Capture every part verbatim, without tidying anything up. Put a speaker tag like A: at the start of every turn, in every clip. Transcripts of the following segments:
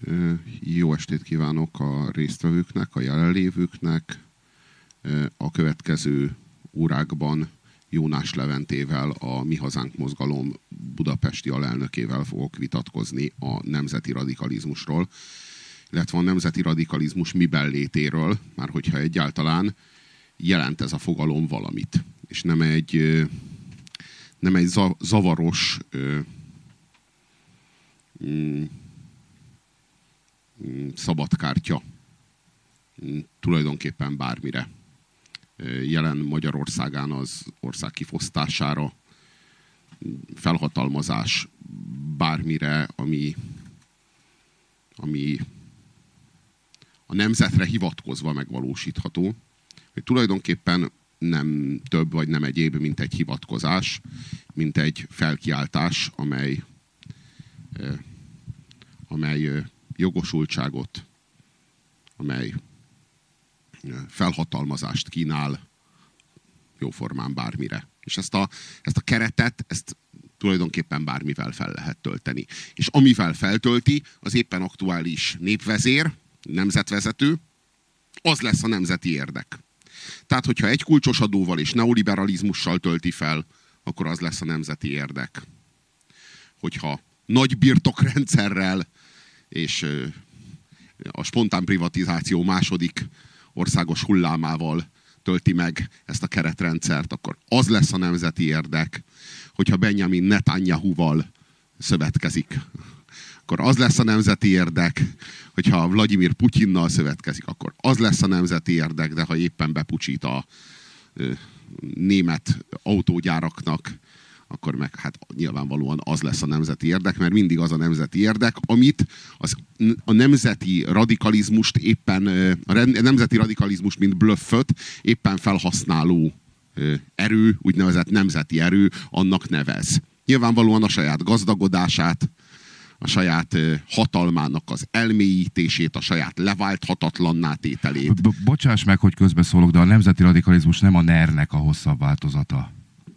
A: Jó estét kívánok a résztvevőknek, a jelenlévőknek. A következő órákban Jónás Leventével, a Mi Hazánk Mozgalom budapesti alelnökével fogok vitatkozni a nemzeti radikalizmusról, illetve a nemzeti radikalizmus miben létéről, már hogyha egyáltalán jelent ez a fogalom valamit. És nem egy, nem egy zavaros szabadkártya tulajdonképpen bármire. Jelen Magyarországán az ország kifosztására, felhatalmazás bármire, ami, ami a nemzetre hivatkozva megvalósítható. Hogy tulajdonképpen nem több vagy nem egyéb, mint egy hivatkozás, mint egy felkiáltás, amely, amely jogosultságot, amely felhatalmazást kínál jóformán bármire. És ezt a, ezt a keretet, ezt tulajdonképpen bármivel fel lehet tölteni. És amivel feltölti, az éppen aktuális népvezér, nemzetvezető, az lesz a nemzeti érdek. Tehát, hogyha egy kulcsos adóval és neoliberalizmussal tölti fel, akkor az lesz a nemzeti érdek. Hogyha nagy birtokrendszerrel és a spontán privatizáció második országos hullámával tölti meg ezt a keretrendszert, akkor az lesz a nemzeti érdek. Hogyha Benjamin Netanyahuval szövetkezik, akkor az lesz a nemzeti érdek. Hogyha Vladimir Putyinnal szövetkezik, akkor az lesz a nemzeti érdek, de ha éppen bepucsít a ö, német autógyáraknak, akkor meg hát nyilvánvalóan az lesz a nemzeti érdek, mert mindig az a nemzeti érdek, amit az, a nemzeti radikalizmust éppen, a nemzeti radikalizmus, mint blöfföt éppen felhasználó erő, úgynevezett nemzeti erő annak nevez. Nyilvánvalóan a saját gazdagodását, a saját hatalmának az elmélyítését, a saját leválthatatlanná tételét.
B: Bo- bocsáss meg, hogy közbeszólok, de a nemzeti radikalizmus nem a nernek a hosszabb változata.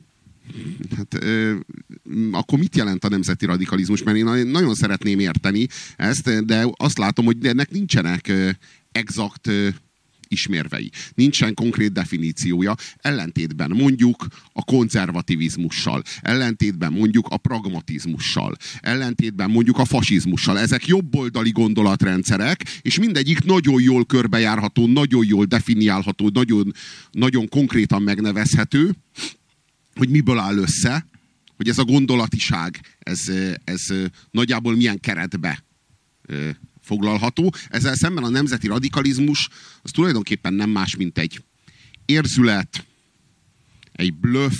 A: Hát ö, akkor mit jelent a nemzeti radikalizmus? Mert én nagyon szeretném érteni ezt, de azt látom, hogy ennek nincsenek ö, exakt ö, ismérvei. Nincsen konkrét definíciója. Ellentétben mondjuk a konzervativizmussal, ellentétben mondjuk a pragmatizmussal, ellentétben mondjuk a fasizmussal. Ezek jobboldali gondolatrendszerek, és mindegyik nagyon jól körbejárható, nagyon jól definiálható, nagyon, nagyon konkrétan megnevezhető, hogy miből áll össze, hogy ez a gondolatiság, ez, ez nagyjából milyen keretbe foglalható. Ezzel szemben a nemzeti radikalizmus az tulajdonképpen nem más, mint egy érzület, egy bluff,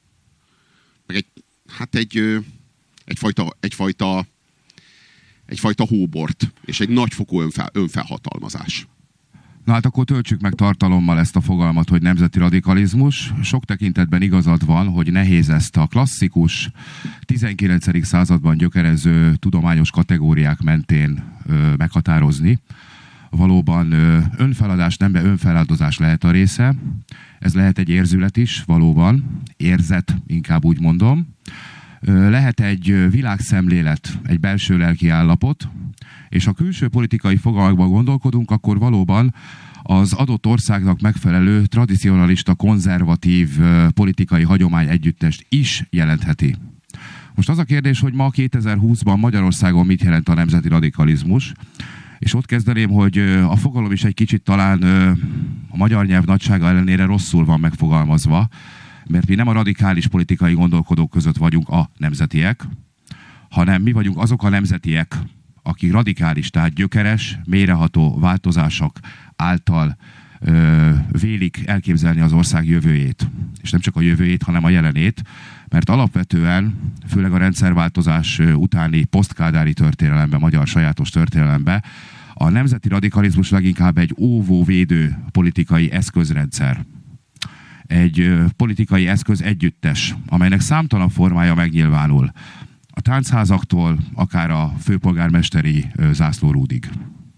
A: meg egy, hát egy, egyfajta, egyfajta, egyfajta hóbort, és egy nagyfokú önfel, önfelhatalmazás.
B: Na hát akkor töltsük meg tartalommal ezt a fogalmat, hogy nemzeti radikalizmus. Sok tekintetben igazad van, hogy nehéz ezt a klasszikus tizenkilencedik században gyökerező tudományos kategóriák mentén ö, meghatározni. Valóban ö, önfeladás, nem, de önfeláldozás lehet a része. Ez lehet egy érzület is, valóban. Érzet, inkább úgy mondom. Ö, lehet egy világszemlélet, egy belső lelki állapot, és ha külső politikai fogalmakban gondolkodunk, akkor valóban az adott országnak megfelelő tradicionalista, konzervatív politikai hagyomány együttest is jelentheti. Most az a kérdés, hogy ma kétezer-húszban Magyarországon mit jelent a nemzeti radikalizmus, és ott kezdeném, hogy a fogalom is egy kicsit talán a magyar nyelv nagysága ellenére rosszul van megfogalmazva, mert mi nem a radikális politikai gondolkodók között vagyunk a nemzetiek, hanem mi vagyunk azok a nemzetiek, akik radikális, tehát gyökeres, mélyreható változások által ö, vélik elképzelni az ország jövőjét. És nem csak a jövőjét, hanem a jelenét, mert alapvetően, főleg a rendszerváltozás utáni posztkádári történelemben, magyar sajátos történelemben, a nemzeti radikalizmus leginkább egy óvóvédő politikai eszközrendszer. Egy ö, politikai eszköz együttes, amelynek számtalan formája megnyilvánul. A táncházaktól, akár a főpolgármesteri zászlórúdig.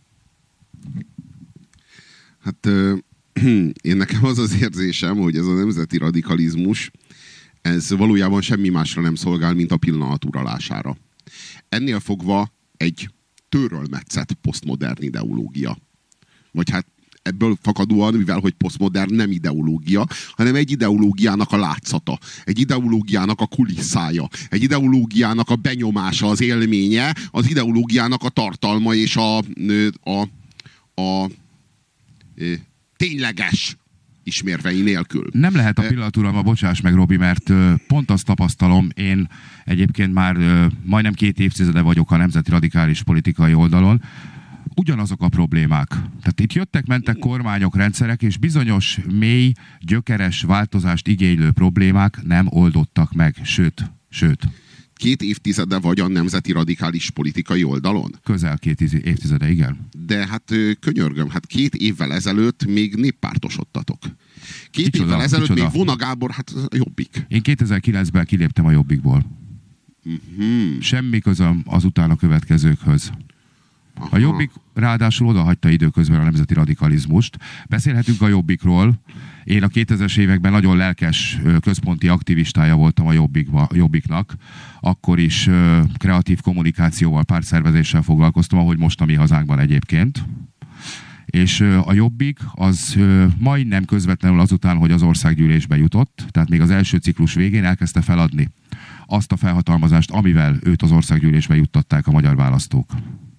A: Hát én nekem az az érzésem, hogy ez a nemzeti radikalizmus, ez valójában semmi másra nem szolgál, mint a pillanat uralására. Ennél fogva egy törölmetszett posztmodern ideológia. Vagy hát ebből fakadóan, mivel hogy posztmodern nem ideológia, hanem egy ideológiának a látszata, egy ideológiának a kulisszája, egy ideológiának a benyomása, az élménye, az ideológiának a tartalma és a, a, a, a, a tényleges ismérvei nélkül.
B: Nem lehet a pillanat, uram, bocsáss meg, Robi, mert pont azt tapasztalom, én egyébként már majdnem két évtizede vagyok a nemzeti radikális politikai oldalon, ugyanazok a problémák. Tehát itt jöttek, mentek kormányok, rendszerek, és bizonyos mély, gyökeres változást igénylő problémák nem oldottak meg. Sőt, sőt.
A: Két évtizede vagy a nemzeti radikális politikai oldalon?
B: Közel két évtizede, igen.
A: De hát könyörgöm, hát két évvel ezelőtt még néppártosodtatok. Két
B: Kicsoda,
A: évvel ezelőtt
B: kicsoda.
A: még Vona Gábor, hát a Jobbik.
B: Én kétezer-kilencben kiléptem a Jobbikból. Uh-huh. Semmi közöm az utána következőkhöz. Aha. A Jobbik ráadásul odahagyta időközben a nemzeti radikalizmust. Beszélhetünk a Jobbikról. Én a kétezres években nagyon lelkes központi aktivistája voltam a Jobbikba, Jobbiknak. Akkor is kreatív kommunikációval, pártszervezéssel foglalkoztam, ahogy most a mi hazánkban egyébként. És a Jobbik az majdnem közvetlenül azután, hogy az országgyűlésbe jutott, tehát még az első ciklus végén elkezdte feladni azt a felhatalmazást, amivel őt az országgyűlésbe juttatták a magyar választók.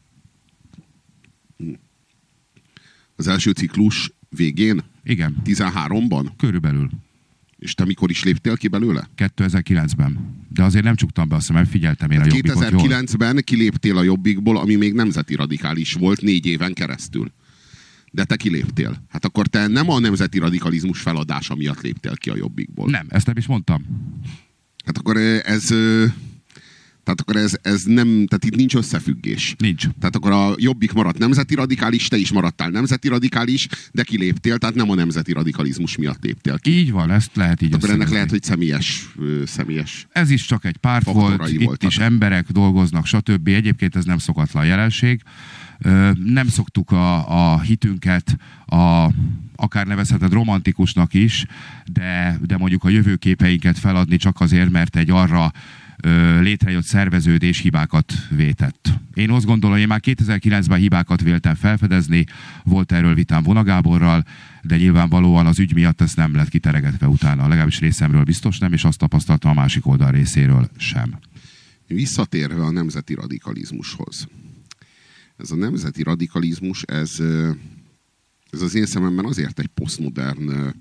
A: Az első ciklus végén?
B: Igen.
A: tizenháromban?
B: Körülbelül.
A: És te mikor is léptél ki belőle?
B: kétezer-kilencben. De azért nem csuktam be a szemem, figyeltem én a Jobbikot jól.
A: kétezer-kilencben kiléptél a Jobbikból, ami még nemzeti radikális volt négy éven keresztül. De te kiléptél. Hát akkor te nem a nemzeti radikalizmus feladása miatt léptél ki a Jobbikból.
B: Nem, ezt nem is mondtam.
A: Hát akkor ez... Tehát akkor ez, ez nem, tehát itt nincs összefüggés.
B: Nincs.
A: Tehát akkor a Jobbik maradt nemzeti radikális, te is maradtál nemzeti radikális, de kiléptél, tehát nem a nemzeti radikalizmus miatt léptél ki.
B: Így van, ezt lehet így
A: akkor ennek lehet, hogy személyes, személyes
B: ez is csak egy párt volt, itt voltak. Is emberek dolgoznak, stb. Egyébként ez nem szokatlan jelenség. Nem szoktuk a, a hitünket, a, akár nevezheted romantikusnak is, de, de mondjuk a jövőképeinket feladni csak azért, mert egy arra létrejött szerveződés hibákat vétett. Én azt gondolom, én már kétezer-kilencben hibákat véltem felfedezni, volt erről vitám Vona Gáborral, de nyilvánvalóan az ügy miatt ezt nem lett kiteregetve utána. Legalábbis részemről biztos nem, és azt tapasztaltam a másik oldal részéről sem.
A: Visszatérve a nemzeti radikalizmushoz. Ez a nemzeti radikalizmus, ez, ez az én szememben azért egy posztmodern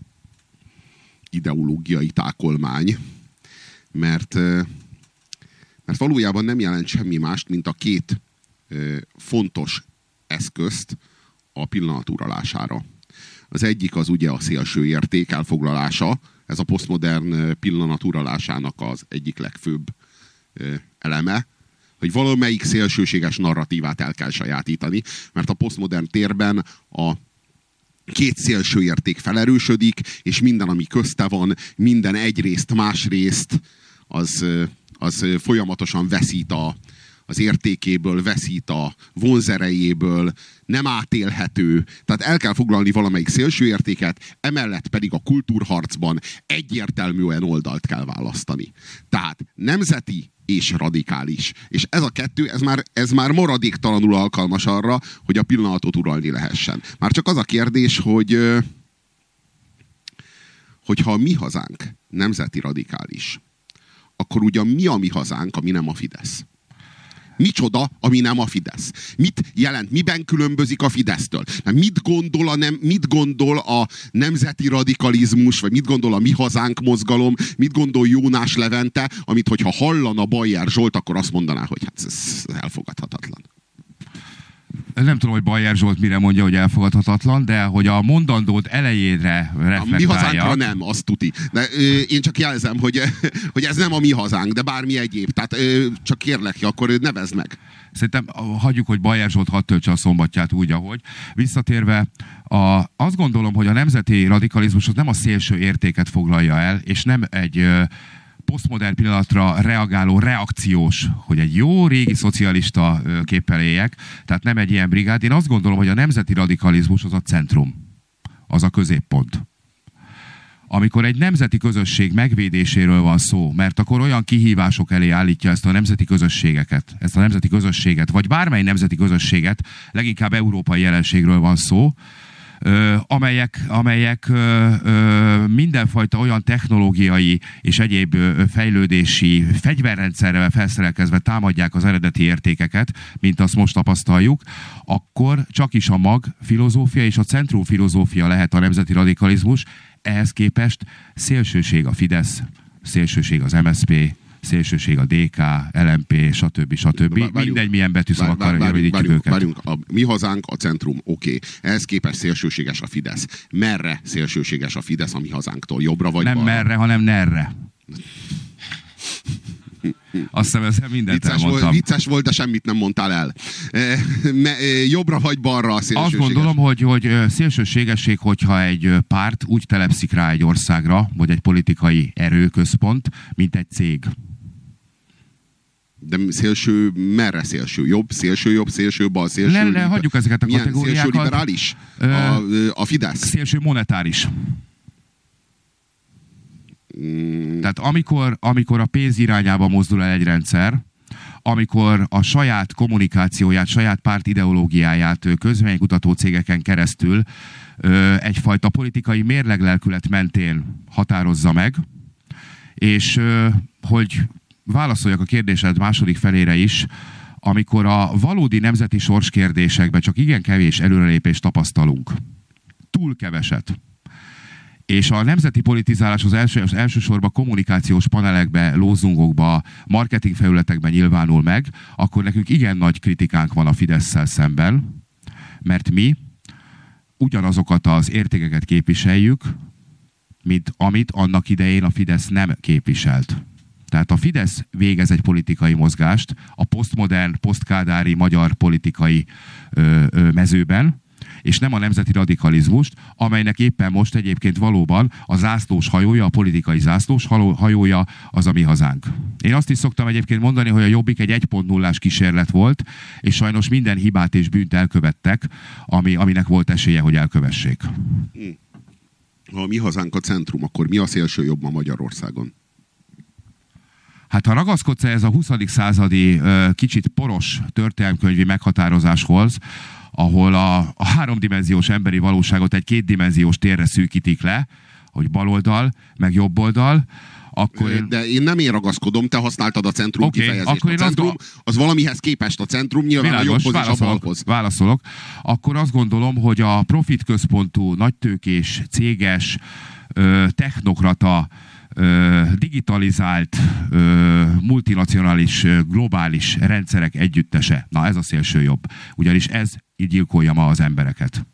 A: ideológiai tákolmány, Mert, mert valójában nem jelent semmi mást, mint a két fontos eszközt a pillanat uralására. Az egyik az ugye a szélső érték elfoglalása, ez a posztmodern pillanat uralásának az egyik legfőbb eleme, hogy valamelyik szélsőséges narratívát el kell sajátítani, mert a posztmodern térben a két szélső érték felerősödik, és minden, ami közte van, minden egyrészt, másrészt, az, az folyamatosan veszít a, az értékéből, veszít a vonzerejéből, nem átélhető. Tehát el kell foglalni valamelyik szélső értéket, emellett pedig a kultúrharcban egyértelműen oldalt kell választani. Tehát nemzeti és radikális. És ez a kettő, ez már, ez már maradéktalanul alkalmas arra, hogy a pillanatot uralni lehessen. Már csak az a kérdés, hogy hogyha a mi hazánk nemzeti radikális, akkor ugyan mi a mi hazánk, ami nem a Fidesz? Micsoda, ami nem a Fidesz? Mit jelent? Miben különbözik a Fidesztől? Mit gondol a, nem, mit gondol a nemzeti radikalizmus, vagy mit gondol a Mi Hazánk mozgalom, mit gondol Jónás Levente, amit hogyha hallana Bajer Zsolt, akkor azt mondaná, hogy hát ez elfogadhatatlan.
B: Nem tudom, hogy Bajer Zsolt mire mondja, hogy elfogadhatatlan, de hogy a mondandód elejére reflektálja.
A: A Mi Hazánkra nem, azt tuti. De ö, én csak jelzem, hogy, hogy ez nem a mi hazánk, de bármi egyéb. Tehát ö, csak kérlek, akkor nevezd meg.
B: Szerintem hagyjuk, hogy Bajer Zsolt hadd töltse a szombatját úgy, ahogy. Visszatérve, a, azt gondolom, hogy a nemzeti radikalizmus az nem a szélső értéket foglalja el, és nem egy ö, posztmodern pillanatra reagáló, reakciós, hogy egy jó régi szocialista képpel éljek, tehát nem egy ilyen brigád. Én azt gondolom, hogy a nemzeti radikalizmus az a centrum, az a középpont. amikor egy nemzeti közösség megvédéséről van szó, mert akkor olyan kihívások elé állítja ezt a nemzeti közösségeket, ezt a nemzeti közösséget, vagy bármely nemzeti közösséget, leginkább európai jelenségről van szó, Ö, amelyek, amelyek ö, ö, mindenfajta olyan technológiai és egyéb ö, fejlődési fegyverrendszerrel felszerelkezve támadják az eredeti értékeket, mint azt most tapasztaljuk, akkor csak is a mag filozófia és a centrum filozófia lehet a nemzeti radikalizmus, ehhez képest szélsőség a Fidesz, szélsőség az em es zé pé, szélsőség a dé ká, el em pé, stb. stb. Várjunk, Mindegy, milyen betűszavakkal rövidítjük őket.
A: Várjunk, a mi hazánk a centrum, oké. Okay. Ehhez képest szélsőséges a Fidesz. Merre szélsőséges a Fidesz a mi hazánktól? Jobbra vagy
B: Nem
A: balra?
B: merre, hanem nerre. Azt hiszem, ezzel mindent
A: vicces
B: elmondtam.
A: Volt, vicces volt, de semmit nem mondtál el. E, me, e, jobbra vagy balra a szélsőséges?
B: Azt gondolom, hogy, hogy szélsőségesség, hogyha egy párt úgy telepszik rá egy országra, vagy egy politikai erőközpont, mint egy cég.
A: De szélső, merre szélső? Jobb, szélső jobb, szélső bal, szélső...
B: Nem, ne, hagyjuk ezeket a
A: milyen
B: kategóriákat.
A: Szélső liberális? A, a Fidesz?
B: Szélső monetáris. Mm. Tehát amikor, amikor a pénz irányába mozdul el egy rendszer, amikor a saját kommunikációját, saját párt ideológiáját közvéleménykutató cégeken keresztül egyfajta politikai mérleglelkület mentén határozza meg, és hogy válaszoljak a kérdésed második felére is, amikor a valódi nemzeti sorskérdésekben csak igen kevés előrelépést tapasztalunk, túl keveset, és a nemzeti politizálás az, első, az elsősorban kommunikációs panelekbe, lózungokba, marketingfelületekben nyilvánul meg, akkor nekünk igen nagy kritikánk van a Fidesszel szemben, mert mi ugyanazokat az értékeket képviseljük, mint amit annak idején a Fidesz nem képviselt. Tehát a Fidesz végez egy politikai mozgást a posztmodern, posztkádári magyar politikai ö, ö, mezőben, és nem a nemzeti radikalizmust, amelynek éppen most egyébként valóban a zászlós hajója, a politikai zászlós hajója az a mi hazánk. Én azt is szoktam egyébként mondani, hogy a Jobbik egy egy pont nullás kísérlet volt, és sajnos minden hibát és bűnt elkövettek, ami, aminek volt esélye, hogy elkövessék.
A: Ha a mi hazánk a centrum, akkor mi a szélső jobb ma Magyarországon?
B: Hát ha ragaszkodsz ez a huszadik századi kicsit poros történelmkönyvi meghatározáshoz, ahol a, a háromdimenziós emberi valóságot egy kétdimenziós térre szűkítik le, hogy baloldal, meg jobboldal, akkor én...
A: De én nem én ragaszkodom, te használtad a centrum okay, kifejezést. A centrum gondol... az valamihez képest a centrum, nyilván világos, a jobbhoz és a balhoz.
B: Válaszolok. Akkor azt gondolom, hogy a profitközpontú, nagytőkés, céges, technokrata, digitalizált, multinacionális, globális rendszerek együttese. Na ez a szélső jobb. Ugyanis ez így gyilkolja ma az embereket.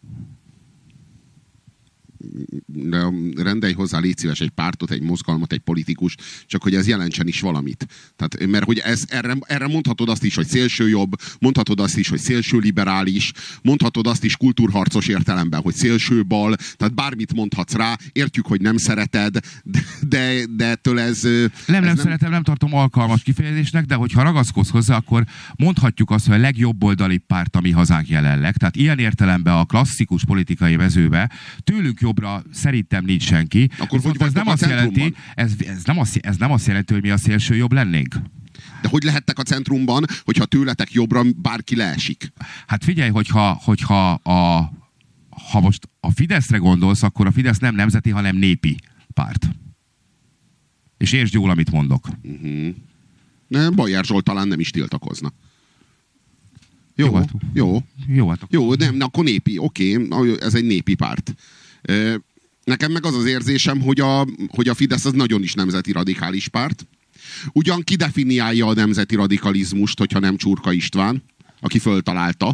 A: De rendelj hozzá, légy szíves, egy pártot, egy mozgalmat, egy politikust, csak hogy ez jelentsen is valamit. Tehát, mert hogy ez, erre, erre mondhatod azt is, hogy szélsőjobb, mondhatod azt is, hogy szélsőliberális, mondhatod azt is kultúrharcos értelemben, hogy szélsőbal, tehát bármit mondhatsz rá, értjük, hogy nem szereted, de, de, de ettől ez...
B: Nem,
A: ez
B: nem, nem szeretem, nem tartom alkalmas kifejezésnek, de hogyha ragaszkodsz hozzá, akkor mondhatjuk azt, hogy a legjobb oldali párt a mi hazánk jelenleg. Tehát ilyen értelemben a klasszikus politikai mezőbe tőlünk jobbra szerintem nincs senki.
A: Akkor hogy
B: ez nem azt jelenti, ez, ez, nem azt, ez nem azt jelenti, hogy mi a szélső jobb lennénk.
A: De hogy lehettek a centrumban, hogyha tőletek jobbra bárki leesik?
B: Hát figyelj, hogyha, hogyha a, ha most a Fideszre gondolsz, akkor a Fidesz nem nemzeti, hanem népi párt. És értsd jól, amit mondok.
A: Uh-huh. Ne, Bajer Zsolt talán nem is tiltakozna. Jó, jó. Hát, jó,
B: jó, hát
A: jó nem, akkor népi, oké, okay, ez egy népi párt. Nekem meg az az érzésem, hogy a, hogy a Fidesz az nagyon is nemzeti radikális párt. Ugyan ki definiálja a nemzeti radikalizmust, hogyha nem Csurka István, aki föltalálta.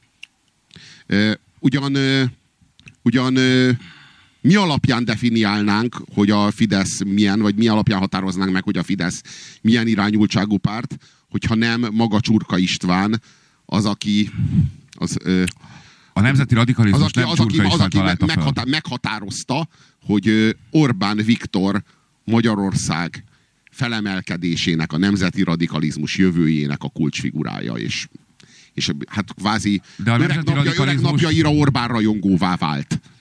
A: Ugyan, ugyan mi alapján definiálnánk, hogy a Fidesz milyen, vagy mi alapján határoznánk meg, hogy a Fidesz milyen irányultságú párt, hogyha nem maga Csurka István az, aki... Az,
B: a nemzeti radikalizmus
A: az, aki,
B: nem
A: az,
B: Csurka
A: aki, az, aki
B: meghatá
A: meghatározta, hogy Orbán Viktor Magyarország felemelkedésének, a nemzeti radikalizmus jövőjének a kulcsfigurája, és, és hát kvázi
B: de a
A: öreg, napja,
B: radikalizmus...
A: öreg napjaira Orbán rajongóvá vált.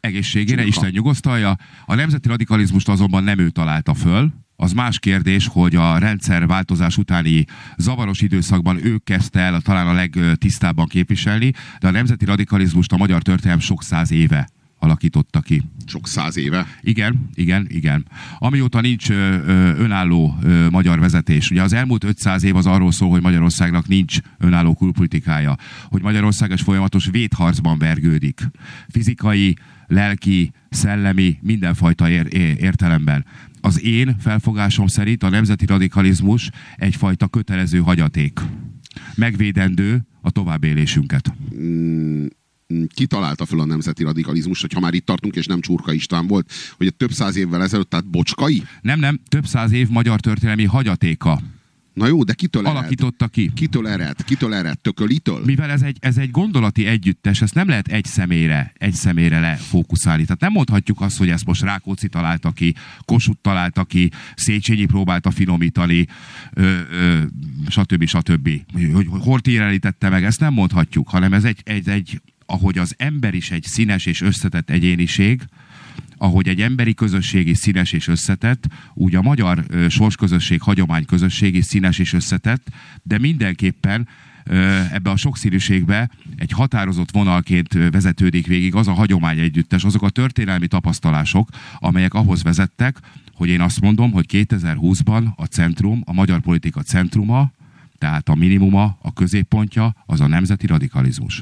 B: Egészségére,
A: Csurka.
B: Isten nyugosztalja. A nemzeti radikalizmust azonban nem ő találta föl. Az más kérdés, hogy a rendszerváltozás utáni zavaros időszakban ő kezdte el talán a legtisztábban képviselni, de a nemzeti radikalizmust a magyar történelem sok száz éve alakította ki.
A: Sok száz éve.
B: Igen, igen, igen. Amióta nincs ö, ö, önálló ö, magyar vezetés. Ugye az elmúlt ötszáz év az arról szól, hogy Magyarországnak nincs önálló külpolitikája. Hogy Magyarország is folyamatos védharcban vergődik. Fizikai, lelki, szellemi, mindenfajta ér, ér, értelemben. Az én felfogásom szerint a nemzeti radikalizmus egyfajta kötelező hagyaték. Megvédendő a továbbélésünket.
A: Mm. Ki találta fel a nemzeti radikalizmust, hogy ha már itt tartunk, és nem Csurka István volt, hogy több száz évvel ezelőtt, tehát Bocskai?
B: Nem, nem, több száz év magyar történelmi hagyatéka.
A: Na jó, de kitől ered?
B: Alakította ki.
A: Kitől ered? Kitől ered? Tökölitől?
B: Mivel ez egy, ez egy gondolati együttes, ezt nem lehet egy személyre, egy személyre lefókuszálni. Tehát nem mondhatjuk azt, hogy ezt most Rákóczi találta ki, Kossuth találta ki, Széchenyi próbálta finomítani, ö, ö, stb. stb. Hogy Horthy jelenítette meg, ezt nem mondhatjuk, hanem ez egy, egy, egy ahogy az ember is egy színes és összetett egyéniség, ahogy egy emberi közösség is színes és összetett, úgy a magyar ö, sorsközösség, hagyományközösség is színes és összetett, de mindenképpen ö, ebbe a sokszínűségbe egy határozott vonalként vezetődik végig az a hagyomány együttes, azok a történelmi tapasztalások, amelyek ahhoz vezettek, hogy én azt mondom, hogy kétezer-húszban a centrum, a magyar politika centruma, tehát a minimuma, a középpontja, az a nemzeti radikalizmus.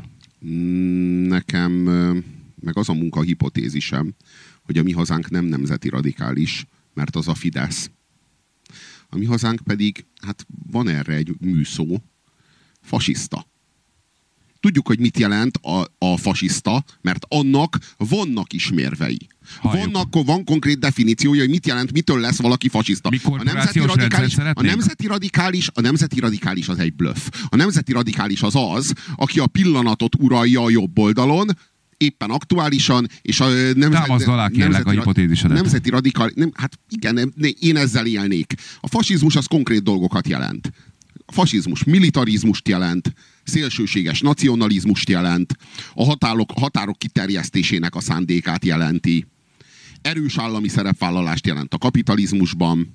A: Nekem meg az a munkahipotézisem, hogy a mi hazánk nem nemzeti radikális, mert az a Fidesz. A mi hazánk pedig, hát van erre egy műszó, fasiszta. Tudjuk, hogy mit jelent a, a fasiszta, mert annak vannak ismérvei. Vannak, van konkrét definíciója, hogy mit jelent, mitől lesz valaki fasiszta.
B: A
A: nemzeti, radikális, a nemzeti radikális, a nemzeti radikális az egy blöff. A nemzeti radikális az az, aki a pillanatot uralja a jobb oldalon, éppen aktuálisan, és a nemzet,
B: Támaszd alá kérlek a hipotézisedet.
A: Nemzeti radikális, nem, hát igen, nem, én ezzel élnék. A fasizmus az konkrét dolgokat jelent. A fasizmus militarizmust jelent, szélsőséges nacionalizmust jelent, a határok, a határok kiterjesztésének a szándékát jelenti, erős állami szerepvállalást jelent a kapitalizmusban,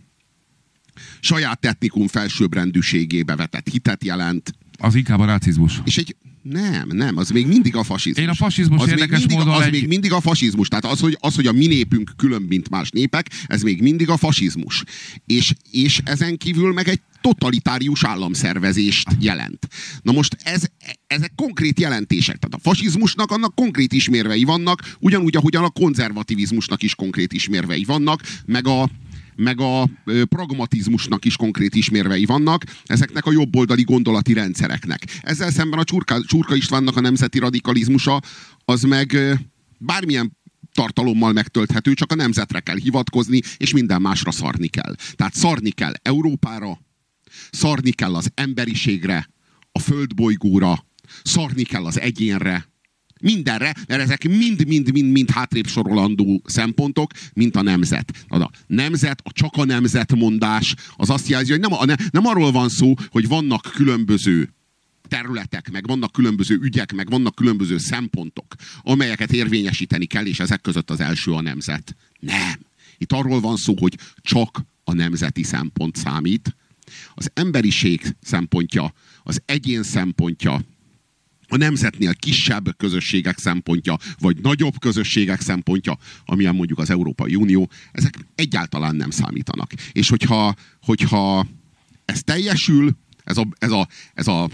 A: saját etnikum felsőbbrendűségébe vetett hitet jelent.
B: Az inkább a nácizmus.
A: És egy Nem, nem, az még mindig a fasizmus.
B: Én a fasizmus
A: az
B: érdekes
A: még mindig,
B: módon
A: Az
B: egy...
A: még mindig a fasizmus. Tehát az hogy, az, hogy a mi népünk külön, mint más népek, ez még mindig a fasizmus. És, és ezen kívül meg egy totalitárius államszervezést jelent. Na most ez, ezek konkrét jelentések. Tehát a fasizmusnak annak konkrét ismérvei vannak, ugyanúgy, ahogyan a konzervativizmusnak is konkrét ismérvei vannak, meg a meg a pragmatizmusnak is konkrét ismérvei vannak, ezeknek a jobboldali gondolati rendszereknek. Ezzel szemben a Csurka, Csurka Istvánnak a nemzeti radikalizmusa, az meg bármilyen tartalommal megtölthető, csak a nemzetre kell hivatkozni, és minden másra szarni kell. Tehát szarni kell Európára, szarni kell az emberiségre, a földbolygóra, szarni kell az egyénre, mindenre, mert ezek mind-mind-mind-mind hátrébb sorolandó szempontok, mint a nemzet. A nemzet, a csak a nemzet mondás, az azt jelzi, hogy nem, a, nem arról van szó, hogy vannak különböző területek, meg vannak különböző ügyek, meg vannak különböző szempontok, amelyeket érvényesíteni kell, és ezek között az első a nemzet. Nem. Itt arról van szó, hogy csak a nemzeti szempont számít. Az emberiség szempontja, az egyén szempontja, a nemzetnél kisebb közösségek szempontja, vagy nagyobb közösségek szempontja, amilyen mondjuk az Európai Unió, ezek egyáltalán nem számítanak. És hogyha, hogyha ez teljesül, ez a, ez a, ez a,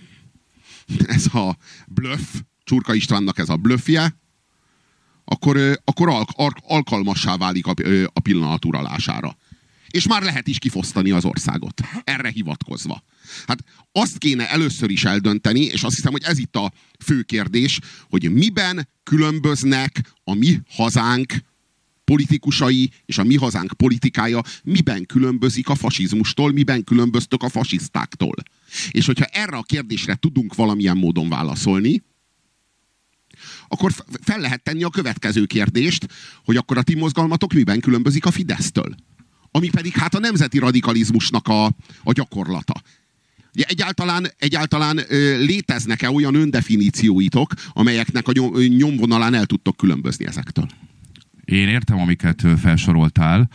A: ez a bluff, Csurka Istvánnak ez a bluffje, akkor, akkor alk, alk, alkalmassá válik a, a pillanat uralására. És már lehet is kifosztani az országot. Erre hivatkozva. Hát azt kéne először is eldönteni, és azt hiszem, hogy ez itt a fő kérdés, hogy miben különböznek a mi hazánk politikusai és a mi hazánk politikája, miben különbözik a fasizmustól, miben különböztök a fasisztáktól. És hogyha erre a kérdésre tudunk valamilyen módon válaszolni, akkor fel lehet tenni a következő kérdést, hogy akkor a ti mozgalmatok miben különbözik a Fidesztől. Ami pedig hát a nemzeti radikalizmusnak a, a gyakorlata. Ugye egyáltalán, egyáltalán ö, léteznek-e olyan öndefinícióitok, amelyeknek a nyom, nyomvonalán el tudtok különbözni ezektől?
B: Én értem, amiket felsoroltál,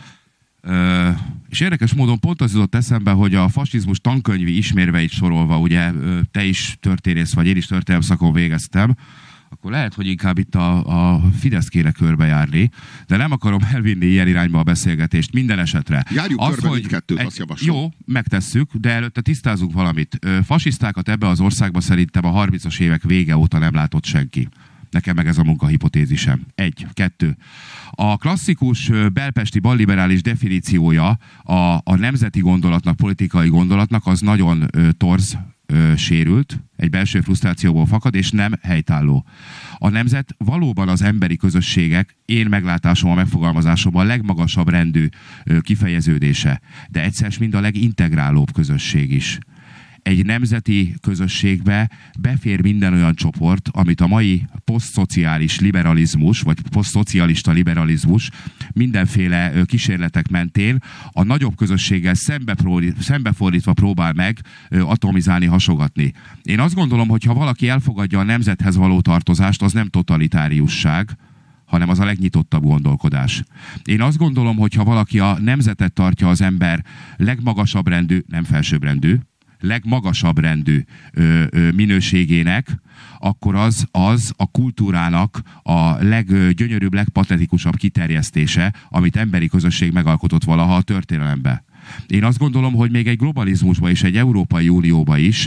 B: ö, és érdekes módon pont az jutott eszembe, hogy a fasizmus tankönyvi ismérveit sorolva, ugye te is történész vagy, én is történelem szakon végeztem, akkor lehet, hogy inkább itt a, a Fidesz kéne körbejárni, de nem akarom elvinni ilyen irányba a beszélgetést minden esetre.
A: Járjuk
B: az,
A: körbe
B: hogy
A: mindkettőt,
B: egy,
A: azt javaslom.
B: Jó, megtesszük, de előtte tisztázunk valamit. Fasisztákat ebbe az országba szerintem a harmincas évek vége óta nem látott senki. Nekem meg ez a munkahipotézisem. Egy, kettő. A klasszikus belpesti balliberális definíciója a, a nemzeti gondolatnak, politikai gondolatnak az nagyon ö, torz, ö, sérült, egy belső frusztrációból fakad, és nem helytálló. A nemzet valóban az emberi közösségek, én meglátásom, a megfogalmazásomban a legmagasabb rendű ö, kifejeződése, de egyszer mind a legintegrálóbb közösség is. Egy nemzeti közösségbe befér minden olyan csoport, amit a mai posztszociális liberalizmus, vagy posztszocialista liberalizmus mindenféle kísérletek mentén a nagyobb közösséggel szembefordítva próbál meg atomizálni, hasogatni. Én azt gondolom, hogy ha valaki elfogadja a nemzethez való tartozást, az nem totalitáriusság, hanem az a legnyitottabb gondolkodás. Én azt gondolom, hogy ha valaki a nemzetet tartja az ember legmagasabb rendű, nem felsőbbrendű, legmagasabb rendű ö, ö, minőségének, akkor az, az a kultúrának a leggyönyörűbb, legpatetikusabb kiterjesztése, amit emberi közösség megalkotott valaha a történelembe. Én azt gondolom, hogy még egy globalizmusba és egy Európai Unióba is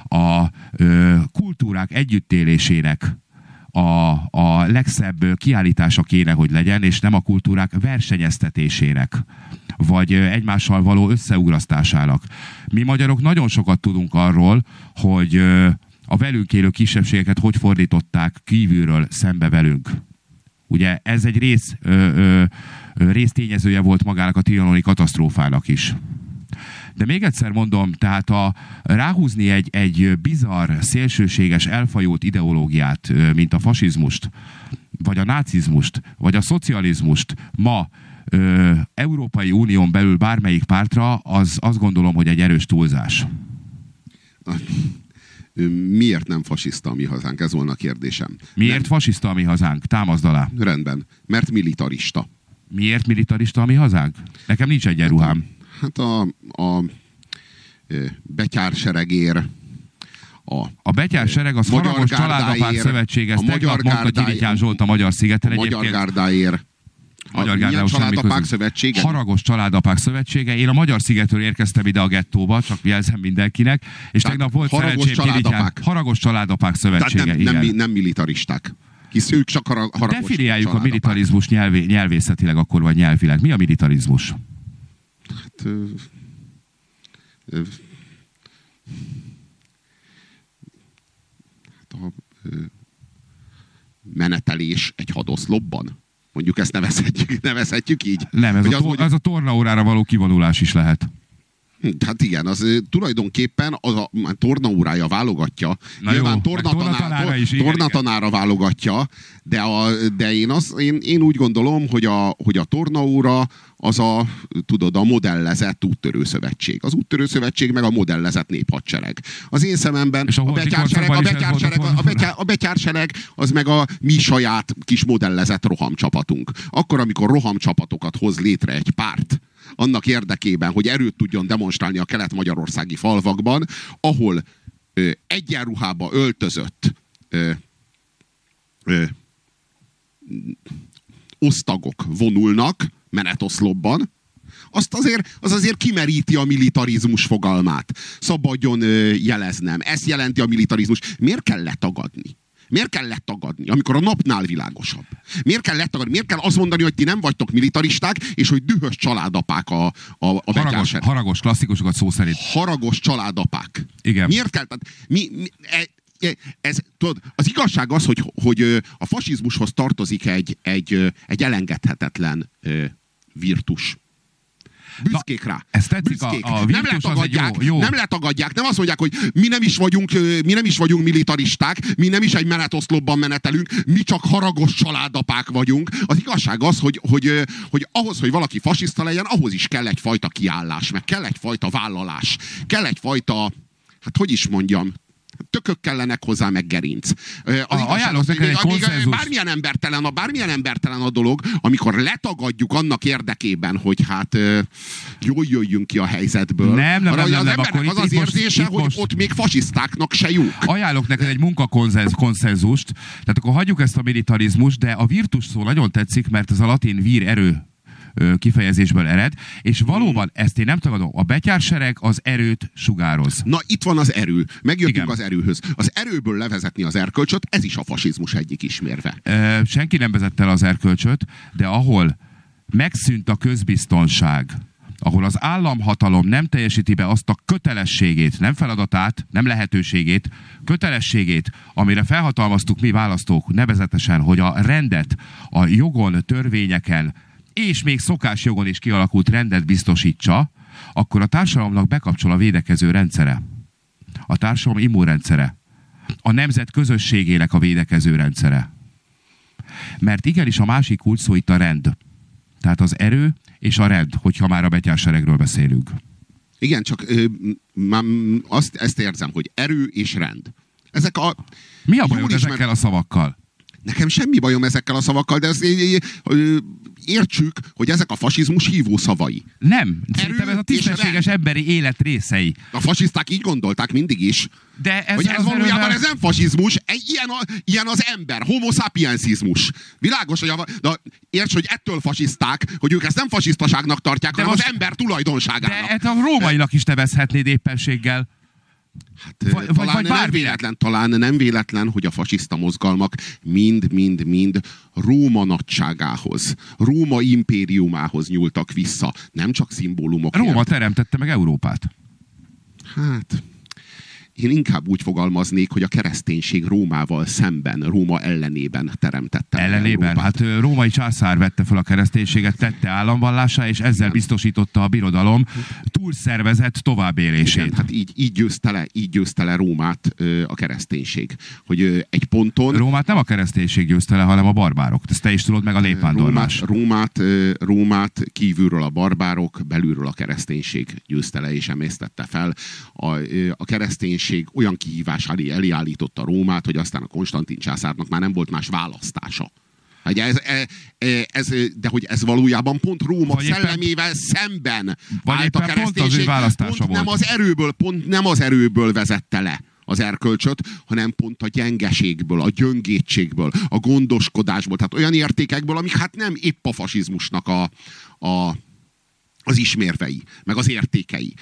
B: a ö, kultúrák együttélésének A, a legszebb kiállítása kéne, hogy legyen, és nem a kultúrák versenyeztetésének, vagy egymással való összeugrasztásának. Mi magyarok nagyon sokat tudunk arról, hogy a velünk élő kisebbségeket hogy fordították kívülről szembe velünk. Ugye ez egy rész, ö, ö, résztényezője volt magának a trianoni katasztrófának is. De még egyszer mondom, tehát a, ráhúzni egy, egy bizarr, szélsőséges, elfajult ideológiát, mint a fasizmust, vagy a nácizmust, vagy a szocializmust ma ö, Európai Unión belül bármelyik pártra, az azt gondolom, hogy egy erős túlzás.
A: Miért nem fasiszta a mi hazánk? Ez volna a kérdésem.
B: Miért
A: nem.
B: fasiszta a mi hazánk? Támaszd alá.
A: Rendben. Mert militarista.
B: Miért militarista a mi hazánk? Nekem nincs egyenruhám.
A: Hát a, a betyárseregér, a,
B: a betyársereg az Haragos Családapák Szövetsége, ezt tegnap mondta Gyirityán Zsolt a Magyar Szigeten.
A: A Magyar Gárdáért.
B: Magyar Gárdához
A: Családapák Szövetsége?
B: Haragos Családapák Szövetsége. Én a Magyar Szigetről érkeztem ide a gettóba, csak jelzem mindenkinek, és Tehát tegnap volt szerencsém Gyirityán. Haragos Családapák Szövetsége.
A: Tehát nem, nem, nem militaristák. Hisz ők csak haragos családapák.
B: Definiáljuk a militarizmus nyelvé, nyelvészetileg akkor, vagy nyelvileg. Mi a militarizmus?
A: Hát... Ö, ö, hát a ö, menetelés egy hadoszlopban. Mondjuk ezt nevezhetjük, nevezhetjük így.
B: Nem, ez, a, to- ez a tornaórára való kivonulás is lehet.
A: Hát igen, az tulajdonképpen az a tornaórája válogatja.
B: Na
A: Nyilván
B: jó,
A: tornatanára,
B: tor, is, igen,
A: tornatanára válogatja, de, a, de én, az, én, én úgy gondolom, hogy a, hogy a tornaóra az a, tudod, a modellezett úttörő szövetség. Az úttörő szövetség meg a modellezett néphadsereg. Az én szememben a, a betyársereg, a, betyársereg, a, betyár, a betyársereg az meg a mi saját kis modellezett rohamcsapatunk. Akkor, amikor rohamcsapatokat hoz létre egy párt, annak érdekében, hogy erőt tudjon demonstrálni a kelet-magyarországi falvakban, ahol ö, egyenruhába öltözött ö, ö, osztagok vonulnak menetoszlopban, azt azért, az azért kimeríti a militarizmus fogalmát. Szabadjon ö, jeleznem. Ez jelenti a militarizmus. Miért kell letagadni? Miért kell letagadni, amikor a napnál világosabb? Miért kell letagadni? Miért kell azt mondani, hogy ti nem vagytok militaristák, és hogy dühös családapák a, a, a
B: haragos, haragos klasszikusokat szó szerint.
A: Haragos családapák.
B: Igen.
A: Miért kell? Tehát, mi, mi, e, ez, tudod, az igazság az, hogy, hogy a fasizmushoz tartozik egy, egy, egy elengedhetetlen virtus. Büszkék rá.
B: Ez tetszik,
A: Büszkék.
B: a, a
A: nem letagadják, jó, jó. nem letagadják, nem azt mondják, hogy mi nem is vagyunk, mi nem is vagyunk militaristák, mi nem is egy menetoszlopban menetelünk, mi csak haragos családapák vagyunk. Az igazság az, hogy, hogy, hogy ahhoz, hogy valaki fasiszta legyen, ahhoz is kell egyfajta kiállás, meg kell egyfajta vállalás, kell egyfajta, hát hogy is mondjam, tökök kellenek hozzá, meg gerinc. Az
B: Ajánlok neked egy konszenzus.
A: Bármilyen embertelen, a, bármilyen embertelen a dolog, amikor letagadjuk annak érdekében, hogy hát jól jöjjünk ki a helyzetből.
B: Nem, nem, nem, nem, nem.
A: Az embernek az az érzése, most, hogy most... ott még fasisztáknak se jók.
B: Ajánlok neked egy munkakонszenzust. Tehát akkor hagyjuk ezt a militarizmust, de a virtus szó nagyon tetszik, mert ez a latin vír erő kifejezésből ered, és valóban, ezt én nem tagadom, a betyársereg az erőt sugároz.
A: Na, itt van az erő. Megjöttünk
B: Igen.
A: az erőhöz. Az erőből levezetni az erkölcsöt, ez is a fasizmus egyik ismérve.
B: E, senki nem vezette el az erkölcsöt, de ahol megszűnt a közbiztonság, ahol az államhatalom nem teljesíti be azt a kötelességét, nem feladatát, nem lehetőségét, kötelességét, amire felhatalmaztuk mi választók, nevezetesen, hogy a rendet, a jogon, törvényeken, és még szokásjogon is kialakult rendet biztosítsa, akkor a társadalomnak bekapcsol a védekező rendszere. A társadalom immunrendszere. A nemzet közösségének a védekező rendszere. Mert igenis a másik kulcs szó itt a rend. Tehát az erő és a rend, hogyha már a betyárseregről beszélünk.
A: Igen, csak ö, már azt, ezt érzem, hogy erő és rend. Ezek a...
B: Mi a bajod ezekkel ismer... a szavakkal?
A: Nekem semmi bajom ezekkel a szavakkal, de ezt, értsük, hogy ezek a fasizmus hívó szavai.
B: Nem. Szerintem ez a tisztességes emberi élet részei.
A: A fasiszták így gondolták mindig is.
B: De ez,
A: hogy ez valójában erővel... ez nem fasizmus, ilyen, a, ilyen az ember, homo sapiensizmus. Világos, hogy a, de érts, hogy ettől fasiszták, hogy ők ezt nem fasisztaságnak tartják, de hanem most... az ember tulajdonságának.
B: De ezt a rómainak is nevezhetnéd éppenséggel.
A: Hát, vagy, talán, vagy nem véletlen, talán nem véletlen, hogy a fasiszta mozgalmak mind-mind-mind Róma nagyságához, Róma impériumához nyúltak vissza. Nem csak szimbólumokért.
B: Róma teremtette meg Európát.
A: Hát... Én inkább úgy fogalmaznék, hogy a kereszténység Rómával szemben, Róma ellenében teremtette.
B: Ellenében? Hát római császár vette fel a kereszténységet, tette államvallásá, és ezzel biztosította a birodalom túlszervezett továbbélését.
A: Igen, hát így, így, győzte le, így győzte le Rómát ö, a kereszténység. Hogy ö, egy ponton...
B: Rómát nem a kereszténység győzte le, hanem a barbárok. Ezt te is tudod, meg a népvándorlás.
A: Rómát, Rómát, ö, Rómát kívülről a barbárok, belülről a kereszténység győzte le és emésztette fel. A, ö, a kereszténység olyan kihívás elé állította Rómát, hogy aztán a Konstantin császárnak már nem volt más választása. Ez, ez, de hogy ez valójában pont Róma vagy szellemével éppen, szemben állt a kereszténység. Pont, pont nem az erőből, pont nem az erőből vezette le az erkölcsöt, hanem pont a gyengeségből, a gyöngétségből, a gondoskodásból, tehát olyan értékekből, amik hát nem épp a fasizmusnak a, a, az ismérvei, meg az értékei.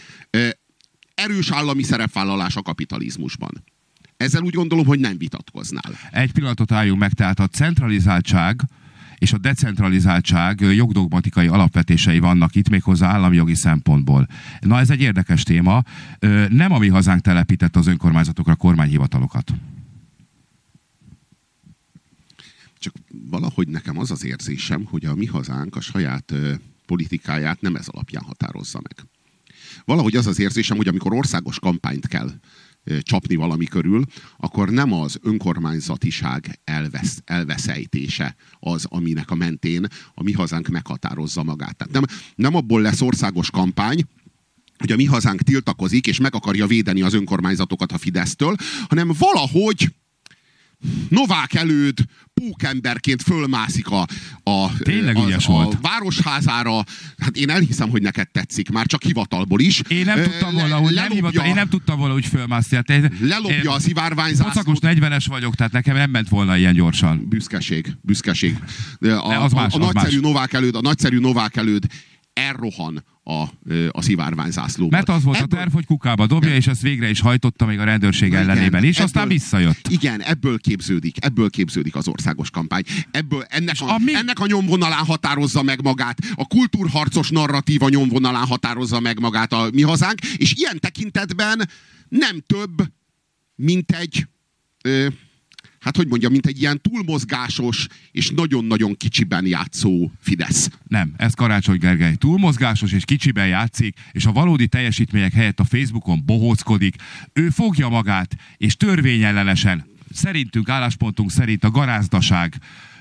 A: Erős állami szerepvállalás a kapitalizmusban. Ezzel úgy gondolom, hogy nem vitatkoznál.
B: Egy pillanatot álljunk meg, tehát a centralizáltság és a decentralizáltság jogdogmatikai alapvetései vannak itt, méghozzá állami jogi szempontból. Na, ez egy érdekes téma. Nem a mi hazánk telepített az önkormányzatokra kormányhivatalokat.
A: Csak valahogy nekem az az érzésem, hogy a mi hazánk a saját politikáját nem ez alapján határozza meg. Valahogy az az érzésem, hogy amikor országos kampányt kell csapni valami körül, akkor nem az önkormányzatiság elvesz, elveszejtése az, aminek a mentén a mi hazánk meghatározza magát. Tehát nem, nem abból lesz országos kampány, hogy a mi hazánk tiltakozik, és meg akarja védeni az önkormányzatokat a Fidesztől, hanem valahogy Novák Előd pókemberként fölmászik a, a,
B: az,
A: a városházára. Hát én elhiszem, hogy neked tetszik, már csak hivatalból is.
B: Én nem tudtam volna, hogy nem hivatal, én nem tudtam volna, hogy fölmászni. Hát én,
A: lelopja én, a szivárványzászlót.
B: Pocakos negyvenes vagyok, tehát nekem nem ment volna ilyen gyorsan.
A: Büszkeség, büszkeség. A,
B: az más,
A: a, a,
B: az
A: nagyszerű
B: más.
A: Novák Előd, a nagyszerű Novák Előd elrohan a, a szivárványzászlóban.
B: Mert az volt ebből... a terv, hogy kukába dobja, igen. És ezt végre is hajtotta még a rendőrség igen, ellenében is, ebből, aztán visszajött.
A: Igen, ebből képződik, ebből képződik az országos kampány. Ebből, ennek, a, a mi... ennek a nyomvonalán határozza meg magát, a kultúrharcos narratíva nyomvonalán határozza meg magát a mi hazánk, és ilyen tekintetben nem több, mint egy... Ö, hát hogy mondjam, mint egy ilyen túlmozgásos és nagyon-nagyon kicsiben játszó Fidesz.
B: Nem, ez Karácsony Gergely. Túlmozgásos és kicsiben játszik, és a valódi teljesítmények helyett a Facebookon bohóckodik. Ő fogja magát, és törvényellenesen, szerintünk, álláspontunk szerint a garázdaság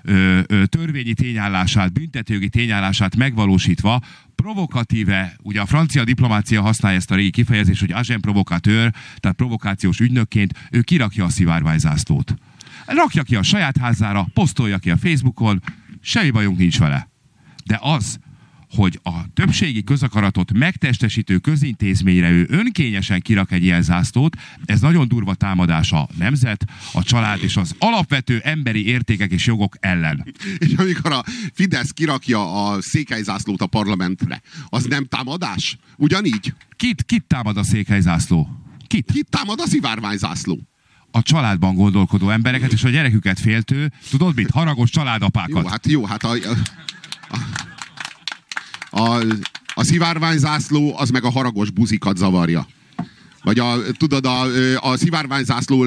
B: ö, ö, törvényi tényállását, büntetőjogi tényállását megvalósítva, provokatíve, ugye a francia diplomácia használja ezt a régi kifejezést, hogy agent provocateur, tehát provokációs ügynökként, ő kirakja a szivárványzászlót. Rakja ki a saját házára, posztolja ki a Facebookon, semmi bajunk nincs vele. De az, hogy a többségi közakaratot megtestesítő közintézményre ő önkényesen kirak egy ilyen zászlót, ez nagyon durva támadás a nemzet, a család és az alapvető emberi értékek és jogok ellen.
A: És amikor a Fidesz kirakja a székelyzászlót a parlamentre, az nem támadás? Ugyanígy?
B: Kit, kit támad a székelyzászló? Kit?
A: Kit támad a szivárványzászló?
B: A családban gondolkodó embereket és a gyereküket féltő, tudod mit? Haragos családapákat.
A: Jó, hát jó, hát a... a, a A, a szivárványzászló az meg a haragos buzikat zavarja. Vagy a, tudod, a, a szivárványzászló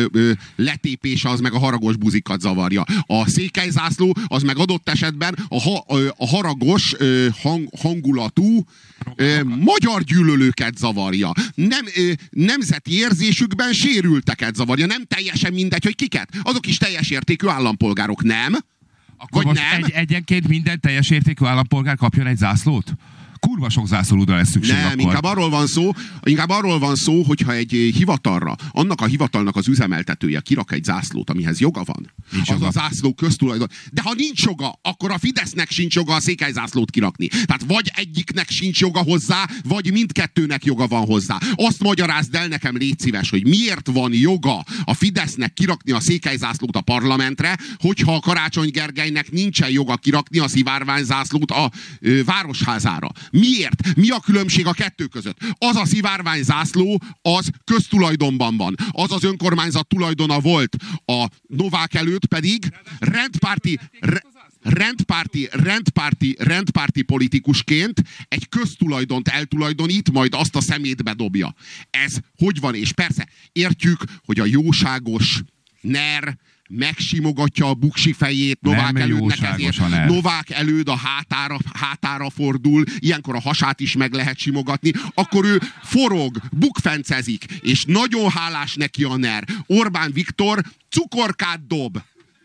A: letépése az meg a haragos buzikat zavarja. A székelyzászló az meg adott esetben a, ha, a haragos hang, hangulatú magyar gyűlölőket zavarja. Nem, nemzeti érzésükben sérülteket zavarja. Nem teljesen mindegy, hogy kiket. Azok is teljes értékű állampolgárok, nem?
B: Akkor most egy, egyenként minden teljes értékű állampolgár kapjon egy zászlót? Kurva sok zászlóra lesz szükség.
A: Nem,
B: akkor.
A: inkább arról van szó, inkább arról van szó, hogyha egy hivatalra, annak a hivatalnak az üzemeltetője kirak egy zászlót, amihez joga van. Nincs az joga. A zászló köztulajdon. De ha nincs joga, akkor a Fidesznek sincs joga a székelyzászlót kirakni. Tehát vagy egyiknek sincs joga hozzá, vagy mindkettőnek joga van hozzá. Azt magyarázd el nekem, légy szíves, hogy miért van joga a Fidesznek kirakni a székelyzászlót a parlamentre, hogyha a Karácsony Gergelynek nincsen joga kirakni a szivárványzászlót a ö, városházára. Miért? Mi a különbség a kettő között? Az a szivárványzászló, az köztulajdonban van. Az az önkormányzat tulajdona volt. A Novák előtt pedig rendpárti, re, rendpárti, rendpárti, rendpárti politikusként egy köztulajdont eltulajdonít, majd azt a szemétbe dobja. Ez hogy van? És persze értjük, hogy a jóságos NER megsimogatja a buksi fejét Novák elődnek, ezért Novák előd a hátára, hátára fordul, ilyenkor a hasát is meg lehet simogatni, akkor ő forog, bukfencezik, és nagyon hálás neki a NER. Orbán Viktor cukorkát dob.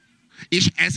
A: És ez...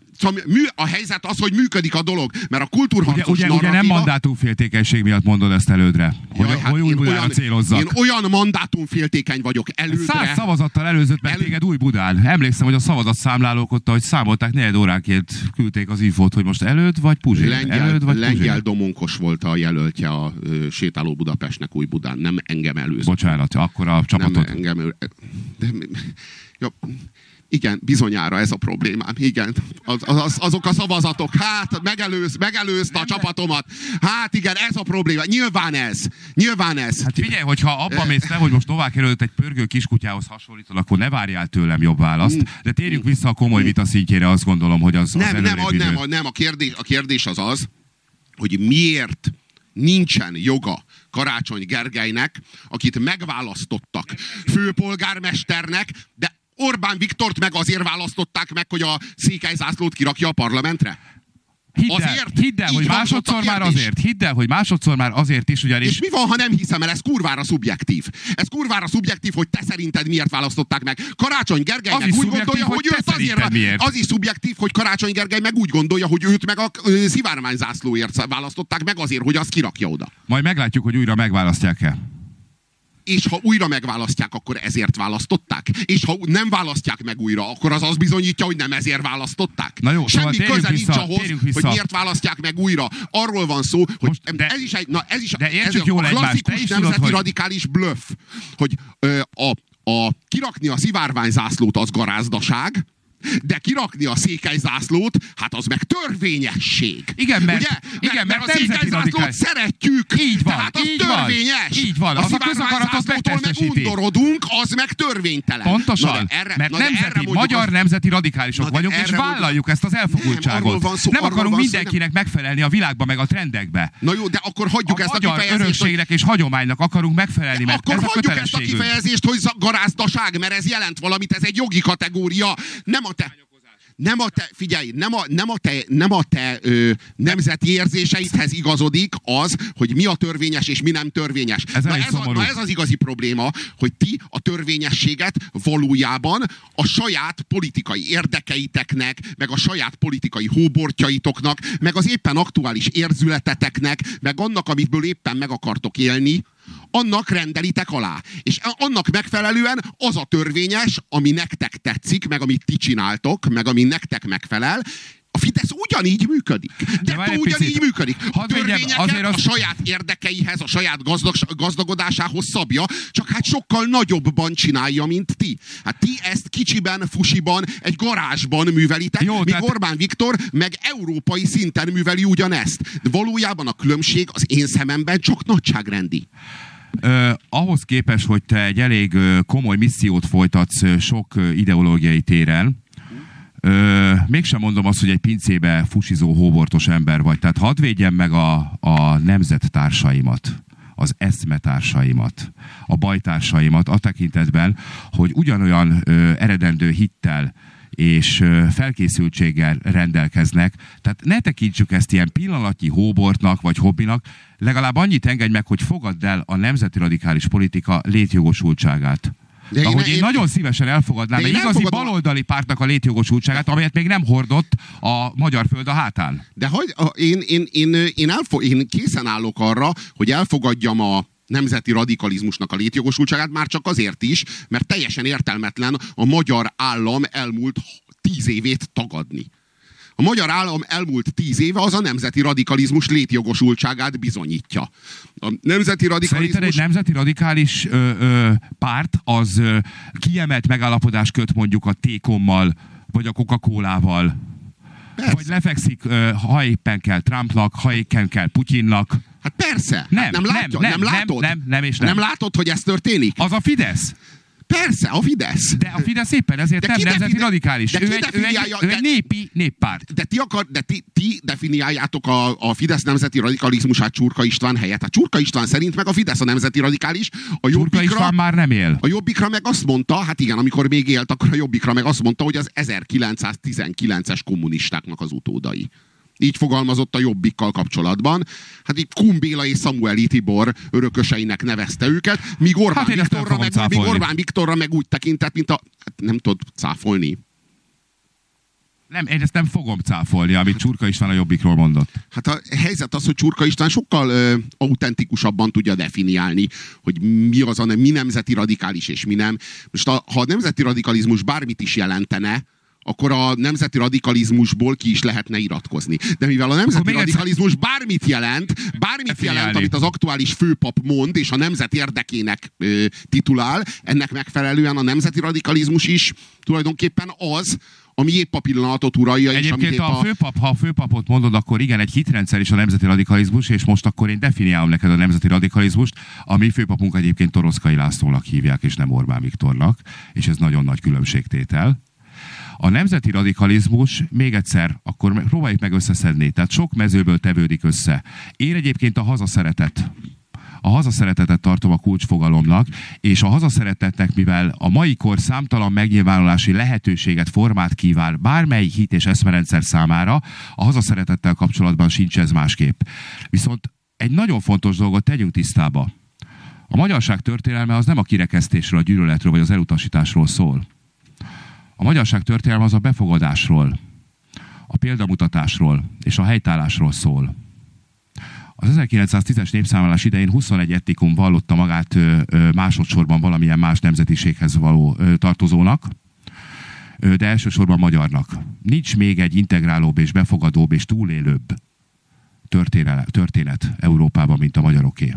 A: A helyzet az, hogy működik a dolog, mert a kultúrharcos
B: ugye, ugye,
A: narratíva...
B: Ugye nem mandátumféltékenység miatt mondod ezt elődre, hogy,
A: Jaj, hát
B: hogy új Budára célozzak.
A: Én olyan mandátumféltékeny vagyok elődre...
B: Száz szavazattal előzött meg elő... téged új Budán. Emlékszem, hogy a szavazatszámlálók ott, ahogy számolták, negyed óránként küldték az infót, hogy most előd vagy Puzsér.
A: Lengyel,
B: előd vagy
A: Lengyel
B: Puzsér.
A: Domonkos volt a jelöltje a ö, sétáló Budapestnek új Budán, nem engem előzött.
B: Bocsánat, akkor a csapatot...
A: Nem engem... De, ja, igen, bizonyára ez a problémám. Igen, az, az, azok a szavazatok. Hát, megelőz, megelőzte a csapatomat. Hát igen, ez a probléma. Nyilván ez. Nyilván ez.
B: Hát figyelj, hogyha abba mész le, hogy most Novák előtt egy pörgő kiskutyához hasonlítod, akkor ne várjál tőlem jobb választ. De térjünk vissza a komoly vita szintjére, azt gondolom, hogy az,
A: nem,
B: az
A: nem, nem, nem, nem, a kérdés, a kérdés az az, hogy miért nincsen joga Karácsony Gergelynek, akit megválasztottak főpolgármesternek, de Orbán Viktort meg azért választották meg, hogy a székelyzászlót kirakja a parlamentre?
B: Hidd el,
A: azért,
B: hidd el hogy másodszor már azért. Hidd el, hogy másodszor már azért is, ugyanis...
A: És mi van, ha nem hiszem el? Ez kurvára szubjektív. Ez kurvára szubjektív, hogy te szerinted miért választották meg. Karácsony Gergelynek úgy gondolja, hogy, hogy őt azért... Miért? Az is szubjektív, hogy Karácsony Gergely meg úgy gondolja, hogy őt meg a szivárványzászlóért választották meg azért, hogy azt kirakja oda.
B: Majd meglátjuk, hogy újra megválasztják-e.
A: És ha újra megválasztják, akkor ezért választották. És ha nem választják meg újra, akkor az azt bizonyítja, hogy nem ezért választották.
B: Na jó,
A: semmi
B: szóval
A: köze
B: vissza,
A: nincs ahhoz, hogy miért választják meg újra. Arról van szó, hogy most, de, ez is egy, na ez is
B: de
A: ez
B: a
A: klasszikus
B: is
A: nemzeti
B: tudod,
A: radikális bluff, hogy ö, a, a kirakni a szivárványzászlót az garázdaság, de kirakni a székelyzászlót, hát az meg törvényesség.
B: Igen, mert,
A: ugye?
B: igen,
A: mert, mert
B: mert
A: a székelyzászlót szeretjük.
B: Így van,
A: tehát az
B: így
A: törvényes.
B: Van, így van.
A: A szivárványzászlótól meg undorodunk, az meg törvénytelen.
B: Pontosan.
A: Erre,
B: mert nemzeti, magyar az... nemzeti radikálisok vagyunk, és vállaljuk ezt az elfogultságot. Nem, szó, nem akarunk mindenkinek szó, nem... megfelelni a világba, meg a trendekbe.
A: Na jó, de akkor hagyjuk
B: a
A: ezt a kifejezést.
B: A örökségnek és hagyománynak akarunk megfelelni, mert
A: akkor
B: ez a
A: hagyjuk ezt a kifejezést, hogy garázdaság, mert ez jelent valamit, ez egy jogi kategória. Nem a te... nem a te, figyelj, nem a, nem a te, nem a te ö, nemzeti érzéseidhez igazodik az, hogy mi a törvényes és mi nem törvényes.
B: Ez
A: na, ez a, na ez az igazi probléma, hogy ti a törvényességet valójában a saját politikai érdekeiteknek, meg a saját politikai hóbortjaitoknak, meg az éppen aktuális érzületeteknek, meg annak, amitből éppen meg akartok élni, annak rendelitek alá. És annak megfelelően az a törvényes, ami nektek tetszik, meg amit ti csináltok, meg ami nektek megfelel. A Fidesz ugyanígy működik. De ugyanígy picit. működik. A törvényeket az... a saját érdekeihez, a saját gazdag, gazdagodásához szabja, csak hát sokkal nagyobban csinálja, mint ti. Hát ti ezt kicsiben, fusiban, egy garázsban művelitek, Jó, míg tehát... Orbán Viktor meg európai szinten műveli ugyanezt. De valójában a különbség az én szememben csak nagyságrendi.
B: Uh, ahhoz képest, hogy te egy elég uh, komoly missziót folytatsz uh, sok uh, ideológiai téren, uh, mégsem mondom azt, hogy egy pincébe fusizó, hóbortos ember vagy. Tehát hadd védjem meg a, a nemzettársaimat, az eszmetársaimat, a bajtársaimat a tekintetben, hogy ugyanolyan uh, eredendő hittel és felkészültséggel rendelkeznek. Tehát ne tekintsük ezt ilyen pillanatnyi hóbortnak vagy hobbinak, legalább annyit engedj meg, hogy fogadd el a nemzeti radikális politika létjogosultságát. De én, ahogy én, én nagyon szívesen elfogadnám egy igazi elfogadom. baloldali pártnak a létjogosultságát, amelyet még nem hordott a magyar föld a hátán.
A: De hogy én, én, én, én, elfo- én készen állok arra, hogy elfogadjam a nemzeti radikalizmusnak a létjogosultságát, már csak azért is, mert teljesen értelmetlen a magyar állam elmúlt tíz évét tagadni. A magyar állam elmúlt tíz éve az a nemzeti radikalizmus létjogosultságát bizonyítja. A nemzeti radikalizmus...
B: Szerinted egy nemzeti radikális ö, ö, párt az ö, kiemelt megállapodást köt mondjuk a T-kommal, vagy a Coca-Colával, vagy lefekszik, ö, ha éppen kell Trumpnak, ha éppen kell Putyinnak.
A: Hát persze.
B: Nem,
A: hát nem, látja,
B: nem,
A: nem,
B: nem,
A: látod?
B: Nem, nem, és nem.
A: Nem látod, hogy ez történik?
B: Az a Fidesz.
A: Persze, a Fidesz.
B: De a Fidesz éppen ezért de nem nemzeti radikális. De ő, egy, ő, egy, ő egy népi néppárt.
A: De ti, akar, de ti, ti definiáljátok a, a Fidesz nemzeti radikalizmusát Csurka István helyett. A Csurka István szerint meg a Fidesz a nemzeti radikális. A
B: Csurka István már nem él.
A: A Jobbikra meg azt mondta, hát igen, amikor még élt, akkor a Jobbikra meg azt mondta, hogy az ezerkilencszáztizenkilences kommunistáknak az utódai. Így fogalmazott a Jobbikkal kapcsolatban. Hát így Kun Béla és Szamueli Tibor örököseinek nevezte őket, míg Orbán, hát Viktorra, meg, míg Orbán Viktorra meg úgy tekintett, mint a... Hát nem tudod cáfolni.
B: Nem, én ezt nem fogom cáfolni, amit Csurka István a Jobbikról mondott.
A: Hát a helyzet az, hogy Csurka István sokkal ö, autentikusabban tudja definiálni, hogy mi az a mi nemzeti radikális és mi nem. Most a, ha a nemzeti radikalizmus bármit is jelentene, akkor a nemzeti radikalizmusból ki is lehetne iratkozni. De mivel a nemzeti radikalizmus bármit jelent, bármit jelent, amit az aktuális főpap mond, és a nemzet érdekének ö, titulál, ennek megfelelően a nemzeti radikalizmus is tulajdonképpen az, ami épp a pillanatot uralja.
B: Egyébként a főpap, ha a főpapot mondod, akkor igen, egy hitrendszer is a nemzeti radikalizmus, és most akkor én definiálom neked a nemzeti radikalizmust. A mi főpapunk egyébként Toroszkai Lászlónak hívják, és nem Orbán Viktornak, és ez nagyon nagy különbségtétel. A nemzeti radikalizmus, még egyszer, akkor próbáljuk meg összeszedni. Tehát sok mezőből tevődik össze. Én egyébként a hazaszeretet, a hazaszeretetet tartom a kulcsfogalomnak, és a hazaszeretetnek, mivel a mai kor számtalan megnyilvánulási lehetőséget, formát kíván bármely hit és eszmerendszer számára, a hazaszeretettel kapcsolatban sincs ez másképp. Viszont egy nagyon fontos dolgot tegyünk tisztába. A magyarság történelme az nem a kirekesztésről, a gyűlöletről vagy az elutasításról szól. A magyarság történelme az a befogadásról, a példamutatásról és a helytállásról szól. Az ezerkilencszáztízes népszámlálás idején huszonegy etnikum vallotta magát ö, ö, másodszorban valamilyen más nemzetiséghez való ö, tartozónak, ö, de elsősorban magyarnak. Nincs még egy integrálóbb és befogadóbb és túlélőbb történet, történet Európában, mint a magyaroké.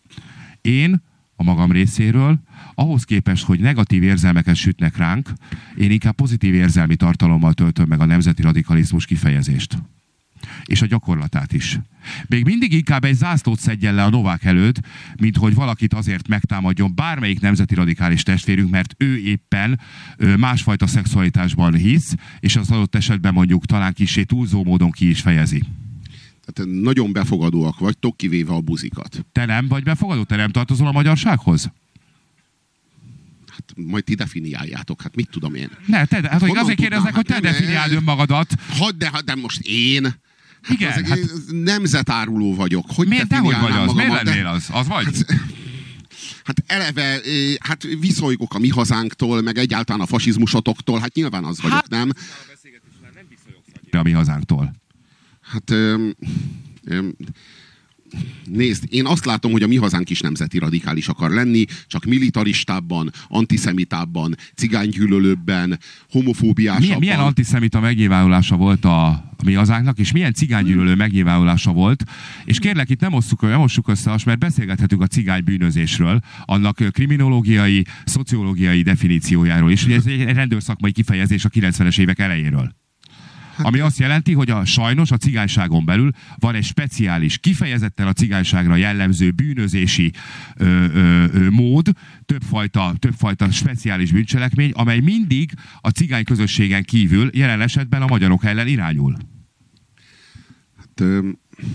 B: Én a magam részéről, ahhoz képest, hogy negatív érzelmeket sütnek ránk, én inkább pozitív érzelmi tartalommal töltöm meg a nemzeti radikalizmus kifejezést. És a gyakorlatát is. Még mindig inkább egy zászlót szedjen le a Novák előtt, mint hogy valakit azért megtámadjon bármelyik nemzeti radikális testvérünk, mert ő éppen másfajta szexualitásban hisz, és az adott esetben mondjuk talán kissé túlzó módon ki is fejezi.
A: Tehát nagyon befogadóak vagytok, kivéve a buzikat.
B: Te nem vagy befogadó? Te nem tartozol a magyarsághoz?
A: Hát majd ti definiáljátok, hát mit tudom én.
B: Ne, te, hát, hogy azért kérdeznek, hogy te
A: hát,
B: definiáld önmagadat.
A: Hadd, de, de most én... Hát
B: igen,
A: az,
B: hát,
A: nemzetáruló vagyok. Hogy
B: miért te hogy vagy az? Miért lennél
A: de,
B: az? Az vagy?
A: Hát, hát eleve, hát viszolygok a mi hazánktól, meg egyáltalán a fasizmusotoktól, hát nyilván az vagyok, hát, nem?
B: A mi hazánktól.
A: Hát... Öm, öm, nézd, én azt látom, hogy a mi hazánk is nemzeti radikális akar lenni, csak militaristábban, antiszemitábban, cigánygyűlölőbben, homofóbiásabban.
B: Milyen, milyen antiszemita megnyilvánulása volt a, a mi hazánknak, és milyen cigánygyűlölő megnyilvánulása volt, és kérlek, itt nem osszuk, nem osszuk össze, mert beszélgethetünk a cigány bűnözésről, annak kriminológiai, szociológiai definíciójáról is. Ugye ez egy rendőrszakmai kifejezés a kilencvenes évek elejéről. Ami azt jelenti, hogy a, sajnos a cigányságon belül van egy speciális, kifejezetten a cigányságra jellemző bűnözési ö, ö, ö, mód, többfajta, többfajta speciális bűncselekmény, amely mindig a cigány közösségen kívül, jelen esetben a magyarok ellen irányul.
A: Hát ö,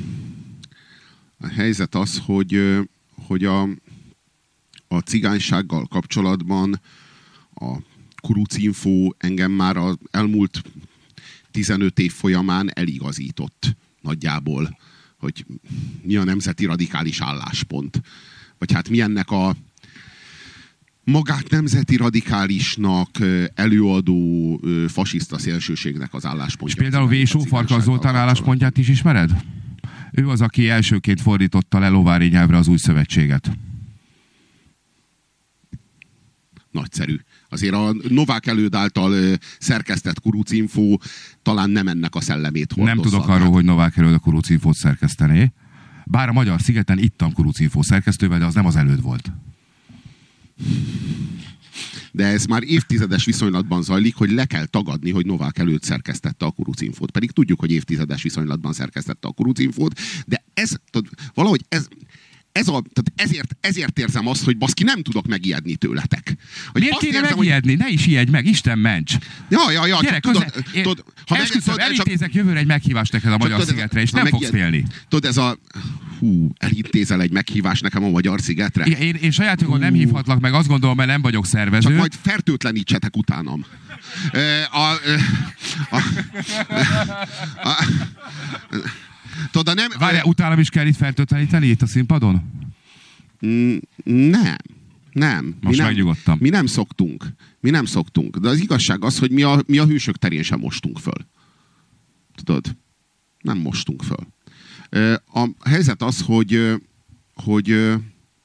A: a helyzet az, hogy, ö, hogy a, a cigánysággal kapcsolatban a Kurucinfo engem már az elmúlt tizenöt év folyamán eligazított nagyjából, hogy mi a nemzeti radikális álláspont. Vagy hát mi ennek a magát nemzeti radikálisnak előadó fasiszta szélsőségnek az álláspontja.
B: És például Vésó Farkas Zoltán álláspontját is ismered? Ő az, aki elsőként fordította le lovári nyelvre az új szövetséget.
A: Nagyszerű. Azért a Novák Előd által szerkesztett Kurucinfo talán nem ennek a szellemét hordozza.
B: Nem tudok arról, hogy Novák Előd a Kurucinfót szerkesztené. Bár a Magyar Szigeten ittam Kurucinfo szerkesztővel, de az nem az Előd volt.
A: De ez már évtizedes viszonylatban zajlik, hogy le kell tagadni, hogy Novák Előd szerkesztette a Kurucinfót. Pedig tudjuk, hogy évtizedes viszonylatban szerkesztette a Kurucinfót, de ez, tudod, valahogy ez... Ez a, tehát ezért, ezért érzem azt, hogy baszki, nem tudok megijedni tőletek. Hogy
B: miért kéne érzem, megijedni? Hogy... Ne is ijedj meg, Isten ments!
A: Ja, ja, ja.
B: Gyere,
A: tudod,
B: én,
A: tudod, ha
B: esküszöm, meg, elintézek csak, jövőre egy meghívást neked a Magyar tudod, Szigetre, és nem fogsz félni.
A: Tudod, ez a... Hú, elintézel egy meghívást nekem a Magyar Szigetre?
B: Igen, én, én saját jogon nem hívhatlak meg, azt gondolom, mert nem vagyok szervező.
A: Csak majd fertőtlenítsetek utánam. A... a, a, a, a Tudod, nem...
B: Várjál, utánam is kell itt fertőtleníteni itt a színpadon?
A: Mm, nem. Nem.
B: Most
A: mi
B: megnyugodtam.
A: Mi nem szoktunk. Mi nem szoktunk. De az igazság az, hogy mi a, mi a hősök terén sem mostunk föl. Tudod? Nem mostunk föl. A helyzet az, hogy, hogy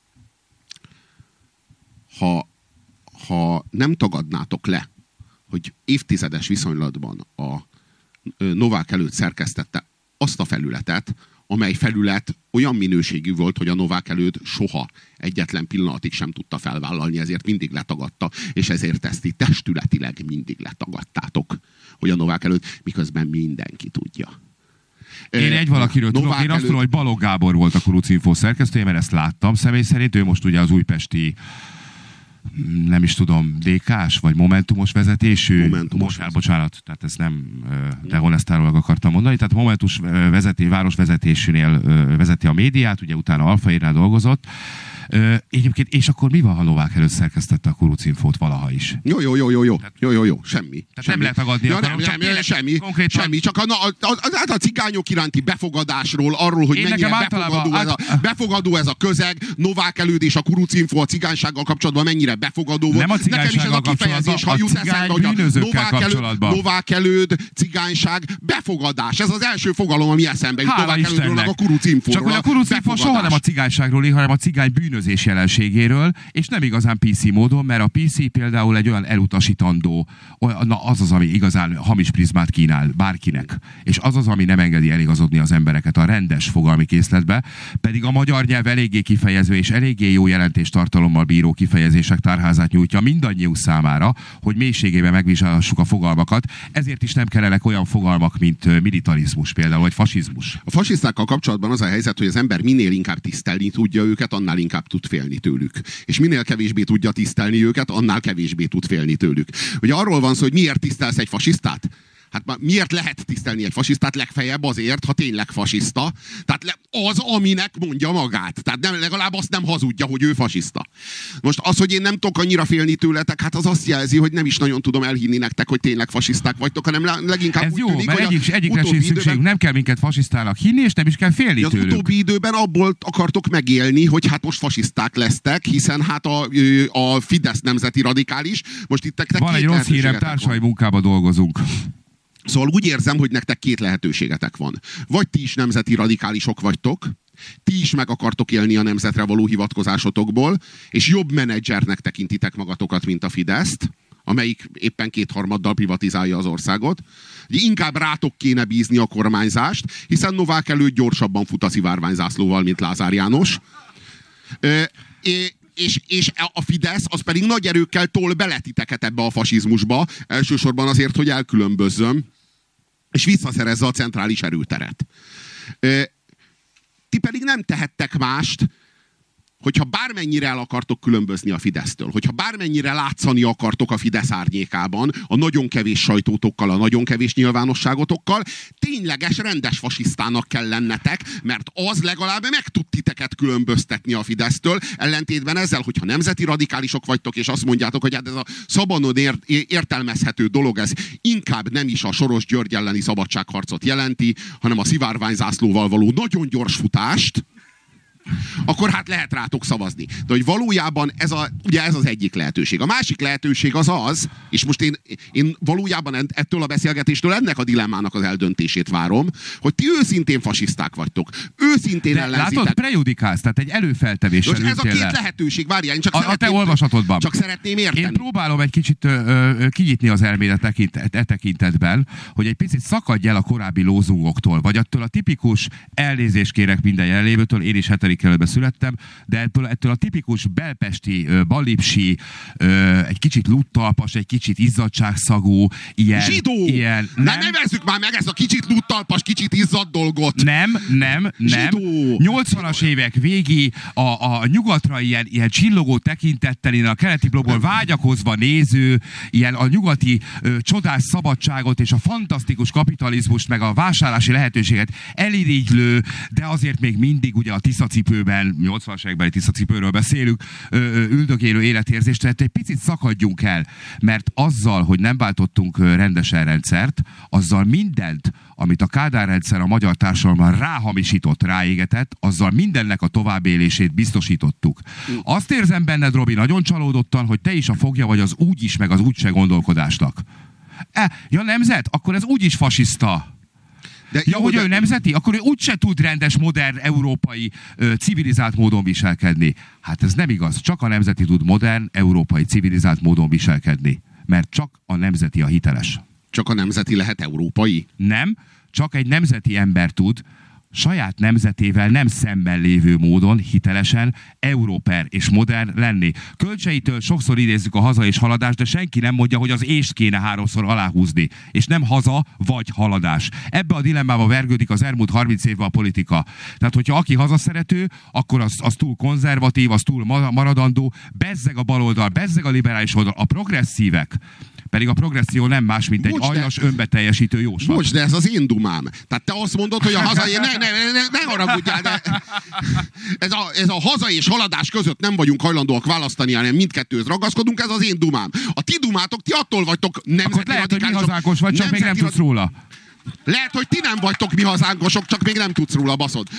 A: ha, ha nem tagadnátok le, hogy évtizedes viszonylatban a Novák Előd szerkesztette azt a felületet, amely felület olyan minőségű volt, hogy a Novák Előd soha egyetlen pillanatig sem tudta felvállalni, ezért mindig letagadta, és ezért ezt itt testületileg mindig letagadtátok, hogy a Novák Előd, miközben mindenki tudja.
B: Én egy valakiről tudok, én azt előtt... tudom, hogy Balogh Gábor volt a Kurucinfo szerkesztője, mert ezt láttam személy szerint, ő most ugye az újpesti nem is tudom, dé ká-s vagy Momentumos vezetésű.
A: Momentumos.
B: Most, bocsánat, tehát ezt nem dehonestálólag akartam mondani. Tehát Momentus vezeté, városvezetésűnél vezeti a médiát, ugye utána Alfairnál dolgozott. Egyébként, és akkor mi van, ha Novák Előd szerkesztette a Kurucinfót valaha is?
A: Jó, jó, jó, jó, jó, jó, jó, jó. semmi.
B: Tehát
A: semmi.
B: nem lehet tagadni.
A: Ja, nem, nem, nem, semmi, konkrétan... semmi, csak a, a, a, a cigányok iránti befogadásról, arról, hogy én mennyire befogadó, át... ez a, befogadó ez a közeg, Novák Előd és a Kurucinfo a cigánysággal kapcsolatban mennyire befogadó volt.
B: Nem a cigánysággal kapcsolatban, a cigány bűnözőkkel kapcsolatban.
A: Novák Előd, cigányság, befogadás. Ez az első fogalom, ami eszembe jut Novák Elődről, a Kurucinfóról.
B: Csak hogy a Kurucinfo soha nem a cigányságról ír, hanem a cigány bűnözés jelenségéről, és nem igazán pé cé módon, mert a pé cé például egy olyan elutasítandó, na az az, ami igazán hamis prizmát kínál bárkinek, és az az, ami nem engedi eligazodni az embereket a rendes fogalmi készletbe, pedig a magyar nyelv eléggé kifejező és eléggé jó jelentéstartalommal bíró kifejezések tárházát nyújtja mindannyiunk számára, hogy mélységében megvizsgálhassuk a fogalmakat, ezért is nem kellenek olyan fogalmak, mint militarizmus például, vagy fasizmus.
A: A fasisztákkal kapcsolatban az a helyzet, hogy az ember minél inkább tisztelni tudja őket, annál inkább tud félni tőlük. És minél kevésbé tudja tisztelni őket, annál kevésbé tud félni tőlük. Ugye arról van szó, hogy miért tisztelsz egy fasisztát? Hát már miért lehet tisztelni egy fasisztát? Legfeljebb azért, ha tényleg fasiszta. Tehát az, aminek mondja magát. Tehát nem, legalább azt nem hazudja, hogy ő fasiszta. Most az, hogy én nem tudok annyira félni tőletek, hát az azt jelzi, hogy nem is nagyon tudom elhinni nektek, hogy tényleg fasiszták vagytok, hanem leginkább
B: ez
A: úgy
B: jó,
A: tűnik,
B: mert
A: hogy
B: egyik, egyikre sincs szükségünk. Nem kell minket fasisztának hinni, és nem is kell félni
A: az
B: tőlük.
A: utóbbi időben abból akartok megélni, hogy hát most fasiszták lesztek, hiszen hát a, a Fidesz nemzeti radikális. Most itt
B: van egy rossz hírem, társai munkába dolgozunk.
A: Szóval úgy érzem, hogy nektek két lehetőségetek van. Vagy ti is nemzeti radikálisok vagytok, ti is meg akartok élni a nemzetre való hivatkozásotokból, és jobb menedzsernek tekintitek magatokat, mint a Fideszt, amelyik éppen kétharmaddal privatizálja az országot. Inkább rátok kéne bízni a kormányzást, hiszen Novák előtt gyorsabban fut a szivárványzászlóval, mint Lázár János. Ö, é, És, és a Fidesz az pedig nagy erőkkel tol bele titeket ebbe a fasizmusba, elsősorban azért, hogy elkülönbözzön, és visszaszerezze a centrális erőteret. Ti pedig nem tehettek mást, hogyha bármennyire el akartok különbözni a Fidesztől, hogyha bármennyire látszani akartok a Fidesz árnyékában, a nagyon kevés sajtótokkal, a nagyon kevés nyilvánosságotokkal, tényleges, rendes fasisztának kell lennetek, mert az legalább meg tud titeket különböztetni a Fidesztől, ellentétben ezzel, hogyha nemzeti radikálisok vagytok, és azt mondjátok, hogy hát ez a szabadon ért, értelmezhető dolog, ez inkább nem is a Soros György elleni szabadságharcot jelenti, hanem a szivárványzászlóval való nagyon gyors futást, akkor hát lehet rátok szavazni. De hogy valójában ez, a, ugye ez az egyik lehetőség. A másik lehetőség az az, és most én, én valójában ettől a beszélgetéstől ennek a dilemmának az eldöntését várom, hogy ti őszintén fasiszták vagytok. Őszintén
B: de
A: ellenzitek.
B: Látod, prejudikálsz, tehát egy előfeltevéssel
A: ültél. Ez a két
B: le.
A: lehetőség, várjál, én csak
B: a,
A: szeretném,
B: a te olvasatodban.
A: Csak szeretném érteni.
B: Én próbálom egy kicsit ö, ö, kinyitni az elmélet tekintet, e tekintetben, hogy egy picit szakadj el a korábbi lózungoktól, vagy attól a tipikus elnézést kérek minden jelenlévőtől, én is hetedik kerületben születtem, de ettől, ettől a tipikus belpesti, ballipsi, egy kicsit luttalpas, egy kicsit izzadságszagú, ilyen...
A: Zsidó!
B: Ilyen,
A: nem, nem nevezzük már meg ezt a kicsit luttalpas, kicsit izzadt dolgot!
B: Nem, nem, nem.
A: Zsidó!
B: nyolcvanas évek végi, a, a nyugatra ilyen, ilyen csillogó tekintettel, ilyen a keleti blokkból vágyakozva néző, ilyen a nyugati ö, csodás szabadságot és a fantasztikus kapitalizmust, meg a vásárlási lehetőséget elirigylő, de azért még mindig ugye a tiszacipőben, nyolcvanas évekbeli tiszacipőről beszélünk, ö, ö, üldögélő életérzést, tehát egy picit szakadjunk el, mert azzal, hogy nem váltottunk rendesen rendszert, azzal mindent, amit a Kádár rendszer a magyar társadalomban ráhamisított, ráégetett, azzal mindennek a továbbélését biztosítottuk. Azt érzem benned, Robi, nagyon csalódottan, hogy te is a fogja vagy az úgy is, meg az úgyse gondolkodásnak. E, ja, nemzet? Akkor ez úgyis fasiszta. De ja, jó, hogy de... ő nemzeti? Akkor ő úgyse tud rendes, modern, európai, ö, civilizált módon viselkedni. Hát ez nem igaz. Csak a nemzeti tud modern, európai, civilizált módon viselkedni. Mert csak a nemzeti a hiteles.
A: Csak a nemzeti lehet európai?
B: Nem, csak egy nemzeti ember tud saját nemzetével nem szemben lévő módon hitelesen, európer és modern lenni. Kölcseitől sokszor idézzük a haza és haladás, de senki nem mondja, hogy az ést kéne háromszor aláhúzni. És nem haza vagy haladás. Ebbe a dilemmába vergődik az elmúlt harminc évben a politika. Tehát, hogyha aki hazaszerető, akkor az, az túl konzervatív, az túl maradandó, bezzeg a baloldal, bezzeg a liberális oldal, a progresszívek. Pedig a progresszió nem más, mint egy
A: Bocs,
B: aljas,
A: de...
B: önbeteljesítő jóslat.
A: Bocs, de ez az én dumám. Tehát te azt mondod, hogy a hazai... Ne, ne, ne, ne, ne haragudjál, de ez a, ez a haza és haladás között nem vagyunk hajlandóak választani, hanem mindkettőhöz ragaszkodunk, ez az én dumám. A ti dumátok, ti attól vagytok nemzeti
B: Akkor lehet, hogy mi hazánkos vagy, csak még nem tudsz róla.
A: Lehet, hogy ti nem vagytok mi hazánkosok, csak még nem tudsz róla, baszod.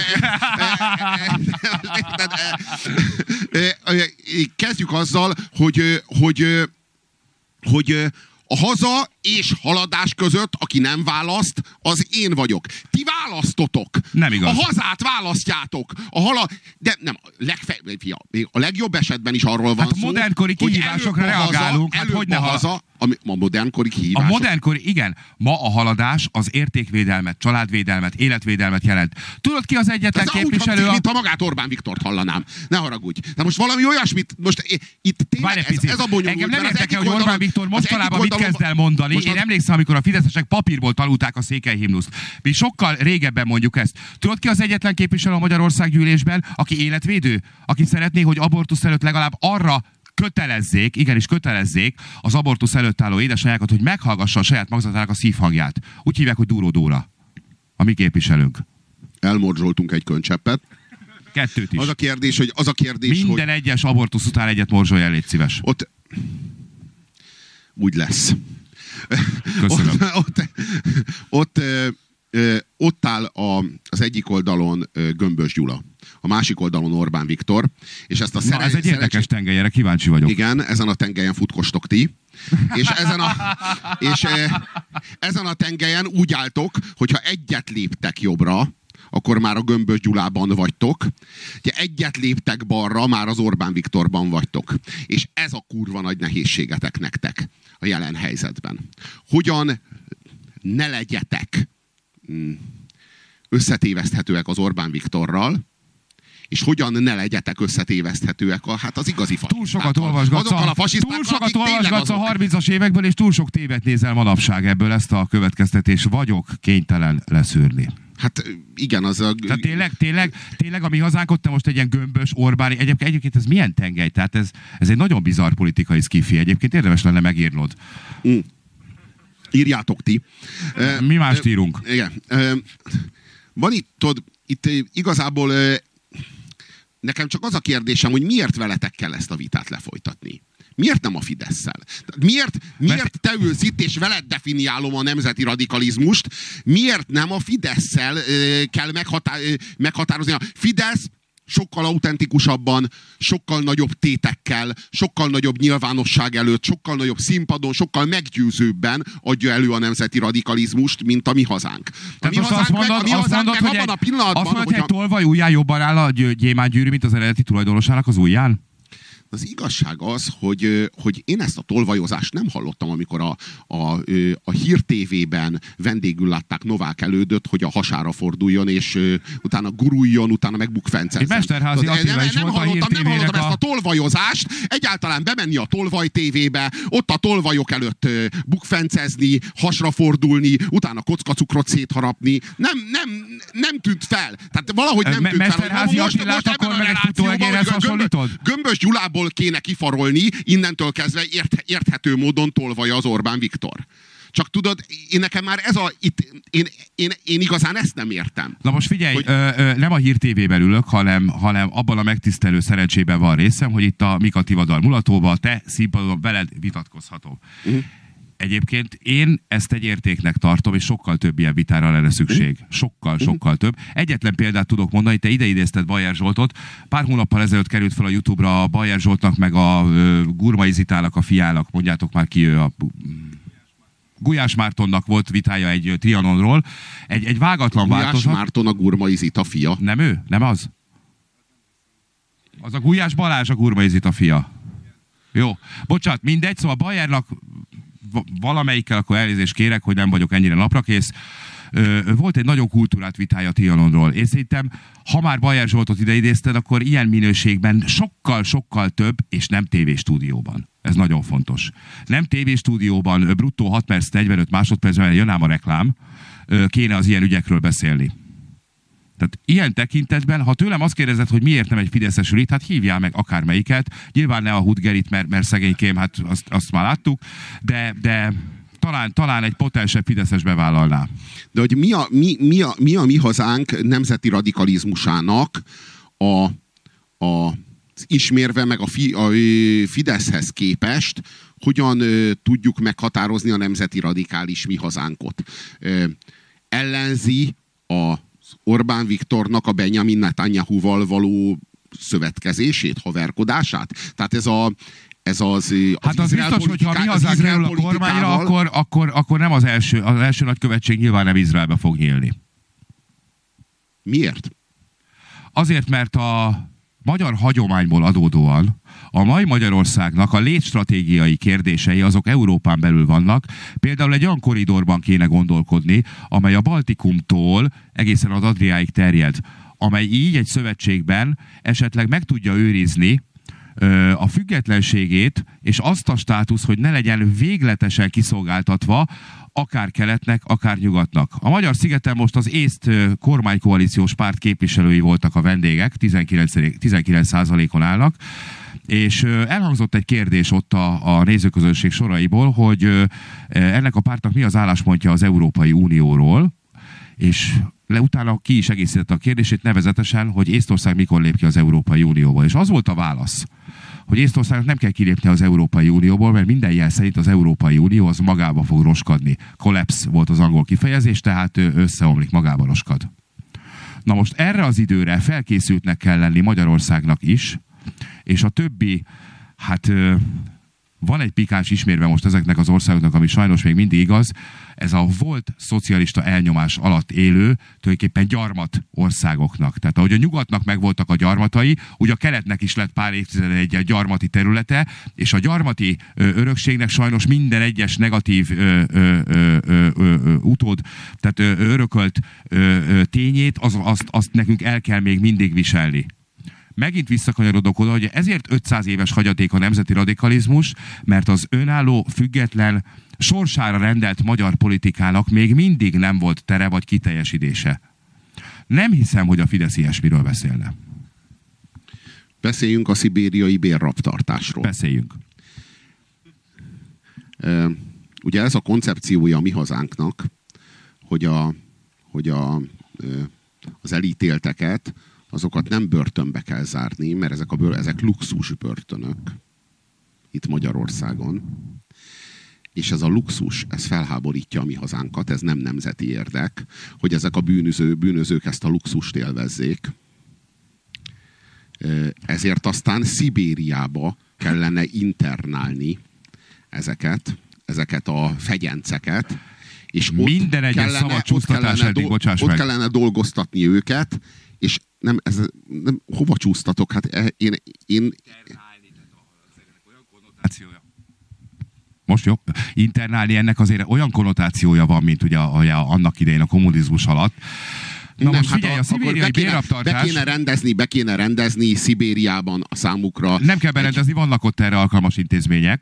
A: Kezdjük azzal, hogy, hogy, hogy a haza és haladás között, aki nem választ, az én vagyok. Ti választotok.
B: Nem igaz.
A: A hazát választjátok. A hala... De nem, legfe... Fia, a legjobb esetben is arról van
B: hát
A: szó,
B: a modernkori kihívásokra reagálunk.
A: Haza,
B: hát hogy ne
A: a haza, a, a modernkori kihívások.
B: A modernkori, igen. Ma a haladás az értékvédelmet, családvédelmet, életvédelmet jelent. Tudod ki az egyetlen
A: ez
B: képviselő?
A: Úgy, mint ha magát Orbán Viktort hallanám. Ne haragudj. De most valami olyasmit, most itt tényleg ez, ez a bonyolult.
B: Engem nem érdekel, hogy Orbán Viktor mostanában mit kezd el mondani. Én
A: az...
B: emlékszem, amikor a fideszesek papírból tanulták a székelyhimnuszt. Mi sokkal régebben mondjuk ezt. Tudod ki az egyetlen képviselő a Magyarország gyűlésben, aki életvédő? Aki szeretné, hogy abortusz előtt legalább arra kötelezzék, igenis kötelezzék az abortusz előtt álló édesanyákat, hogy meghallgassa a saját magzatának a szívhangját. Úgy hívják, hogy Dúró Dóra. A mi képviselőnk.
A: Elmorzsoltunk egy könycseppet.
B: Kettőt is.
A: Az a kérdés, hogy... Az a kérdés,
B: Minden
A: hogy...
B: egyes abortusz után egyet morzsolj el, légy szíves.
A: Ott... Úgy lesz.
B: Köszönöm.
A: Ott, ott, ott, ott, ott áll a, az egyik oldalon Gömbös Gyula, a másik oldalon Orbán Viktor, és ezt a
B: szere... Na, ez egy érdekes szerencsé... tengely, erre kíváncsi vagyok.
A: Igen, ezen a tengelyen futkostok ti, és, ezen a, és ezen a tengelyen úgy álltok, hogyha egyet léptek jobbra, akkor már a Gömbös Gyulában vagytok. Ugye egyet léptek balra, már az Orbán Viktorban vagytok. És ez a kurva nagy nehézségetek nektek a jelen helyzetben. Hogyan ne legyetek összetéveszthetőek az Orbán Viktorral, és hogyan ne legyetek összetéveszthetőek a, hát az igazi fasisztákkal.
B: Túl sokat olvasgatsz a, a, túl sokat olvasgatsz a harmincas évekből, és túl sok tévet nézel manapság, ebből ezt a következtetés vagyok kénytelen leszűrni.
A: Hát igen, az a...
B: Tehát tényleg, tényleg, tényleg a mi hazánk te most egy ilyen gömbös, Orbáni, egyébként, egyébként ez milyen tengely? Tehát ez, ez egy nagyon bizarr politikai szkifi, egyébként érdemes lenne megírnod.
A: Mm. Írjátok ti.
B: Mi mást írunk?
A: Igen. Van itt, tudod, itt igazából nekem csak az a kérdésem, hogy miért veletek kell ezt a vitát lefolytatni? Miért nem a Fidesszel? Miért, miért te ülsz itt, és veled definiálom a nemzeti radikalizmust? Miért nem a Fidesszel kell meghatá- meghatározni? A Fidesz sokkal autentikusabban, sokkal nagyobb tétekkel, sokkal nagyobb nyilvánosság előtt, sokkal nagyobb színpadon, sokkal meggyőzőbben adja elő a nemzeti radikalizmust, mint a mi hazánk. A mi hazánk meg, a mi hazánk meg abban a pillanatban...
B: Azt mondod, hogy egy tolvaj ujján jobban áll a Gyémánt Győri, mint az eredeti tulajdonosának az ujján?
A: Az igazság az, hogy, hogy én ezt a tolvajozást nem hallottam, amikor a, a, a Hír té vében vendégül látták Novák Elődöt, hogy a hasára forduljon, és utána guruljon, utána meg bukfencezzen.
B: Mesterházi Attila is
A: nem,
B: volt
A: hallottam,
B: a Hír té vének
A: nem hallottam
B: a...
A: ezt a tolvajozást, egyáltalán bemenni a Tolvaj té vébe, ott a tolvajok előtt bukfencezni, hasra fordulni, utána kockacukrot szétharapni. Nem, nem, nem tűnt fel. Tehát valahogy nem tűnt fel.
B: Mesterházi Attilát akkor meg egy futóegérhez hasonlítod?
A: Gömbös Gyulából kéne kifarolni, innentől kezdve ért, érthető módon tolvaja az Orbán Viktor. Csak tudod, én nekem már ez a... Itt, én, én, én igazán ezt nem értem.
B: Na most figyelj,
A: hogy...
B: ö, ö, nem a Hír té vében ülök, hanem, hanem abban a megtisztelő szerencsében van részem, hogy itt a Mika Tivadar mulatóban, te színpadon veled vitatkozhatom. Uh-huh. Egyébként én ezt egy értéknek tartom, és sokkal több ilyen vitára lenne szükség. Sokkal, uh-huh. sokkal több. Egyetlen példát tudok mondani, te ide idézted Bajer Zsoltot. Pár hónappal ezelőtt került fel a YouTube-ra a Bajer Zsoltnak, meg a uh, Gurmai Zitának, a fiának, mondjátok már ki ő a... Gulyás Mártonnak volt vitája egy Trianonról. Egy, egy vágatlan
A: Gulyás
B: változat.
A: Gulyás Márton a Gurmai Zita fia.
B: Nem ő? Nem az? Az a Gulyás Balázs a Gurmai Zita fia. Jó. Bocsánat, mindegy, szóval Bajernak valamelyikkel akkor elnézést kérek, hogy nem vagyok ennyire naprakész. Volt egy nagyon kultúrát vitája Trianonról. Én szerintem, ha már Bajer Zsoltot ide idézted, akkor ilyen minőségben sokkal-sokkal több, és nem tévéstúdióban. Ez nagyon fontos. Nem tévéstúdióban, bruttó hat perc, negyvenöt másodpercben jön ám a reklám, kéne az ilyen ügyekről beszélni. Tehát ilyen tekintetben, ha tőlem azt kérdezed, hogy miért nem egy fideszes ülit, hát hívjál meg akármelyiket. Nyilván ne a Hudgerit, mert, mert szegénykém, hát azt, azt már láttuk, de, de talán, talán egy potensebb fideszes bevállalná.
A: De hogy mi a mi, mi, a, mi, a mi hazánk nemzeti radikalizmusának a, a ismérve meg a, fi, a Fideszhez képest, hogyan ö, tudjuk meghatározni a nemzeti radikális mi hazánkot. Ö, ellenzi a Orbán Viktornak a Benjamin Netanyahuval való szövetkezését, haverkodását. Tehát ez a ez az, az
B: hát az biztos, hogy ha mi hazánk kerül a kormányra, akkor, akkor, akkor nem az első, az első nagykövetség nyilván nem Izraelbe fog nyílni.
A: Miért?
B: Azért, mert a magyar hagyományból adódóan a mai Magyarországnak a létstratégiai kérdései azok Európán belül vannak. Például egy olyan koridorban kéne gondolkodni, amely a Baltikumtól egészen az Adriáig terjed, amely így egy szövetségben esetleg meg tudja őrizni ö, a függetlenségét, és azt a státusz, hogy ne legyen végletesen kiszolgáltatva akár keletnek, akár nyugatnak. A Magyar Szigeten most az észt kormánykoalíciós párt képviselői voltak a vendégek, tizenkilenc százalékon állnak, És elhangzott egy kérdés ott a, a nézőközönség soraiból, hogy ennek a pártnak mi az álláspontja az Európai Unióról, és le, utána ki is egészítette a kérdését, nevezetesen, hogy Észtország mikor lép ki az Európai Unióból. És az volt a válasz, hogy Észtországnak nem kell kilépni az Európai Unióból, mert minden jel szerint az Európai Unió az magába fog roskadni. Collapse volt az angol kifejezés, tehát összeomlik, magába roskad. Na most erre az időre felkészültnek kell lenni Magyarországnak is, és a többi, hát van egy pikáns ismérve most ezeknek az országoknak, ami sajnos még mindig igaz, ez a volt szocialista elnyomás alatt élő, tulajdonképpen gyarmat országoknak. Tehát ahogy a nyugatnak megvoltak a gyarmatai, úgy a keletnek is lett pár évtizeden egy gyarmati területe, és a gyarmati ö, örökségnek sajnos minden egyes negatív ö, ö, ö, ö, ö, utód, tehát ö, örökölt ö, ö, tényét, az, azt, azt nekünk el kell még mindig viselni. Megint visszakanyarodok oda, hogy ezért ötszáz éves hagyaték a nemzeti radikalizmus, mert az önálló, független, sorsára rendelt magyar politikának még mindig nem volt tere vagy kiteljesedése. Nem hiszem, hogy a Fidesz ilyesmiről beszélne.
A: Beszéljünk a szibériai bérraptartásról.
B: Beszéljünk.
A: Ugye ez a koncepciója a mi hazánknak, hogy, a, hogy a, az elítélteket azokat nem börtönbe kell zárni, mert ezek, a bőr, ezek luxus börtönök itt Magyarországon. És ez a luxus, ez felháborítja a mi hazánkat, ez nem nemzeti érdek, hogy ezek a bűnöző, bűnözők ezt a luxust élvezzék. Ezért aztán Szibériába kellene internálni ezeket, ezeket a fegyenceket, és
B: minden egyes szavacsúsztatás eddig, bocsáss meg.
A: Ott kellene dolgoztatni őket, és nem, ez, nem, hova csúsztatok? Hát én... én...
B: Most jó. Internálni ennek azért olyan konnotációja van, mint ugye, ugye annak idején a kommunizmus alatt. Na nem, most figyelj, hát a, a szibériai bérraptartás...
A: Be kéne rendezni, be kéne rendezni Szibériában a számukra...
B: Nem kell berendezni, egy... vannak ott erre alkalmas intézmények.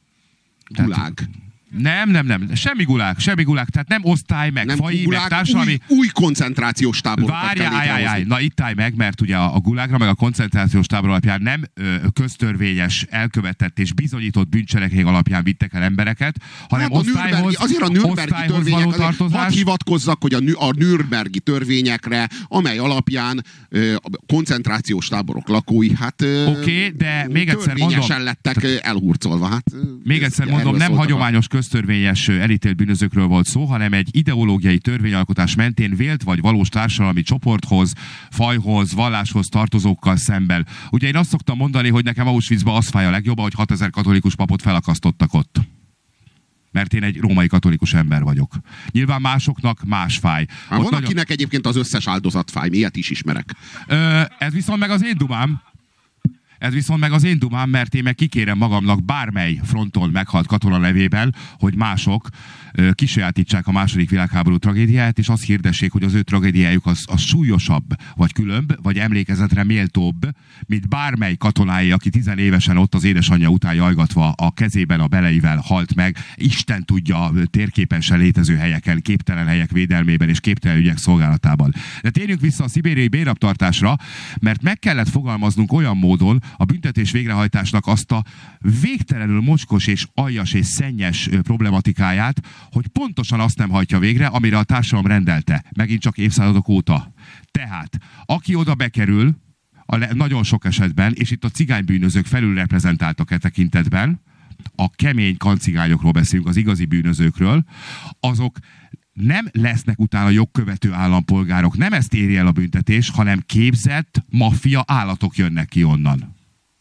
A: Gulág.
B: Tehát, Nem, nem, nem. Semmi gulág, semmi gulág. Tehát nem osztály, meg
A: nem
B: faji,
A: gulág,
B: meg társadalmi...
A: Új, új koncentrációs táborokat
B: Várjál,
A: kell
B: állj, állj, na itt állj meg, mert ugye a gulágra, meg a koncentrációs tábor alapján nem ö, köztörvényes, elkövetett és bizonyított bűncselekmény alapján vittek el embereket, hanem
A: hát
B: osztályhoz,
A: azért a Nürnbergi törvények, hadd hivatkozzak, hogy a, a Nürnbergi törvényekre, amely alapján ö, a koncentrációs táborok lakói, hát
B: Oké, okay, de még egyszer mondom,
A: lettek elhurcolva. Hát,
B: még egyszer mondom, nem hagyományos köztörvényes elítélt bűnözőkről volt szó, hanem egy ideológiai törvényalkotás mentén vélt vagy valós társadalmi csoporthoz, fajhoz, valláshoz tartozókkal szemben. Ugye én azt szoktam mondani, hogy nekem Auschwitzban az fáj a legjobb, hogy hatezer katolikus papot felakasztottak ott. Mert én egy római katolikus ember vagyok. Nyilván másoknak más fáj.
A: Há, van nagyon... akinek egyébként az összes áldozat fáj, miért is ismerek.
B: Ö, ez viszont meg az én dumám. Ez viszont meg az én dumám, mert én meg kikérem magamnak bármely fronton meghalt katona nevében, hogy mások ö, kisajátítsák a második világháború tragédiáját, és azt hirdessék, hogy az ő tragédiájuk az, az súlyosabb, vagy különb, vagy emlékezetre méltóbb, mint bármely katonáé, aki tizenévesen ott az édesanyja után jajgatva a kezében a beleivel halt meg, Isten tudja térképen se létező helyeken, képtelen helyek védelmében és képtelen ügyek szolgálatában. De térjünk vissza a szibériai bérraptartásra, mert meg kellett fogalmaznunk olyan módon, a büntetés végrehajtásnak azt a végtelenül mocskos és aljas és szennyes problematikáját, hogy pontosan azt nem hajtja végre, amire a társadalom rendelte. Megint csak évszázadok óta. Tehát, aki oda bekerül, a le- nagyon sok esetben, és itt a cigánybűnözők felülreprezentáltak e tekintetben, a kemény kancigányokról beszélünk, az igazi bűnözőkről, azok nem lesznek utána jogkövető állampolgárok. Nem ezt éri el a büntetés, hanem képzett maffia állatok jönnek ki onnan.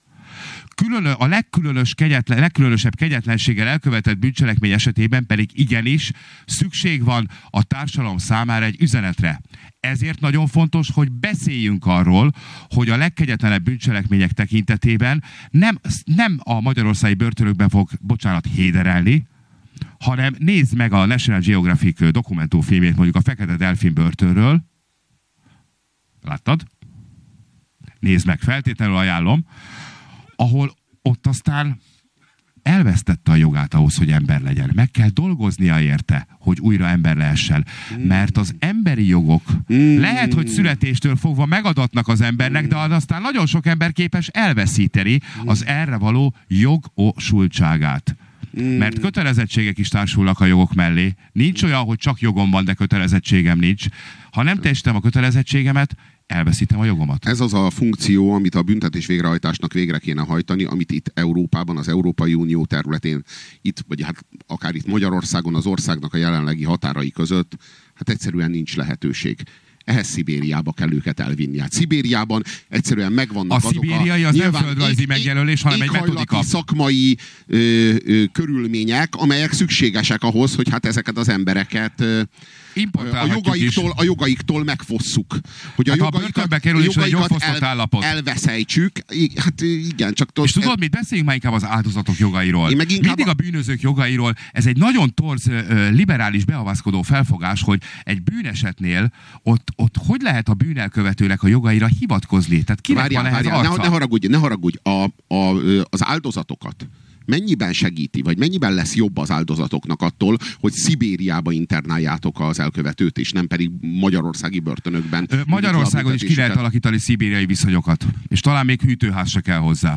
B: Külön, a legkülönös, kegyetlen, legkülönösebb kegyetlenséggel elkövetett bűncselekmény esetében pedig igenis szükség van a társadalom számára egy üzenetre. Ezért nagyon fontos, hogy beszéljünk arról, hogy a legkegyetlenebb bűncselekmények tekintetében nem, nem a magyarországi börtönökben fog, bocsánat, héderelni, hanem nézd meg a National Geographic dokumentumfilmét, mondjuk a Fekete Delfin börtönről. Láttad? Nézd meg, feltétlenül ajánlom. Ahol ott aztán elvesztette a jogát ahhoz, hogy ember legyen. Meg kell dolgoznia érte, hogy újra ember lehessen. Mert az emberi jogok lehet, hogy születéstől fogva megadatnak az embernek, de aztán nagyon sok ember képes elveszíteni az erre való jogosultságát. Mert kötelezettségek is társulnak a jogok mellé. Nincs olyan, hogy csak jogom van, de kötelezettségem nincs. Ha nem teljesítem a kötelezettségemet, elveszítem a jogomat.
A: Ez az a funkció, amit a büntetés végrehajtásnak végre kéne hajtani, amit itt Európában, az Európai Unió területén, itt, vagy hát akár itt Magyarországon, az országnak a jelenlegi határai között, hát egyszerűen nincs lehetőség. Ehhez Szibériába kell őket elvinni. Hát Szibériában egyszerűen megvannak
B: a
A: azok a...
B: szibériai az nem földrajzi megjelölés, hanem egy metodika.
A: Szakmai ö, ö, körülmények, amelyek szükségesek ahhoz, hogy hát ezeket az embereket ö, a jogaiktól, a jogaiktól megfosszuk. Hogy a
B: hát
A: jogaikat,
B: a kerül, a jogaikat el, állapot.
A: elveszejtsük. Hát igen, csak...
B: És tudod, mit beszéljünk már inkább az áldozatok jogairól.
A: Inkább
B: Mindig a bűnözők jogairól. Ez egy nagyon torz, liberális, beavaszkodó felfogás, hogy egy bűnesetnél ott, ott hogy lehet a bűnelkövetőnek a jogaira hivatkozni? Tehát kinek
A: várjál,
B: van ehhez
A: várjál,
B: arca?
A: Ne, ne haragudj, ne haragudj. A, a, az áldozatokat mennyiben segíti, vagy mennyiben lesz jobb az áldozatoknak attól, hogy Szibériába internáljátok az elkövetőt, és nem pedig magyarországi börtönökben?
B: Ö, Magyarországon is ki lehet alakítani szibériai viszonyokat, és talán még hűtőház se kell hozzá.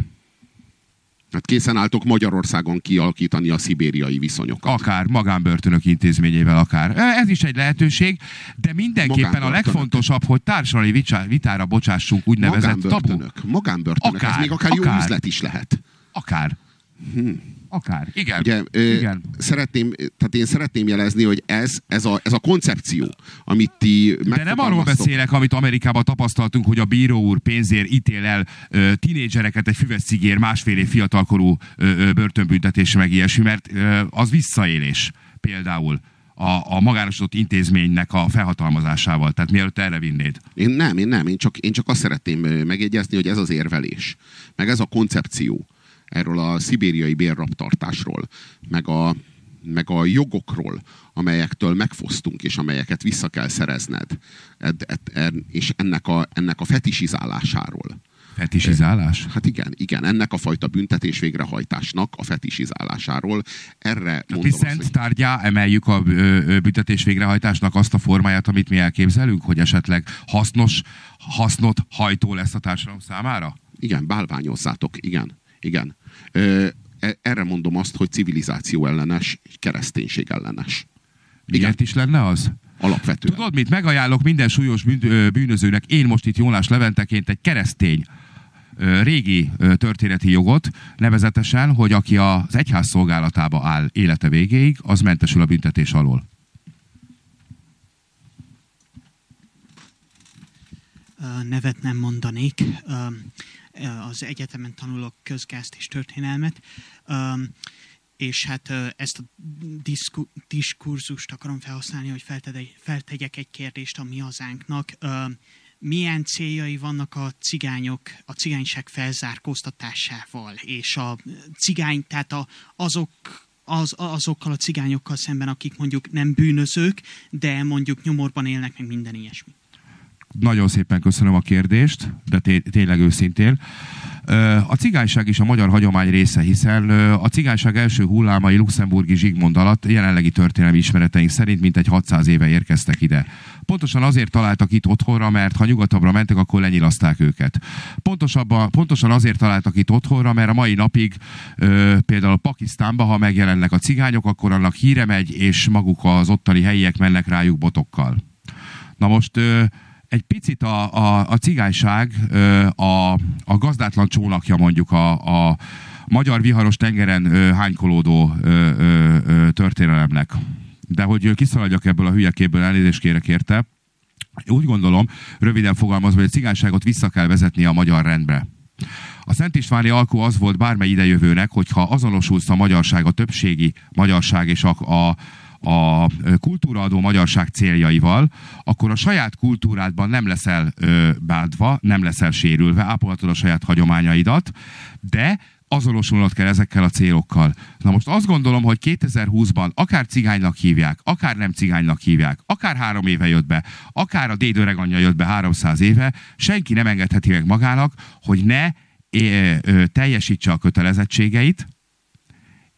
A: Hát készen álltok Magyarországon kialakítani a szibériai viszonyokat.
B: Akár, magánbörtönök intézményével akár. Ez is egy lehetőség, de mindenképpen a legfontosabb, hogy társadalmi vitára bocsássunk úgynevezett tabu.
A: Magánbörtönök, magánbörtönök, akár, ez még akár, akár jó üzlet is lehet.
B: Akár. Hmm. Akár. Igen.
A: Ugye,
B: Igen.
A: Szeretném, tehát én szeretném jelezni, hogy ez, ez, a, ez a koncepció, amit ti
B: De nem arról beszélek, amit Amerikában tapasztaltunk, hogy a bíró úr pénzért ítél el ö, tinédzsereket egy füves cigér, másfél év fiatalkorú ö, ö, börtönbüntetés meg ilyesmi, mert ö, az visszaélés például a, a magánosodott intézménynek a felhatalmazásával. Tehát mielőtt erre vinnéd?
A: Én nem, én nem. Én csak, én csak azt szeretném megjegyezni, hogy ez az érvelés, meg ez a koncepció erről a szibériai bérraptartásról, meg a, meg a jogokról, amelyektől megfosztunk, és amelyeket vissza kell szerezned, ed, ed, ed, és ennek a, ennek a fetisizálásáról.
B: Fetisizálás?
A: Hát igen, igen, ennek a fajta büntetés végrehajtásnak a fetisizálásáról. Erre mondom
B: azt, szent tárgyá emeljük a büntetés végrehajtásnak azt a formáját, amit mi elképzelünk, hogy esetleg hasznos, hasznot hajtó lesz a társadalom számára?
A: Igen, bálványozzátok, igen. Igen. Erre mondom azt, hogy civilizáció ellenes, kereszténység ellenes.
B: Miért is lenne az?
A: Alapvetően.
B: Tudod mit? Megajánlok minden súlyos bűnözőnek, én most itt Jónás Leventeként egy keresztény régi történeti jogot, nevezetesen, hogy aki az egyház szolgálatába áll élete végéig, az mentesül a büntetés alól.
C: Nevet nem mondanék. Az egyetemen tanulok közgázt és történelmet, és hát ezt a diszku, diskurzust akarom felhasználni, hogy feltegyek egy kérdést a mi hazánknak. Milyen céljai vannak a cigányok, a cigányság felzárkóztatásával, és a cigány, tehát a, azok, az, azokkal a cigányokkal szemben, akik mondjuk nem bűnözők, de mondjuk nyomorban élnek, meg minden ilyesmi.
B: Nagyon szépen köszönöm a kérdést, de té- tényleg őszintén. A cigányság is a magyar hagyomány része, hiszen a cigányság első hullámai luxemburgi Zsigmond alatt jelenlegi történelmi ismereteink szerint mintegy hatszáz éve érkeztek ide. Pontosan azért találtak itt otthonra, mert ha nyugatabbra mentek, akkor lenyilazták őket. Pontosabban, pontosan azért találtak itt otthonra, mert a mai napig ö, például Pakisztánba, ha megjelennek a cigányok, akkor annak híre megy, és maguk az ottani helyiek mennek rájuk botokkal. Na most... Ö, Egy picit a, a, a cigányság a, a gazdátlan csónakja mondjuk a, a magyar viharos tengeren hánykolódó történelemnek. De hogy kiszaladjak ebből a hülyekéből, elnézést kérek érte, úgy gondolom, röviden fogalmazva, hogy a cigányságot vissza kell vezetni a magyar rendbe. A Szent Istváni alkú az volt bármely idejövőnek, hogyha azonosulsz a magyarság, a többségi magyarság és a, a a kultúraadó magyarság céljaival, akkor a saját kultúrádban nem leszel ö, bántva, nem leszel sérülve, ápolhatod a saját hagyományaidat, de azonosulnod kell ezekkel a célokkal. Na most azt gondolom, hogy kétezer-húszban akár cigánynak hívják, akár nem cigánynak hívják, akár három éve jött be, akár a dédöreganyja jött be háromszáz éve, senki nem engedheti meg magának, hogy ne é, ö, teljesítse a kötelezettségeit,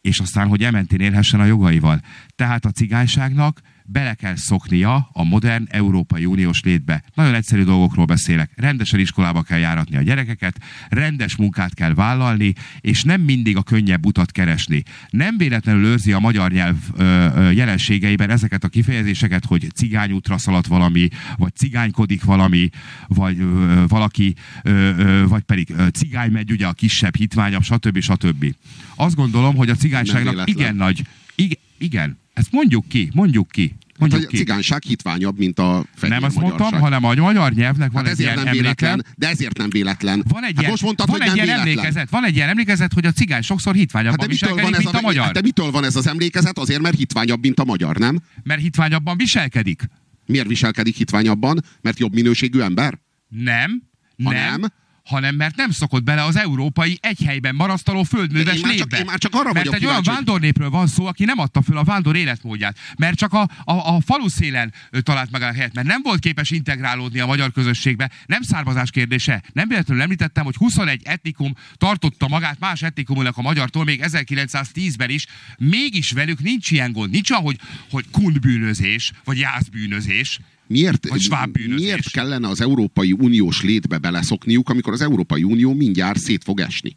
B: és aztán, hogy ementén élhessen a jogaival. Tehát a cigányságnak bele kell szoknia a modern Európai Uniós létbe. Nagyon egyszerű dolgokról beszélek. Rendesen iskolába kell járatni a gyerekeket, rendes munkát kell vállalni, és nem mindig a könnyebb utat keresni. Nem véletlenül őrzi a magyar nyelv ö, ö, jelenségeiben ezeket a kifejezéseket, hogy cigányútra szaladt valami, vagy cigánykodik valami, vagy ö, valaki, ö, ö, vagy pedig ö, cigány megy, ugye a kisebb, hitványabb, stb. stb. Azt gondolom, hogy a cigányságnak igen nagy... Igen, igen. Ezt mondjuk ki, mondjuk ki. Mondjuk
A: hát, a cigányság hitványabb, mint a fehér
B: Nem azt
A: magyarság.
B: mondtam, hanem a magyar nyelvnek van
A: hát
B: egy ilyen
A: nem
B: emlékezet.
A: véletlen, de ezért nem véletlen.
B: Van egy
A: hát
B: ilyen,
A: most mondtad,
B: van
A: hogy
B: egy
A: nem
B: ilyen
A: véletlen.
B: emlékezet, van egy ilyen emlékezet, hogy a cigány sokszor hitványabban
A: hát
B: viselkedik, mint a, a magyar.
A: Hát de mitől van ez az emlékezet? Azért, mert hitványabb, mint a magyar, nem?
B: Mert hitványabban viselkedik.
A: Miért viselkedik hitványabban? Mert jobb minőségű ember?
B: Nem,
A: ha
B: nem.
A: nem
B: hanem mert nem szokott bele az európai egy helyben marasztaló földműves népbe.
A: Én már csak arra
B: mert
A: vagyok
B: egy olyan vándornépről van szó, aki nem adta föl a vándor életmódját. Mert csak a, a, a faluszélen talált meg a helyet, mert nem volt képes integrálódni a magyar közösségbe. Nem származás kérdése. Nem véletlenül említettem, hogy huszonegy etnikum tartotta magát más etnikumnak a magyartól még ezerkilencszáztízben is. Mégis velük nincs ilyen gond. Nincs olyan, hogy, hogy kunbűnözés, vagy jászbűnözés.
A: Miért, miért kellene az Európai Uniós létbe beleszokniuk, amikor az Európai Unió mindjárt szét fog esni?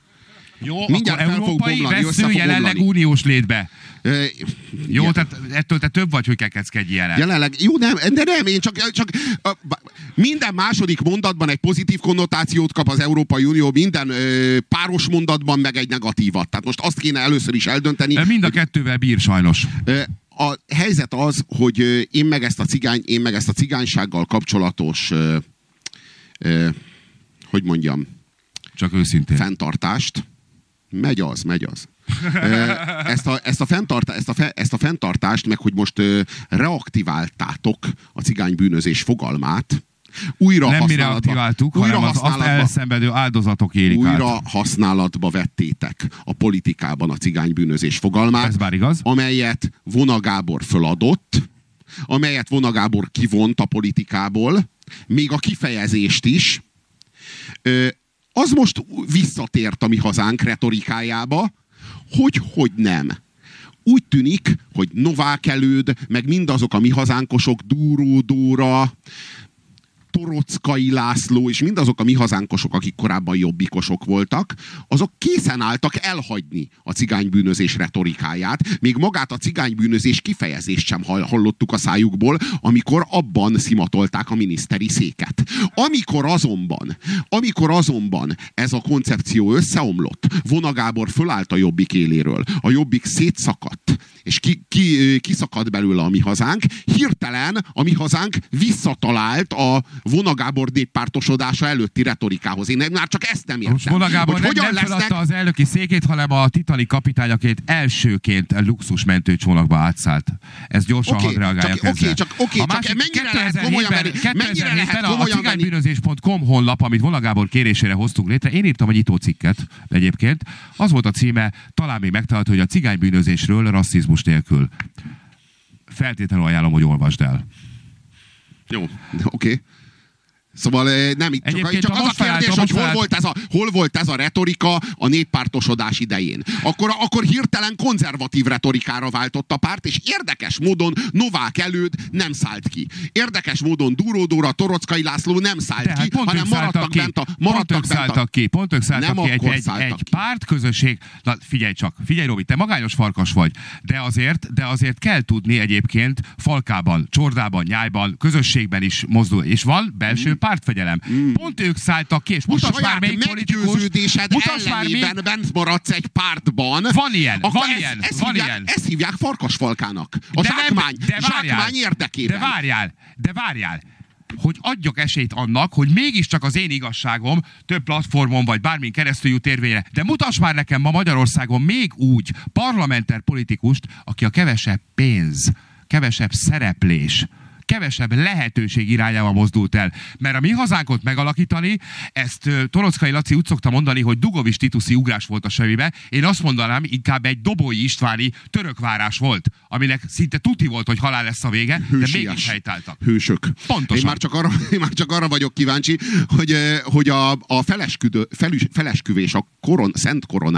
B: Jó,
A: mindjárt
B: akkor európai vesző jelenleg uniós létbe. E, Jó, ja. Tehát ettől te több vagy, hogy kekeckedj jelenleg.
A: Jelenleg, jó, nem, de nem, én csak, csak a, minden második mondatban egy pozitív konnotációt kap az Európai Unió, minden ö, páros mondatban meg egy negatívat. Tehát most azt kéne először is eldönteni.
B: Mind a kettővel bír sajnos.
A: Ö, A helyzet az, hogy én meg ezt a cigány, én meg ezt a cigánysággal kapcsolatos, ö, ö, hogy mondjam,
B: csak őszintén,
A: fenntartást, megy az, megy az. Ezt a, ezt, a fenntart, ezt, a fe, ezt a fenntartást, meg hogy most ö, reaktiváltátok a cigánybűnözés fogalmát, újra
B: nem mi reaktiváltuk, újra hanem az azt elszenvedő áldozatok érik
A: újra
B: át.
A: használatba vettétek a politikában a cigánybűnözés fogalmát,
B: ez bár igaz,
A: amelyet Vona Gábor föladott, amelyet Vona Gábor kivont a politikából, még a kifejezést is. Az most visszatért a mi hazánk retorikájába, hogy hogy nem. Úgy tűnik, hogy Novák Előd, meg mindazok a mi hazánkosok, Dúró Dóra, Torockai László, és mindazok a mi hazánkosok, akik korábban jobbikosok voltak, azok készen álltak elhagyni a cigánybűnözés retorikáját, még magát a cigánybűnözés kifejezést sem hallottuk a szájukból, amikor abban szimatolták a miniszteri széket. Amikor azonban, amikor azonban ez a koncepció összeomlott, Vona Gábor fölállt a Jobbik éléről, a Jobbik szétszakadt, és ki, ki, kiszakadt belőle a mi hazánk, hirtelen a mi hazánk visszatalált a Vona Gábor néppártosodása előtti retorikához. Én már csak ezt nem értem.
B: Most Vona Gábor hogy nem, hogyan nem feladta lesznek... az elnöki székét, hanem a Titanic kapitányaként elsőként luxusmentő csónakba átszállt. Ez gyorsan
A: okay,
B: hadd reagáljak ezzel.
A: Oké, csak, okay, csak mennyire lehet komolyan venni?
B: kétezer-hétben a cigánybűnözés pont com honlap, amit Vona Gábor kérésére hoztunk létre, én írtam egy nyitócikket egyébként. Az volt a címe, talán még megtalálható, hogy a cigánybűnözésről rasszizmus nélkül. Feltétlenül ajánlom, hogy olvasd el.
A: Jó, oké. Okay. Szóval nem, itt csak, csak az a kérdés, hogy hol volt, ez a, hol volt ez a retorika a néppártosodás idején. Akkor, akkor hirtelen konzervatív retorikára váltott a párt, és érdekes módon Novák Előd nem szállt ki. Érdekes módon Dúró Dóra, Torockai László nem szállt
B: de
A: ki, hanem maradtak bent a...
B: Pont ők szálltak ki, pont ők szálltak ki egy, egy, egy pártközösség. Na figyelj csak, figyelj Robi, te magányos farkas vagy, de azért, de azért kell tudni egyébként Falkában, Csordában, Nyájban, közösségben is mozdul, és van belső pártfegyelem. Mm. Pont ők szálltak ki, és mutasd már még politikus,
A: mutasd már még... bent maradsz egy pártban.
B: Van ilyen, van
A: ezt,
B: ilyen,
A: ezt
B: van
A: hívják,
B: ilyen.
A: Ezt hívják farkasfalkának. A
B: de
A: zsákmány,
B: nem, de várjál,
A: zsákmány érdekében.
B: De várjál, de várjál. Hogy adjak esélyt annak, hogy mégiscsak az én igazságom több platformon vagy bármin keresztül jut érvényre. De mutass már nekem ma Magyarországon még úgy parlamenter politikust, aki a kevesebb pénz, kevesebb szereplés, kevesebb lehetőség irányába mozdult el. Mert a mi hazánkot megalakítani, ezt uh, Torockai Laci úgy szokta mondani, hogy Dugovics Tituszi ugrás volt a semmibe. Én azt mondanám, inkább egy Dobói Istváni törökvárás volt, aminek szinte tuti volt, hogy halál lesz a vége, hősies, de mégis helytálltak.
A: Hősök.
B: Pontosan.
A: Én már csak arra, én már csak arra vagyok kíváncsi, hogy, hogy a, a felesküvés a koron, Szent Koronára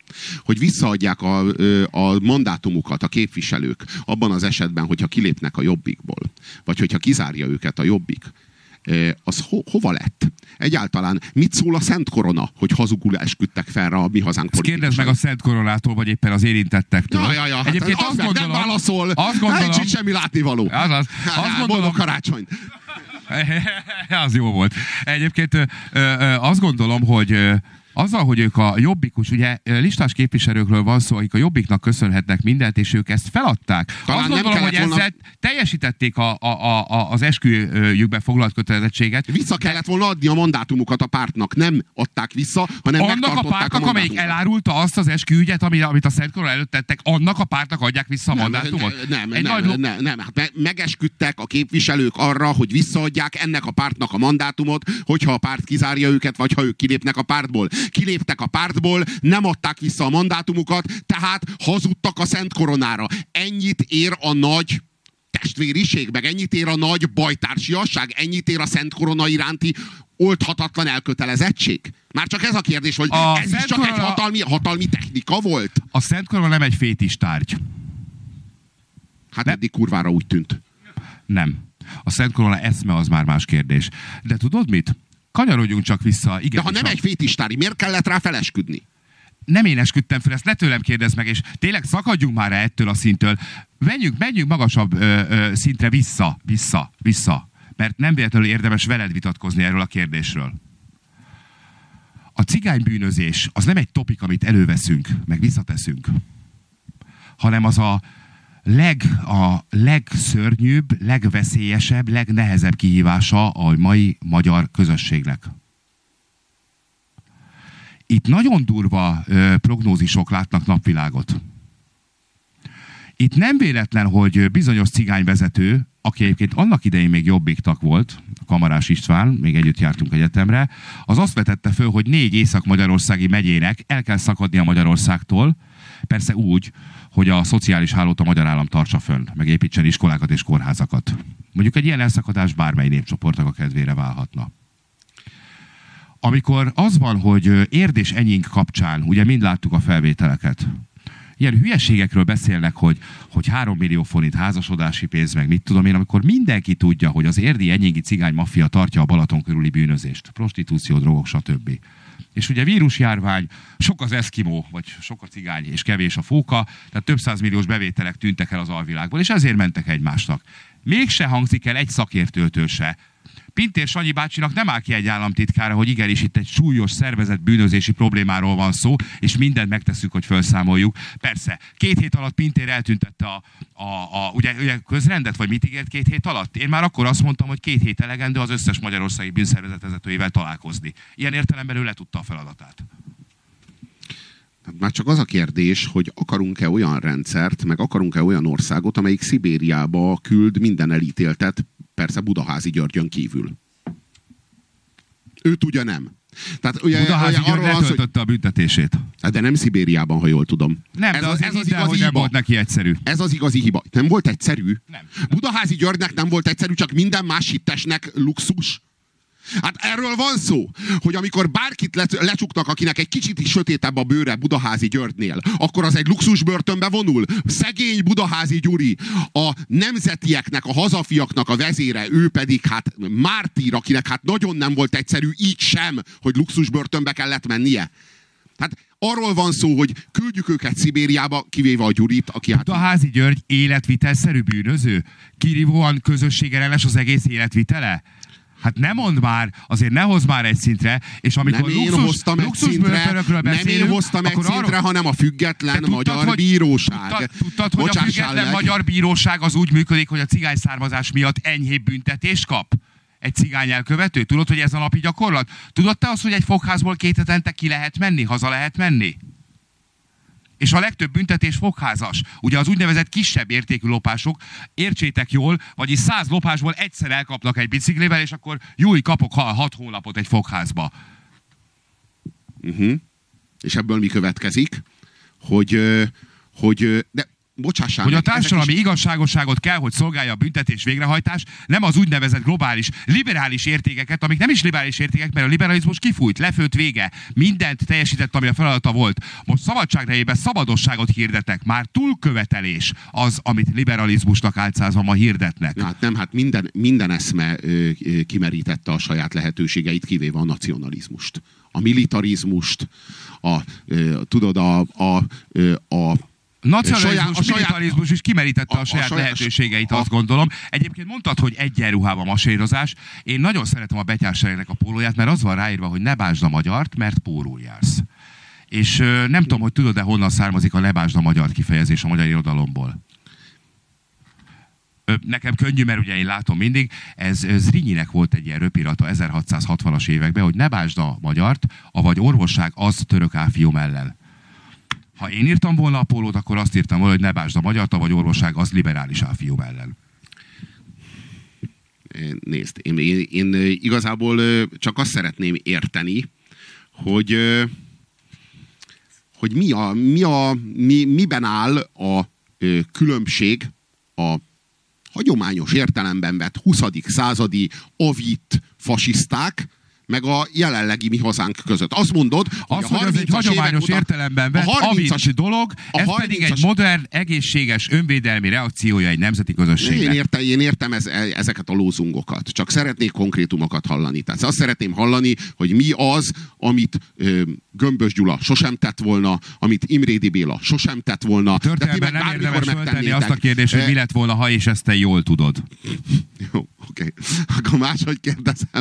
A: hogy visszaadják a, a mandátumukat a képviselők abban az esetben, hogyha kilépnek a Jobbikból, vagy hogyha kizárja őket a Jobbik, az ho, hova lett? Egyáltalán mit szól a Szent Korona, hogy hazugul esküdtek fel a mi hazánk politikusai?
B: Kérdezd meg a Szent Koronától, vagy éppen az érintettektől.
A: Ja, ja, ja.
B: Egyébként
A: hát
B: azt gondolom,
A: nem válaszol,
B: azt gondolom,
A: nincs semmi látnivaló.
B: Az, az, azt gondolom,
A: boldog karácsonyt.
B: Az jó volt. Egyébként ö, ö, azt gondolom, hogy ö, azzal, hogy ők a Jobbikus, ugye listás képviselőkről van szó, akik a Jobbiknak köszönhetnek mindent, és ők ezt feladták.
A: Talán
B: azt gondolom, hogy
A: volna...
B: ezzel teljesítették a, a, a, az esküjükbe foglalt kötelezettséget.
A: Vissza kellett volna adni a mandátumukat a pártnak. Nem adták vissza, hanem
B: annak
A: megtartották
B: a pártnak,
A: a
B: amelyik elárulta azt az esküügyet, amit a Szent Korona előtt tettek, annak a pártnak adják vissza a
A: nem,
B: mandátumot?
A: Nem, nem,
B: nem,
A: nagy... nem, nem. Hát megesküdtek a képviselők arra, hogy visszaadják ennek a pártnak a mandátumot, hogyha a párt kizárja őket, vagy ha ők kilépnek a pártból. Kiléptek a pártból, nem adták vissza a mandátumukat, tehát hazudtak a Szent Koronára. Ennyit ér a nagy testvériség, meg ennyit ér a nagy bajtársiasság, ennyit ér a Szent Korona iránti oldhatatlan elkötelezettség? Már csak ez a kérdés, hogy a ez is csak korona... egy hatalmi, hatalmi technika volt?
B: A Szent Korona nem egy fétis tárgy.
A: Hát nem? Eddig kurvára úgy tűnt.
B: Nem. A Szent Korona eszme az már más kérdés. De tudod mit? Kanyarodjunk csak vissza. Igen,
A: de ha nem a... egy fétistári, miért kellett rá felesküdni?
B: Nem én esküdtem fel, ezt ne tőlem kérdezd meg, és tényleg szakadjunk már ettől a szinttől. Menjünk, menjünk magasabb ö, ö, szintre vissza, vissza, vissza. Mert nem véletlenül érdemes veled vitatkozni erről a kérdésről. A cigánybűnözés az nem egy topik, amit előveszünk, meg visszateszünk, hanem az a leg, a legszörnyűbb, legveszélyesebb, legnehezebb kihívása a mai magyar közösségnek. Itt nagyon durva ö, prognózisok látnak napvilágot. Itt nem véletlen, hogy bizonyos cigányvezető, aki egyébként annak idején még jobbiktak volt, Kamarás István, még együtt jártunk egyetemre, az azt vetette föl, hogy négy észak-magyarországi megyének el kell szakadni a Magyarországtól, persze úgy, hogy a szociális hálót a magyar állam tartsa fönn, meg építsen iskolákat és kórházakat. Mondjuk egy ilyen elszakadás bármely népcsoportnak a kedvére válhatna. Amikor az van, hogy Érd és Enying kapcsán, ugye mind láttuk a felvételeket, ilyen hülyeségekről beszélnek, hogy, hogy három millió forint házasodási pénz, meg mit tudom én, amikor mindenki tudja, hogy az érdi enyingi cigány maffia tartja a Balaton körüli bűnözést, prostitúció, drogok, stb. És ugye vírusjárvány, sok az eszkimó, vagy sok a cigány, és kevés a fóka, tehát több százmilliós bevételek tűntek el az alvilágból, és ezért mentek egymásnak. Mégse hangzik el egy szakértőtől se. Pintér Sanyi bácsinak nem áll ki egy államtitkára, hogy igenis itt egy súlyos szervezett bűnözési problémáról van szó, és mindent megtesszük, hogy felszámoljuk. Persze, két hét alatt Pintér eltüntette a, a, a ugye, ugye közrendet, vagy mit ígért két hét alatt? Én már akkor azt mondtam, hogy két hét elegendő az összes magyarországi bűnszervezet vezetőivel találkozni. Ilyen értelemben ő letudta a feladatát.
A: Már csak az a kérdés, hogy akarunk-e olyan rendszert, meg akarunk-e olyan országot, amelyik Szibériába küld minden elítéltet, persze Budaházi Györgyön kívül. Őt ugye nem. Tehát ugye,
B: Budaházi
A: ugye
B: György letöltötte hogy... a büntetését.
A: De nem Szibériában, ha jól tudom.
B: Nem, ez de az, ez az igazi hogy nem volt neki egyszerű.
A: Ez az igazi hiba. Nem volt egyszerű?
B: Nem.
A: Budaházi Györgynek nem volt egyszerű, csak minden más hittesnek luxus. Hát erről van szó, hogy amikor bárkit le, lecsuknak, akinek egy kicsit is sötétebb a bőre Budaházi Györgynél, akkor az egy luxusbörtönbe vonul. Szegény Budaházi Gyuri, a nemzetieknek, a hazafiaknak a vezére, ő pedig hát mártír, akinek hát nagyon nem volt egyszerű, így sem, hogy luxusbörtönbe kellett mennie. Hát arról van szó, hogy küldjük őket Szibériába, kivéve a Gyurit, aki hát...
B: Budaházi György életvitelszerű bűnöző? Kirívóan közösségellenes az egész életvitele? Hát nem mondd már, azért ne hozd már egy szintre, és amikor
A: nem én
B: luxus,
A: hoztam egy szintre,
B: beszélünk,
A: nem én hoztam egy szintre, arról... hanem a független tudtad, magyar hogy, bíróság.
B: Tudtad, tudtad hogy a független meg. magyar bíróság az úgy működik, hogy a cigány származás miatt enyhébb büntetést kap? Egy cigány elkövető? Tudod, hogy ez a napi gyakorlat? Tudod te azt, hogy egy fogházból két hetente ki lehet menni, haza lehet menni? És a legtöbb büntetés fogházas. Ugye az úgynevezett kisebb értékű lopások, értsétek jól, vagyis száz lopásból egyszer elkapnak egy biciklivel, és akkor júj, kapok hat hónapot egy fogházba.
A: Uh-huh. És ebből mi következik? Hogy, hogy de bocsássál
B: hogy
A: meg,
B: a társadalmi
A: is...
B: igazságosságot kell, hogy szolgálja a büntetés végrehajtás, nem az úgynevezett globális, liberális értékeket, amik nem is liberális értékek, mert a liberalizmus kifújt, lefőtt, vége. Mindent teljesített, ami a feladata volt. Most szabadság nejében szabadosságot hirdetek. Már túlkövetelés az, amit liberalizmusnak álcázva ma hirdetnek.
A: Hát nem, hát minden, minden eszme ö, ö, kimerítette a saját lehetőségeit, kivéve a nacionalizmust. A militarizmust, a, ö, tudod, a, a, a, a
B: nacionalizmus, a militarizmus is kimerítette a,
A: a,
B: a saját
A: a saját,
B: lehetőségeit,
A: a,
B: azt gondolom. Egyébként mondtad, hogy egyenruhában masírozás. Én nagyon szeretem a betyárságnak a pólóját, mert az van ráírva, hogy ne básd a magyart, mert pórul jársz. És ö, nem tudom, hogy tudod-e, honnan származik a ne básd a magyart kifejezés a magyar irodalomból. Ö, nekem könnyű, mert ugye én látom mindig, ez Zrínyinek volt egy ilyen röpirata ezerhatszázhatvanas években, hogy ne básd a magyart, avagy orvosság az török áfium ellen. Ha én írtam volna a pólót, akkor azt írtam volna, hogy ne básd a magyart, vagy orvosság az liberális áfium ellen.
A: Nézd, én, én, én igazából csak azt szeretném érteni, hogy, hogy mi a, mi a, mi, miben áll a különbség a hagyományos értelemben vett huszadik századi avit fasiszták, meg a jelenlegi mi hazánk között. Azt mondod, hogy
B: azt, a hogy az egy hagyományos után, értelemben vett avicsi dolog, ez pedig egy modern, egészséges, önvédelmi reakciója egy nemzeti közösségnek.
A: Én értem, én értem ez, ezeket a lózungokat. Csak szeretnék konkrétumokat hallani. Tehát azt szeretném hallani, hogy mi az, amit ö, Gömbös Gyula sosem tett volna, amit Imrédi Béla sosem tett volna.
B: A történetben nem érdemes föltenni azt a kérdést, hogy mi lett volna, ha és ezt te jól tudod.
A: Jó, oké. Akkor máshogy kérdezem.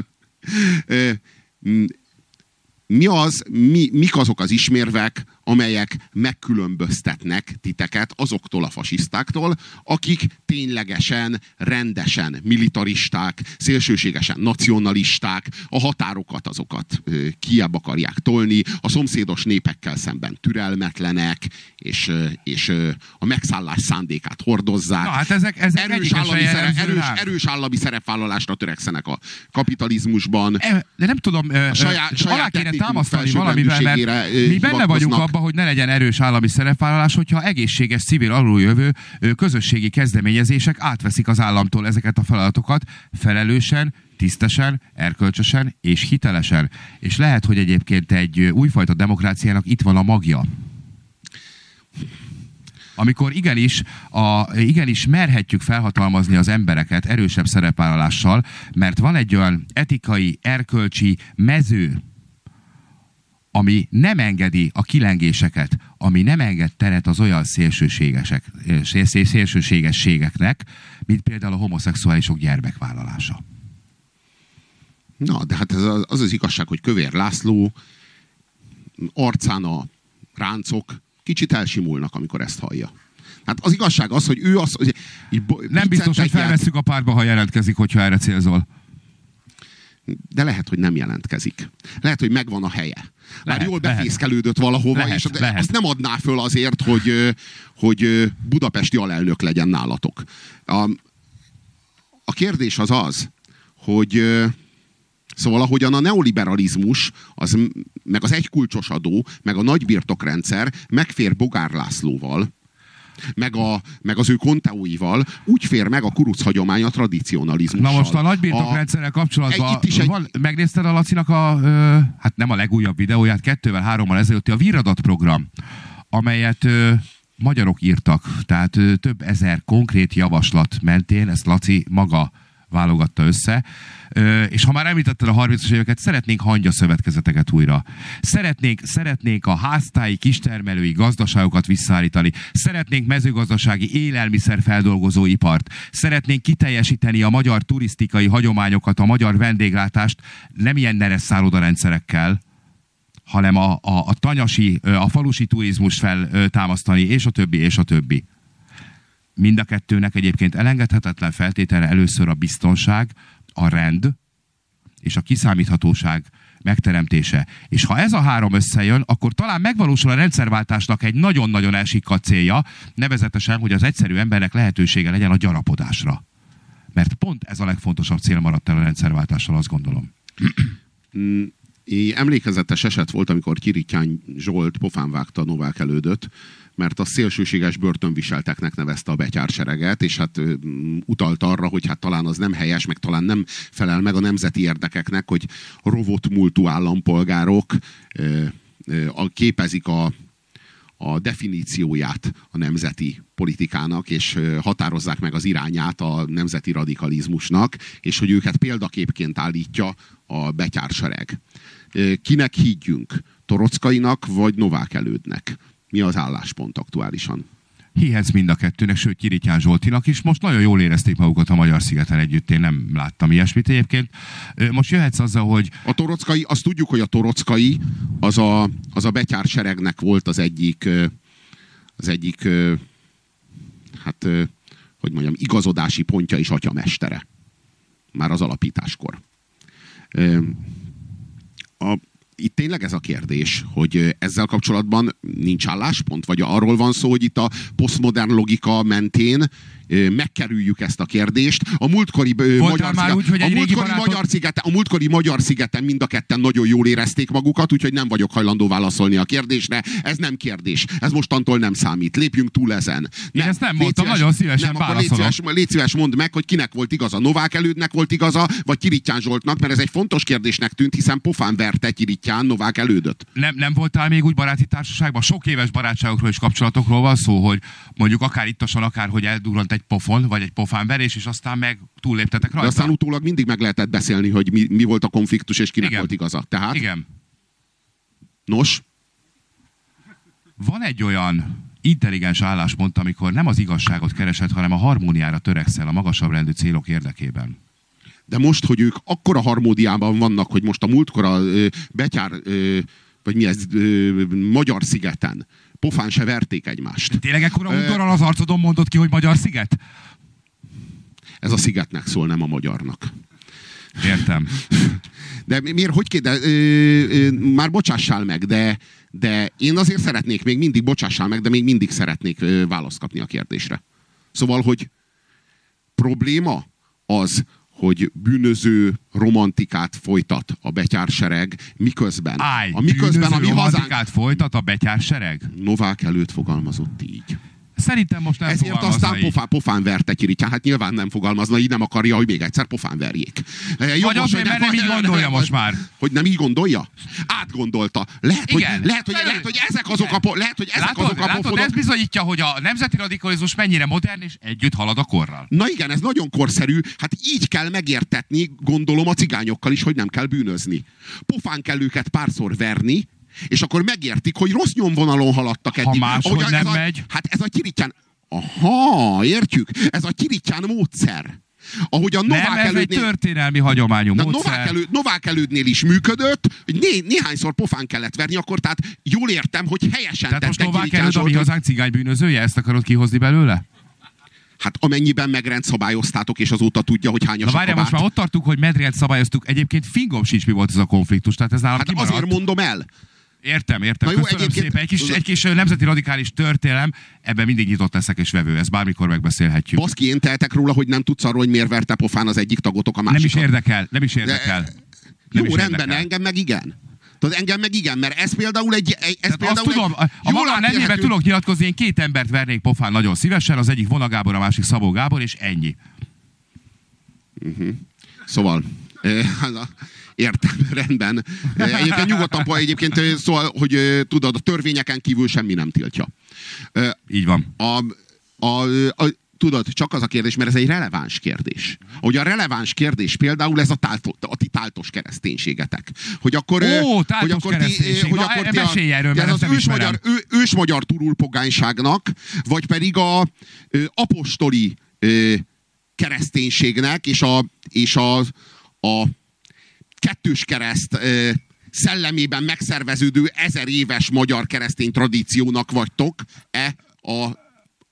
A: Mi az, mi, mik azok az ismérvek, amelyek megkülönböztetnek titeket azoktól a fasisztáktól, akik ténylegesen, rendesen militaristák, szélsőségesen nacionalisták, a határokat azokat kijebb akarják tolni, a szomszédos népekkel szemben türelmetlenek, és, és a megszállás szándékát hordozzák.
B: Na, hát ezek, ezek
A: erős, állami szerep, erős, erős állami szerepvállalásra törekszenek a kapitalizmusban.
B: E, de nem tudom,
A: a saját, saját
B: alá kéne támasztani valamivel, mert mi benne vagyunk abban, hogy ne legyen erős állami szerepvállalás, hogyha egészséges, civil, aluljövő közösségi kezdeményezések átveszik az államtól ezeket a feladatokat felelősen, tisztesen, erkölcsösen és hitelesen. És lehet, hogy egyébként egy újfajta demokráciának itt van a magja. Amikor igenis, a, igenis merhetjük felhatalmazni az embereket erősebb szerepvállalással, mert van egy olyan etikai, erkölcsi mező, ami nem engedi a kilengéseket, ami nem enged teret az olyan szélsőségesek, szélsőségességeknek, mint például a homoszexuálisok gyermekvállalása.
A: Na, de hát ez az az, az igazság, hogy Kövér László arcán a ráncok kicsit elsimulnak, amikor ezt hallja. Hát az igazság az, hogy ő az... Hogy
B: nem biztos, hogy felvesszük a pártba, ha jelentkezik, hogyha erre célzol.
A: De lehet, hogy nem jelentkezik. Lehet, hogy megvan a helye. Már jól
B: lehet.
A: befészkelődött valahova,
B: lehet,
A: és
B: lehet.
A: azt nem adná föl azért, hogy, hogy budapesti alelnök legyen nálatok. A, a kérdés az az, hogy szóval ahogyan a neoliberalizmus, az, meg az egykulcsos adó, meg a nagybirtokrendszer megfér Bogár Lászlóval, meg, a, meg az ő konteóival, úgy fér meg a kuruc hagyomány a tradicionalizmussal.
B: Na most a nagybirtokrendszerrel kapcsolatban egy, egy... van, megnézted a Lacinak a, ö, hát nem a legújabb videóját, kettővel, hárommal ezelőtti a Virradat program, amelyet ö, magyarok írtak, tehát ö, több ezer konkrét javaslat mentén, ezt Laci maga válogatta össze, Ö, és ha már említetted a harmincas éveket, szeretnénk hangyaszövetkezeteket újra. Szeretnénk, szeretnénk a háztáji, kistermelői gazdaságokat visszaállítani. Szeretnénk mezőgazdasági élelmiszerfeldolgozó ipart. Szeretnénk kiteljesíteni a magyar turisztikai hagyományokat, a magyar vendéglátást, nem ilyen neres szállodarendszerekkel, hanem a, a, a tanyasi, a falusi turizmust feltámasztani, és a többi, és a többi. Mind a kettőnek egyébként elengedhetetlen feltétele először a biztonság, a rend és a kiszámíthatóság megteremtése. És ha ez a három összejön, akkor talán megvalósul a rendszerváltásnak egy nagyon-nagyon elsikkadt célja, nevezetesen, hogy az egyszerű embernek lehetősége legyen a gyarapodásra. Mert pont ez a legfontosabb cél maradt el a rendszerváltással, azt gondolom.
A: Emlékezetes eset volt, amikor Kirityány Zsolt pofán vágta Novák Elődöt, mert a szélsőséges börtönviselteknek nevezte a betyársereget, és hát ö, utalt arra, hogy hát talán az nem helyes, meg talán nem felel meg a nemzeti érdekeknek, hogy rovott múltú állampolgárok ö, ö, a, képezik a, a definícióját a nemzeti politikának, és ö, határozzák meg az irányát a nemzeti radikalizmusnak, és hogy őket példaképként állítja a betyársereg. Ö, kinek higgyünk? Torockainak vagy Novák Elődnek? Mi az álláspont aktuálisan?
B: Hihetsz mind a kettőnek, sőt Kirityán Zsoltinak is. Most nagyon jól érezték magukat a Magyar-szigeten együtt, én nem láttam ilyesmit egyébként. Most jöhetsz azzal, hogy...
A: A torockai, azt tudjuk, hogy a torockai az a, az a betyárseregnek volt az egyik, az egyik, hát, hogy mondjam, igazodási pontja és atyamestere. Már az alapításkor. A Itt tényleg ez a kérdés, hogy ezzel kapcsolatban nincs álláspont? Vagy arról van szó, hogy itt a posztmodern logika mentén megkerüljük ezt a kérdést. A múltkori, magyar,
B: már úgy, hogy
A: a múltkori,
B: barátot...
A: magyar, szigeten, a múltkori magyar szigeten mind a ketten nagyon jól érezték magukat, úgyhogy nem vagyok hajlandó válaszolni a kérdésre. Ez nem kérdés. Ez mostantól nem számít. Lépjünk túl ezen.
B: Én nem, ezt nem mondtam, szíves, nagyon szívesen nem, válaszolom.
A: Légy szíves, légy szíves, mondd meg, hogy kinek volt igaza. Novák Elődnek volt igaza, vagy Kirityán Zsoltnak, mert ez egy fontos kérdésnek tűnt, hiszen pofán verte Kirityán Novák Elődöt.
B: Nem, nem voltál még úgy baráti társaságban? Sok éves barátságokról és kapcsolatokról van szó, hogy mondjuk akár ittasan, akár hogy eldurrant egy pofon, vagy egy pofánverés, és aztán meg túlléptetek rajta.
A: De aztán utólag mindig meg lehetett beszélni, hogy mi, mi volt a konfliktus, és kinek
B: Igen.
A: volt igaza. Tehát?
B: Igen.
A: Nos?
B: Van egy olyan intelligens álláspont, amikor nem az igazságot keresed, hanem a harmóniára törekszel a magasabb rendű célok érdekében.
A: De most, hogy ők akkora harmóniában vannak, hogy most a múltkor a ö, betyár, ö, vagy mi ez, ö, Magyar-szigeten pofán se verték egymást.
B: Tényleg ekkora undorral az arcodon mondott ki, hogy Magyar-sziget?
A: Ez a szigetnek szól, nem a magyarnak.
B: Értem.
A: De miért, hogy kéne, ö, ö, már bocsássál meg, de, de én azért szeretnék, még mindig bocsássál meg, de még mindig szeretnék ö, választ kapni a kérdésre. Szóval, hogy probléma az, hogy bűnöző romantikát folytat a betyársereg, miközben...
B: Állj,
A: a miközben a mi
B: romantikát
A: hazánk...
B: folytat a betyársereg?
A: Novák Előtt fogalmazott így.
B: Szerintem most nem
A: Ezért aztán pofán, pofán verte Kirityán. Hát nyilván nem fogalmazna, így nem akarja, hogy még egyszer pofán verjék.
B: Vagy Jogos, azért, mert nem így gondolja most már.
A: Hogy nem így gondolja? Átgondolta. Lehet, hogy, lehet, hogy, lehet, hogy ezek azok a, lehet, hogy ezek
B: látod,
A: azok a
B: látod,
A: pofonok.
B: ez bizonyítja, hogy a nemzeti radikalizmus mennyire modern és együtt halad a korral.
A: Na igen, ez nagyon korszerű. Hát így kell megértetni, gondolom, a cigányokkal is, hogy nem kell bűnözni. Pofán kell őket párszor verni, és akkor megértik, hogy rossz nyomvonalon haladtak eddig.
B: Ha máshogy
A: Ahogy
B: nem
A: a,
B: megy.
A: Hát ez a Kirityán... Aha, értjük? Ez a Kirityán módszer. Ahogy a Novák
B: nem, ez
A: elődnél...
B: egy történelmi hagyományú
A: de
B: módszer.
A: Novák, elő, Novák Elődnél is működött, hogy né, néhányszor pofán kellett verni, akkor tehát jól értem, hogy helyesen
B: tehát
A: tette
B: most Novák
A: Kirityán
B: Előd, ami
A: Zsolt,
B: hazánk cigánybűnözője? Ezt akarod kihozni belőle?
A: Hát amennyiben megrendszabályoztátok, és azóta tudja, hogy hányas
B: Na
A: a
B: várjál, most már ott tartunk, hogy medrét szabályoztuk. Egyébként fingom sincs, mi volt ez a konfliktus. Tehát ez nálam
A: Hát
B: kimaradt.
A: azért mondom el.
B: Értem, értem.
A: Na jó,
B: Köszönöm
A: egyébként-
B: szépen. Egy kis, egy kis nemzeti radikális történelem, ebben mindig nyitott leszek és vevő. Ezt bármikor megbeszélhetjük.
A: Baszki, én tehetek róla, hogy nem tudsz arról, hogy miért verte pofán az egyik tagotok a másikat.
B: Nem is érdekel, nem is érdekel.
A: De,
B: Nem
A: jó,
B: is
A: rendben,
B: érdekel.
A: engem meg igen. Tudod, engem meg igen, mert ez például egy... egy ez
B: Tehát azt
A: például
B: tudom,
A: egy
B: a, a
A: jól
B: magam
A: átélhető-
B: nevében tudok nyilatkozni, én két embert vernék pofán nagyon szívesen, az egyik Vona Gábor, a másik Szabó Gábor, és ennyi.
A: Uh-huh. Szóval, eh, a, értem, rendben. Eh, Egyébként nyugodtan, po- egyébként eh, szóval, hogy eh, tudod, a törvényeken kívül semmi nem tiltja. Eh,
B: Így van.
A: A, a, a, tudod, csak az a kérdés, mert ez egy releváns kérdés. Hogy a releváns kérdés például ez a, tálto, a ti táltos kereszténységetek. Hogy akkor...
B: Ó,
A: hogy
B: táltos
A: akkor ti,
B: kereszténység.
A: hogy
B: Na,
A: akkor
B: e-
A: ti a,
B: mesélj erről,
A: ti
B: mert
A: az
B: ezt nem
A: ős
B: ismerem.
A: magyar, ő, ős magyar turulpogányságnak, vagy pedig a ö, apostoli ö, kereszténységnek, és a, és a, a kettős kereszt ö, szellemében megszerveződő ezer éves magyar keresztény tradíciónak vagytok-e a,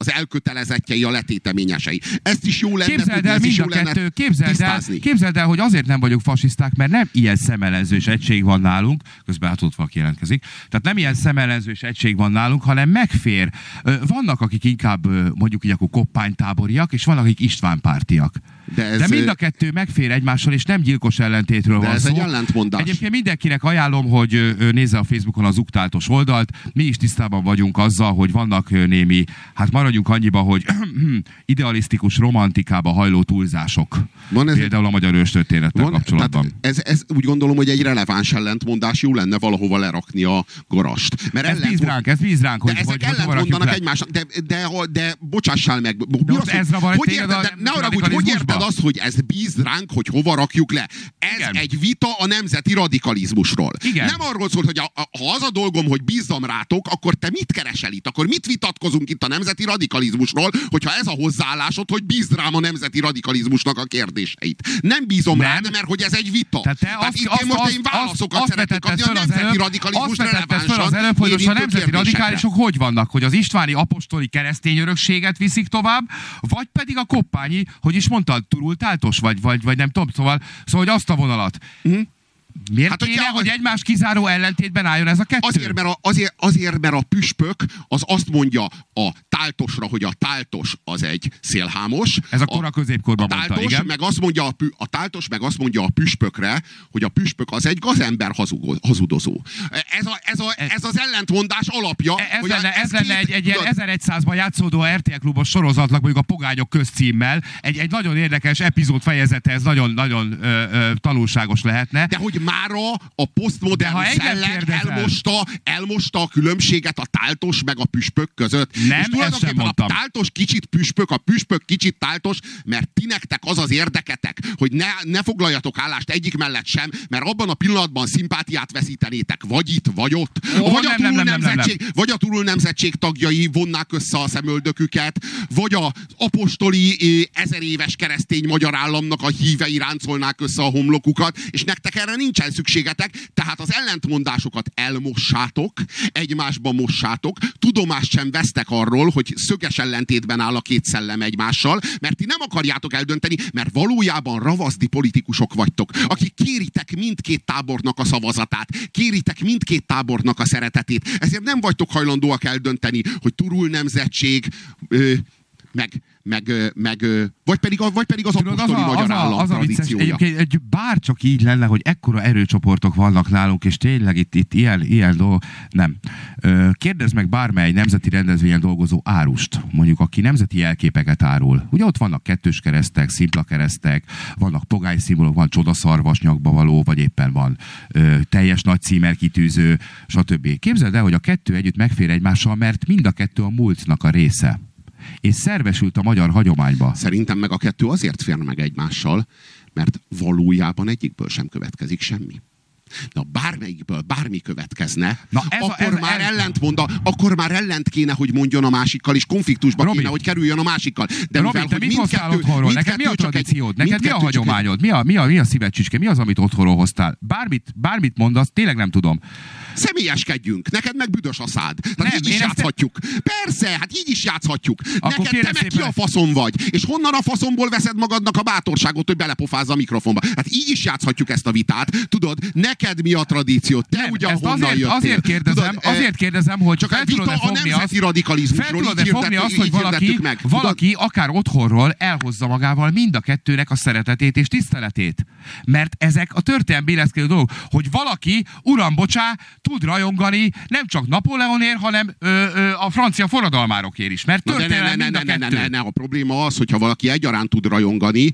A: az elkötelezettjei, a letéteményesei. Ezt is jó lenne
B: képzeld
A: tudni,
B: el,
A: ez is
B: mind
A: jó
B: a
A: lenne
B: kettő, képzeld el, képzeld el, hogy azért nem vagyunk fasiszták, mert nem ilyen szemellenzős egység van nálunk, közben hát ott valaki jelentkezik, tehát nem ilyen szemellenzős egység van nálunk, hanem megfér. Vannak, akik inkább mondjuk így akkor koppánytáboriak, és vannak, akik István pártiak. De, ez, de mind a kettő megfér egymással, és nem gyilkos ellentétről
A: de
B: van
A: ez
B: szó.
A: egy ellentmondás.
B: Egyébként mindenkinek ajánlom, hogy nézze a Facebookon az uktáltos oldalt. Mi is tisztában vagyunk azzal, hogy vannak némi, hát maradjunk annyiba, hogy idealisztikus romantikába hajló túlzások. Van ez például a magyar őstörténettel kapcsolatban.
A: Ez, ez úgy gondolom, hogy egy releváns ellentmondás, jó lenne valahova lerakni a garast. Mert
B: ez bíz ránk, ez bíz ránk,
A: hogy, de ezek ellentmondanak egymásnak, de, de, de bocsássál meg.
B: De az, ez
A: hogy érted, ne arra, hogy hogy érted azt, hogy ez bíz ránk, hogy hova rakjuk le. Ez igen. Egy vita a nemzeti radikalizmusról.
B: Igen.
A: Nem arról szól, hogy a, a, ha az a dolgom, hogy bízzam rátok, akkor te mit keresel itt? Akkor mit vitatkozunk itt a nemzeti radikalizmusról, hogyha ez a hozzáállásod, hogy bízd rám a nemzeti radikalizmusnak a kérdéseit. Nem bízom nem. rád, mert hogy ez egy vita.
B: Tehát te
A: Tehát
B: azt,
A: itt
B: azt,
A: én most
B: azt,
A: én válaszokat
B: azt
A: szeretnék kapni a nemzeti
B: előbb,
A: radikalizmus
B: relevánsan föl az előbb, hogy most a nemzeti radikálisok hogy vannak, hogy az istváni apostoli keresztény örökséget viszik tovább, vagy pedig a koppányi, hogy is mondtad, turultáltos, vagy, vagy, vagy nem tudom, szóval, szóval hogy azt a vonalat. Mm. Miért hát, kéne, hogy egymás kizáró ellentétben álljon ez a kettő?
A: Azért mert a, azért, azért, mert a püspök az azt mondja a táltosra, hogy a táltos az egy szélhámos.
B: Ez a kora középkorban
A: a táltos,
B: mondta, igen.
A: Meg azt mondja a, pü, a táltos meg azt mondja a püspökre, hogy a püspök az egy gazember hazudozó. Ez, a, ez, a, ez az ellentmondás alapja.
B: Ez
A: hogy
B: lenne,
A: a, ez
B: ez lenne
A: két,
B: egy, egy ilyen ezerszázban játszódó er té el klubos sorozatnak, mondjuk a Pogányok közcímmel. Egy, egy nagyon érdekes epizód fejezete, ez nagyon, nagyon ö, ö, tanulságos lehetne.
A: De hogy mára a posztmodern szellem elmosta, elmosta a különbséget a táltos meg a püspök között.
B: Nem,
A: és tulajdonképpen a táltos kicsit püspök, a püspök kicsit táltos, mert ti nektek az az érdeketek, hogy ne, ne foglaljatok állást egyik mellett sem, mert abban a pillanatban szimpátiát veszítenétek, vagy itt, vagy ott.
B: Ó,
A: vagy,
B: nem,
A: a túl
B: nem, nem, nem, nem.
A: vagy a túl nemzetség tagjai vonnák össze a szemöldöküket, vagy az apostoli ezer éves keresztény magyar államnak a hívei ráncolnák össze a homlokukat, és nektek erre nincsen szükségetek, tehát az ellentmondásokat elmossátok, egymásba mossátok, tudomást sem vesztek arról, hogy szöges ellentétben áll a két szellem egymással, mert ti nem akarjátok eldönteni, mert valójában ravaszdi politikusok vagytok, akik kéritek mindkét tábornak a szavazatát, kéritek mindkét tábornak a szeretetét, ezért nem vagytok hajlandóak eldönteni, hogy turul nemzetség, ö, meg, meg, meg, vagy pedig, a, vagy pedig az
B: Tudod,
A: apostoli
B: az a,
A: magyar
B: az a,
A: állam
B: az a
A: tradíciója.
B: Vicces, egy, bárcsak így lenne, hogy ekkora erőcsoportok vannak nálunk, és tényleg itt, itt ilyen, ilyen dolog, nem. Kérdezd meg bármely nemzeti rendezvényen dolgozó árust, mondjuk aki nemzeti jelképeket árul. Ugye ott vannak kettős keresztek, szimpla keresztek, vannak pogány szimbolok, van csodaszarvas nyakba való, vagy éppen van ö, teljes nagy címerkitűző, stb. Képzeld el, hogy a kettő együtt megfér egymással, mert mind a kettő a múltnak a része. És szervesült a magyar hagyományba.
A: Szerintem meg a kettő azért fér meg egymással, mert valójában egyikből sem következik semmi. Na bármelyikből bármi következne, Na ez akkor, a, ez már ez... ellentmonda, akkor már ellent kéne, hogy mondjon a másikkal, és konfliktusba Robi, kéne, hogy kerüljön a másikkal. De
B: Robi,
A: mivel,
B: te mit hoztál otthonról? Neked mi a tradíciód? Neked mi a hagyományod? Mi a, mi a, mi a szívedcsücske? Mi az, amit otthonról hoztál? Bármit, bármit mondasz, tényleg nem tudom.
A: Személyeskedjünk, neked meg büdös a szád. Tehát
B: nem,
A: így is játszhatjuk. Te... Persze, hát így is játszhatjuk. Akkor neked te meg ki a faszom vagy. És honnan a faszomból veszed magadnak a bátorságot, hogy belepofázz a mikrofonba. Hát így is játszhatjuk ezt a vitát. Tudod, neked mi a tradíció? Te
B: nem,
A: ugyan honnan
B: azért,
A: jöttél.
B: Azért kérdezem,
A: Tudod,
B: azért kérdezem, hogy
A: csak
B: fel tudod-e fogni azt, fel tudod-e fogni azt, hogy valaki,
A: meg.
B: valaki akár otthonról elhozza magával mind a kettőnek a szeretetét és tiszteletét. Mert ezek a történelmi éleszkedő dolgok, hogy valaki, uram, bocsá, tud rajongani nem csak Napóleonért, hanem ö, ö, a francia forradalmárokért is. Mert történelem mind a kettő.
A: Ne, ne, ne, ne, a probléma az, hogyha valaki egyaránt tud rajongani,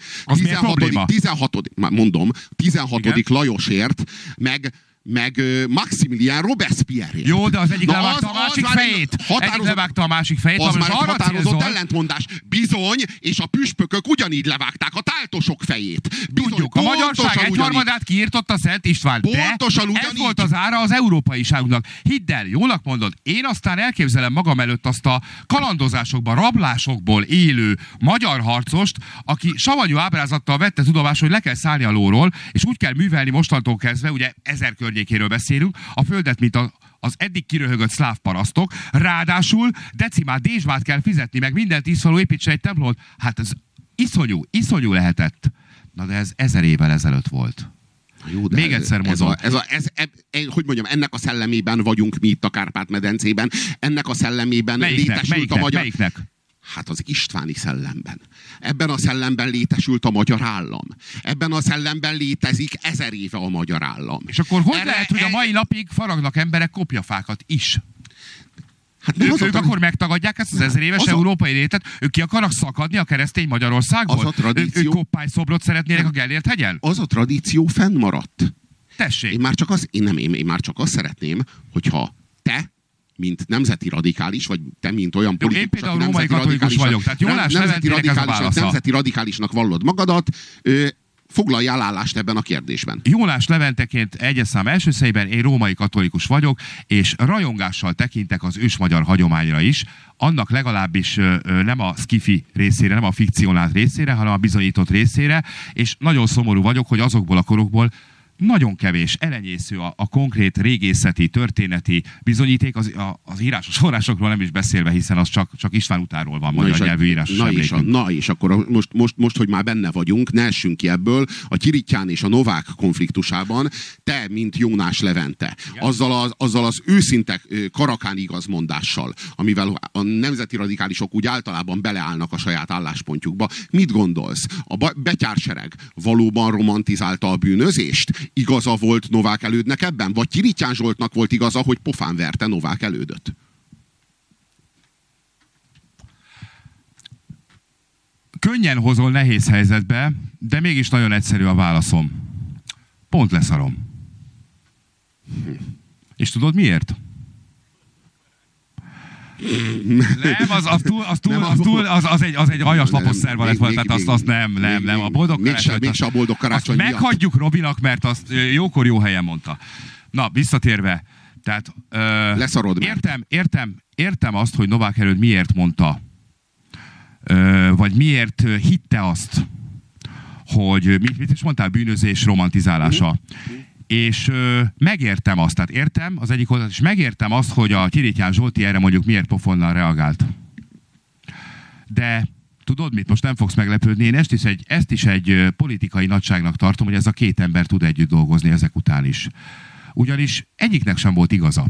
A: tizenhatodik mondom, tizenhatodik Lajosért, meg meg uh, Maximilien Robespierre.
B: Jó, de az egyik Na levágta az, a másik az fejét. Egyik levágta a másik fejét.
A: Az már
B: arra
A: határozott
B: célzol...
A: ellentmondás. Bizony, és a püspökök ugyanígy levágták a táltosok fejét. Bizony,
B: tudjuk, a magyarság egyharmadát kiírtotta Szent István.
A: Pontosan
B: de
A: ugyanígy.
B: Ez volt az ára az európaiságunknak. Hidd el, jónak mondod, én aztán elképzelem magam előtt azt a kalandozásokban, rablásokból élő magyar harcost, aki savanyú ábrázattal vette tudomásul, hogy le kell szállni a lóról, és úgy kell művelni mostantól kezdve, ugye ezer környékéről beszélünk, a földet, mint a az eddig kiröhögött szláv parasztok, ráadásul decimált dézsmát kell fizetni, meg minden tízfalú építse egy templomot. Hát ez iszonyú, iszonyú lehetett. Na de ez ezer évvel ezelőtt volt.
A: Jó, de
B: még egyszer mondom.
A: Ez a, ez a, ez, ez, ez, hogy mondjam, ennek a szellemében vagyunk mi itt a Kárpát-medencében. Ennek a szellemében
B: melyiknek,
A: létesült
B: melyiknek,
A: a magyar...
B: Melyiknek?
A: Hát az istváni szellemben. Ebben a szellemben létesült a magyar állam. Ebben a szellemben létezik ezer éve a magyar állam.
B: És akkor hogy
A: Erre,
B: lehet, hogy a mai napig faragnak emberek kopjafákat is?
A: Hát nem
B: ők,
A: az
B: ők
A: a...
B: akkor megtagadják ezt az ezer éves
A: az a...
B: európai létet? Ők ki akarnak szakadni a keresztény Magyarországból?
A: Az a tradíció...
B: Ők, ők koppályszobrot szeretnének a Gellért hegyen?
A: Az a tradíció fennmaradt.
B: Tessék.
A: Én már csak azt, én nem, én, én már csak azt szeretném, hogyha te, mint nemzeti radikális, vagy te, mint olyan politikus,
B: én például római katolikus vagyok, tehát Jólás Leventének ez a válasza.
A: Nemzeti radikálisnak vallod magadat, ö, foglaljál állást ebben a kérdésben.
B: Jólás Leventeként egyes szám első személyben én római katolikus vagyok, és rajongással tekintek az ősmagyar hagyományra is, annak legalábbis ö, ö, nem a skifi részére, nem a fikcionált részére, hanem a bizonyított részére, és nagyon szomorú vagyok, hogy azokból a korokból nagyon kevés, elenyésző a, a konkrét régészeti, történeti bizonyíték, az, a, az írásos forrásokról nem is beszélve, hiszen az csak, csak István utánról van magyar nyelvű írásos
A: na és, a, na és akkor a, most, most, most, hogy már benne vagyunk, ne essünk ki ebből, a Kirityán és a Novák konfliktusában te, mint Jónás Levente, azzal az, azzal az őszinte karakán igazmondással, amivel a nemzeti radikálisok úgy általában beleállnak a saját álláspontjukba, mit gondolsz? A betyársereg valóban romantizálta a bűnözést? Igaza volt Novák Elődnek ebben? Vagy Kirityán Zsoltnak volt igaza, hogy pofán verte Novák Elődöt?
B: Könnyen hozol nehéz helyzetbe, de mégis nagyon egyszerű a válaszom. Pont leszarom. Hm. És tudod miért? Nem, az, az túl, az, túl, nem, az, túl, az, az egy, az egy aljas lapos szervalet volt, tehát azt, azt nem, nem, nem. A boldog karácsony,
A: mégse a boldog karácsony
B: miatt. Meghagyjuk Robinak, mert azt jókor jó helyen mondta. Na, visszatérve, tehát ö,
A: leszarod
B: értem, értem, értem azt, hogy Novák Erőd miért mondta, ö, vagy miért hitte azt, hogy mit, mit is mondtál, bűnözés romantizálása. Mm. És ö, megértem azt, tehát értem az egyik oldalt, és megértem azt, hogy a Kirityán Zsolti erre mondjuk miért pofonnal reagált. De tudod mit, most nem fogsz meglepődni, én ezt is egy, ezt is egy ö, politikai nagyságnak tartom, hogy ez a két ember tud együtt dolgozni ezek után is. Ugyanis egyiknek sem volt igaza.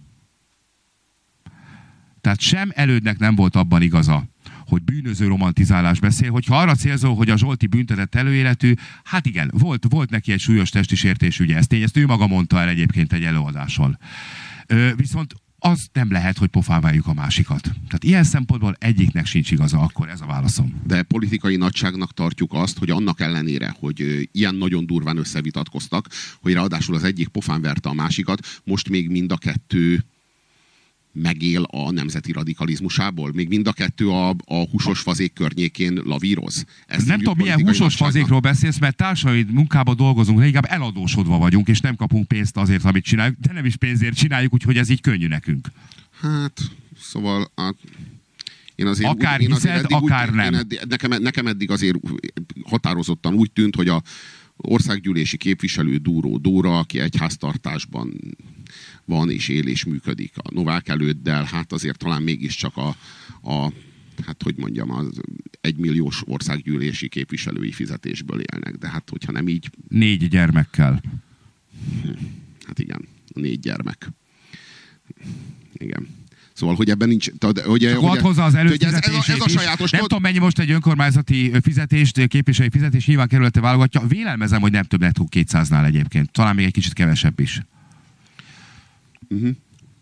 B: Tehát sem Elődnek nem volt abban igaza, hogy bűnöző romantizálás beszél, hogyha arra célzol, hogy a Zsolti büntetett előéletű, hát igen, volt, volt neki egy súlyos testi sértésügye, ezt, ezt ő maga mondta el egyébként egy előadáson. Ö, viszont az nem lehet, hogy pofáváljuk a másikat. Tehát ilyen szempontból egyiknek sincs igaza, akkor ez a válaszom.
A: De politikai nagyságnak tartjuk azt, hogy annak ellenére, hogy ilyen nagyon durván összevitatkoztak, hogy ráadásul az egyik pofán verte a másikat, most még mind a kettő megél a nemzeti radikalizmusából? Még mind a kettő a, a húsos fazék környékén lavíroz?
B: Ez nem tudom, milyen húsos fazékról beszélsz, mert társadalmi munkában dolgozunk, de inkább eladósodva vagyunk, és nem kapunk pénzt azért, amit csináljuk, de nem is pénzért csináljuk, úgyhogy ez így könnyű nekünk.
A: Hát, szóval... A... Én azért
B: akár
A: úgy, én
B: hiszed,
A: azért
B: akár
A: úgy,
B: nem.
A: Én eddig, nekem, nekem eddig azért határozottan úgy tűnt, hogy a országgyűlési képviselő Dúró Dóra, aki egyháztartásban van és él és működik a Novák Előddel, hát azért talán mégiscsak a, a hát hogy mondjam, az egymilliós országgyűlési képviselői fizetésből élnek, de hát hogyha nem így...
B: Négy gyermekkel.
A: Hát igen, négy gyermek. Igen. Szóval, hogy ebben nincs... Hogy, hogy,
B: hogy hozzá az előfizetését
A: ez, ez, a, ez a sajátos...
B: Nem tudom, mennyi most egy önkormányzati fizetést, képviselői fizetés nyilván kerülete válogatja. Vélelmezem, hogy nem több nettó kétszáznál egyébként. Talán még egy kicsit kevesebb is. Uh-huh.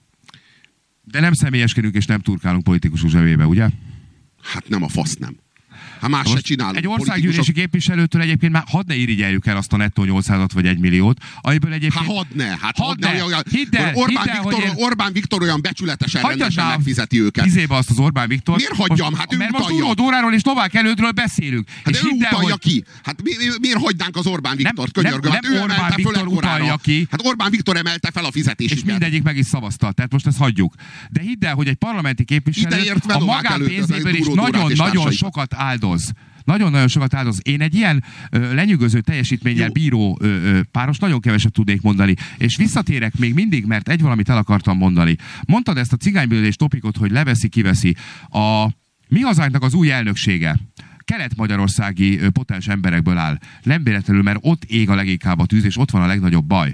B: De nem személyeskedünk és nem turkálunk politikusok zsebébe, ugye?
A: Hát nem, a fasz nem. Hát más se csinálunk.
B: Egy országgyűlési képviselőtől egyébként már hadd ne irigyeljük el azt a nettó nyolcszázat vagy egy milliót, amiből egyébként...
A: Hát hadd ne, hát
B: hadd ne.
A: Olyan,
B: hidd el,
A: Orbán,
B: hidd el,
A: Viktor,
B: én...
A: Orbán Viktor olyan becsületesen, rendesen megfizeti őket.
B: Izébe azt az Orbán Viktor.
A: Miért hagyjam? Hát ő
B: mert
A: utalja.
B: most Dúró Dóráról és Novák Elődről beszélünk.
A: Hát
B: és
A: ő utalja
B: el, hogy...
A: ki. Hát mi, mi, miért hagynánk az Orbán Viktort? Könyörgöm.
B: Nem,
A: hát ő
B: Orbán Viktor utalja ki.
A: Hát Orbán Viktor emelte fel a fizetésüket.
B: És mindegyik meg is szavazta. Tehát most ezt hagyjuk. De hidd el, hogy egy parlamenti képviselő a magánpénzéből is nagyon-nagyon sokat áldoz. Nagyon-nagyon sokat áldoz. Én egy ilyen ö, lenyűgöző teljesítménnyel bíró ö, ö, páros nagyon keveset tudnék mondani. És visszatérek még mindig, mert egy valamit el akartam mondani. Mondtad ezt a cigánybűnözés topikot, hogy leveszi, kiveszi. A mi hazánknak az új elnöksége kelet-magyarországi ö, potens emberekből áll. Nem véletlenül, mert ott ég a leginkább a tűz, és ott van a legnagyobb baj.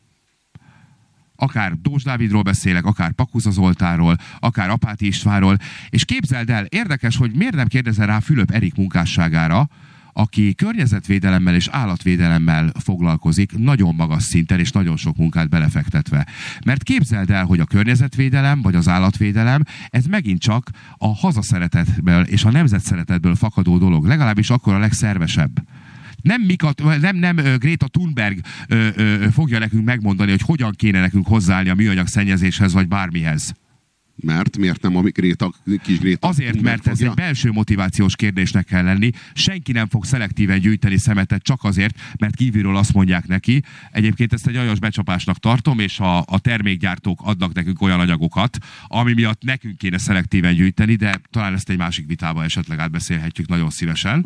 B: Akár Dós Dávidról beszélek, akár Pakuza Zoltánról, akár Apáti Istvánról, és képzeld el, érdekes, hogy miért nem kérdezel rá Fülöp Erik munkásságára, aki környezetvédelemmel és állatvédelemmel foglalkozik nagyon magas szinten, és nagyon sok munkát belefektetve. Mert képzeld el, hogy a környezetvédelem, vagy az állatvédelem, ez megint csak a hazaszeretetből és a nemzetszeretetből fakadó dolog, legalábbis akkor a legszervesebb. Nem, Mika, nem, nem Greta Thunberg ö, ö, fogja nekünk megmondani, hogy hogyan kéne nekünk hozzáállni a műanyag szennyezéshez, vagy bármihez.
A: Mert? Miért nem a Gréta, kis Gréta
B: Azért,
A: Thunberg
B: mert ez
A: fogja?
B: egy belső motivációs kérdésnek kell lenni. Senki nem fog szelektíven gyűjteni szemetet csak azért, mert kívülről azt mondják neki. Egyébként ezt egy aljas becsapásnak tartom, és a, a termékgyártók adnak nekünk olyan anyagokat, ami miatt nekünk kéne szelektíven gyűjteni, de talán ezt egy másik vitában esetleg átbeszélhetjük nagyon szívesen.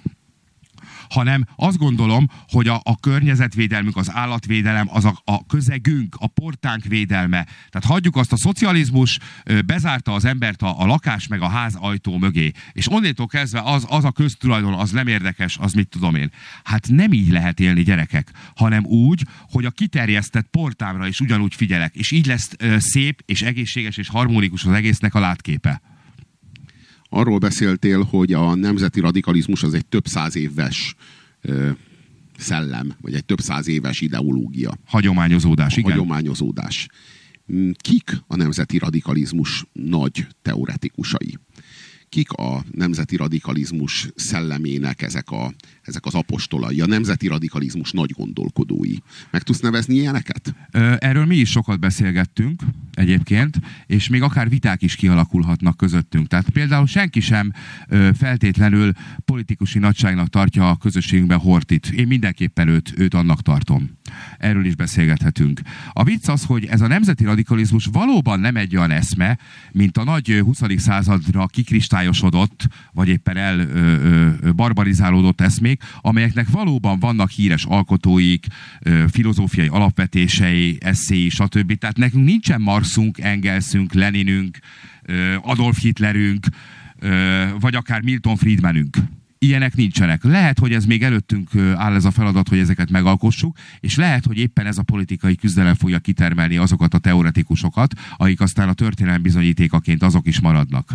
B: Hanem azt gondolom, hogy a, a környezetvédelmünk, az állatvédelem, az a, a közegünk, a portánk védelme. Tehát hagyjuk azt, a szocializmus bezárta az embert a, a lakás meg a ház ajtó mögé. És onnétól kezdve az, az a köztulajdon, az nem érdekes, az mit tudom én. Hát nem így lehet élni, gyerekek, hanem úgy, hogy a kiterjesztett portámra is ugyanúgy figyelek. És így lesz szép és egészséges és harmonikus az egésznek a látképe.
A: Arról beszéltél, hogy a nemzeti radikalizmus az egy több száz éves ö, szellem, vagy egy több száz éves ideológia.
B: Hagyományozódás, igen.
A: Hagyományozódás. Kik a nemzeti radikalizmus nagy teoretikusai? Kik a nemzeti radikalizmus szellemének ezek, a, ezek az apostolai, a nemzeti radikalizmus nagy gondolkodói? Meg tudsz nevezni ilyeneket?
B: Erről mi is sokat beszélgettünk egyébként, és még akár viták is kialakulhatnak közöttünk. Tehát például senki sem feltétlenül politikusi nagyságnak tartja a közösségünkben Horthyt. Én mindenképpen őt, őt annak tartom. Erről is beszélgethetünk. A vicc az, hogy ez a nemzeti radikalizmus valóban nem egy olyan eszme, mint a nagy huszadik századra kikristályosodott, vagy éppen el ö, ö, barbarizálódott eszmék, amelyeknek valóban vannak híres alkotóik, ö, filozófiai alapvetései, eszéi, stb. Tehát nekünk nincsen Marxunk, Engelsünk, Leninünk, ö, Adolf Hitlerünk, ö, vagy akár Milton Friedmanünk. Ilyenek nincsenek. Lehet, hogy ez még előttünk áll ez a feladat, hogy ezeket megalkossuk, és lehet, hogy éppen ez a politikai küzdelem fogja kitermelni azokat a teoretikusokat, akik aztán a történelem bizonyítékaként azok is maradnak.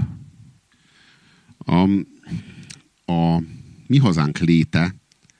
A: A, a mi hazánk léte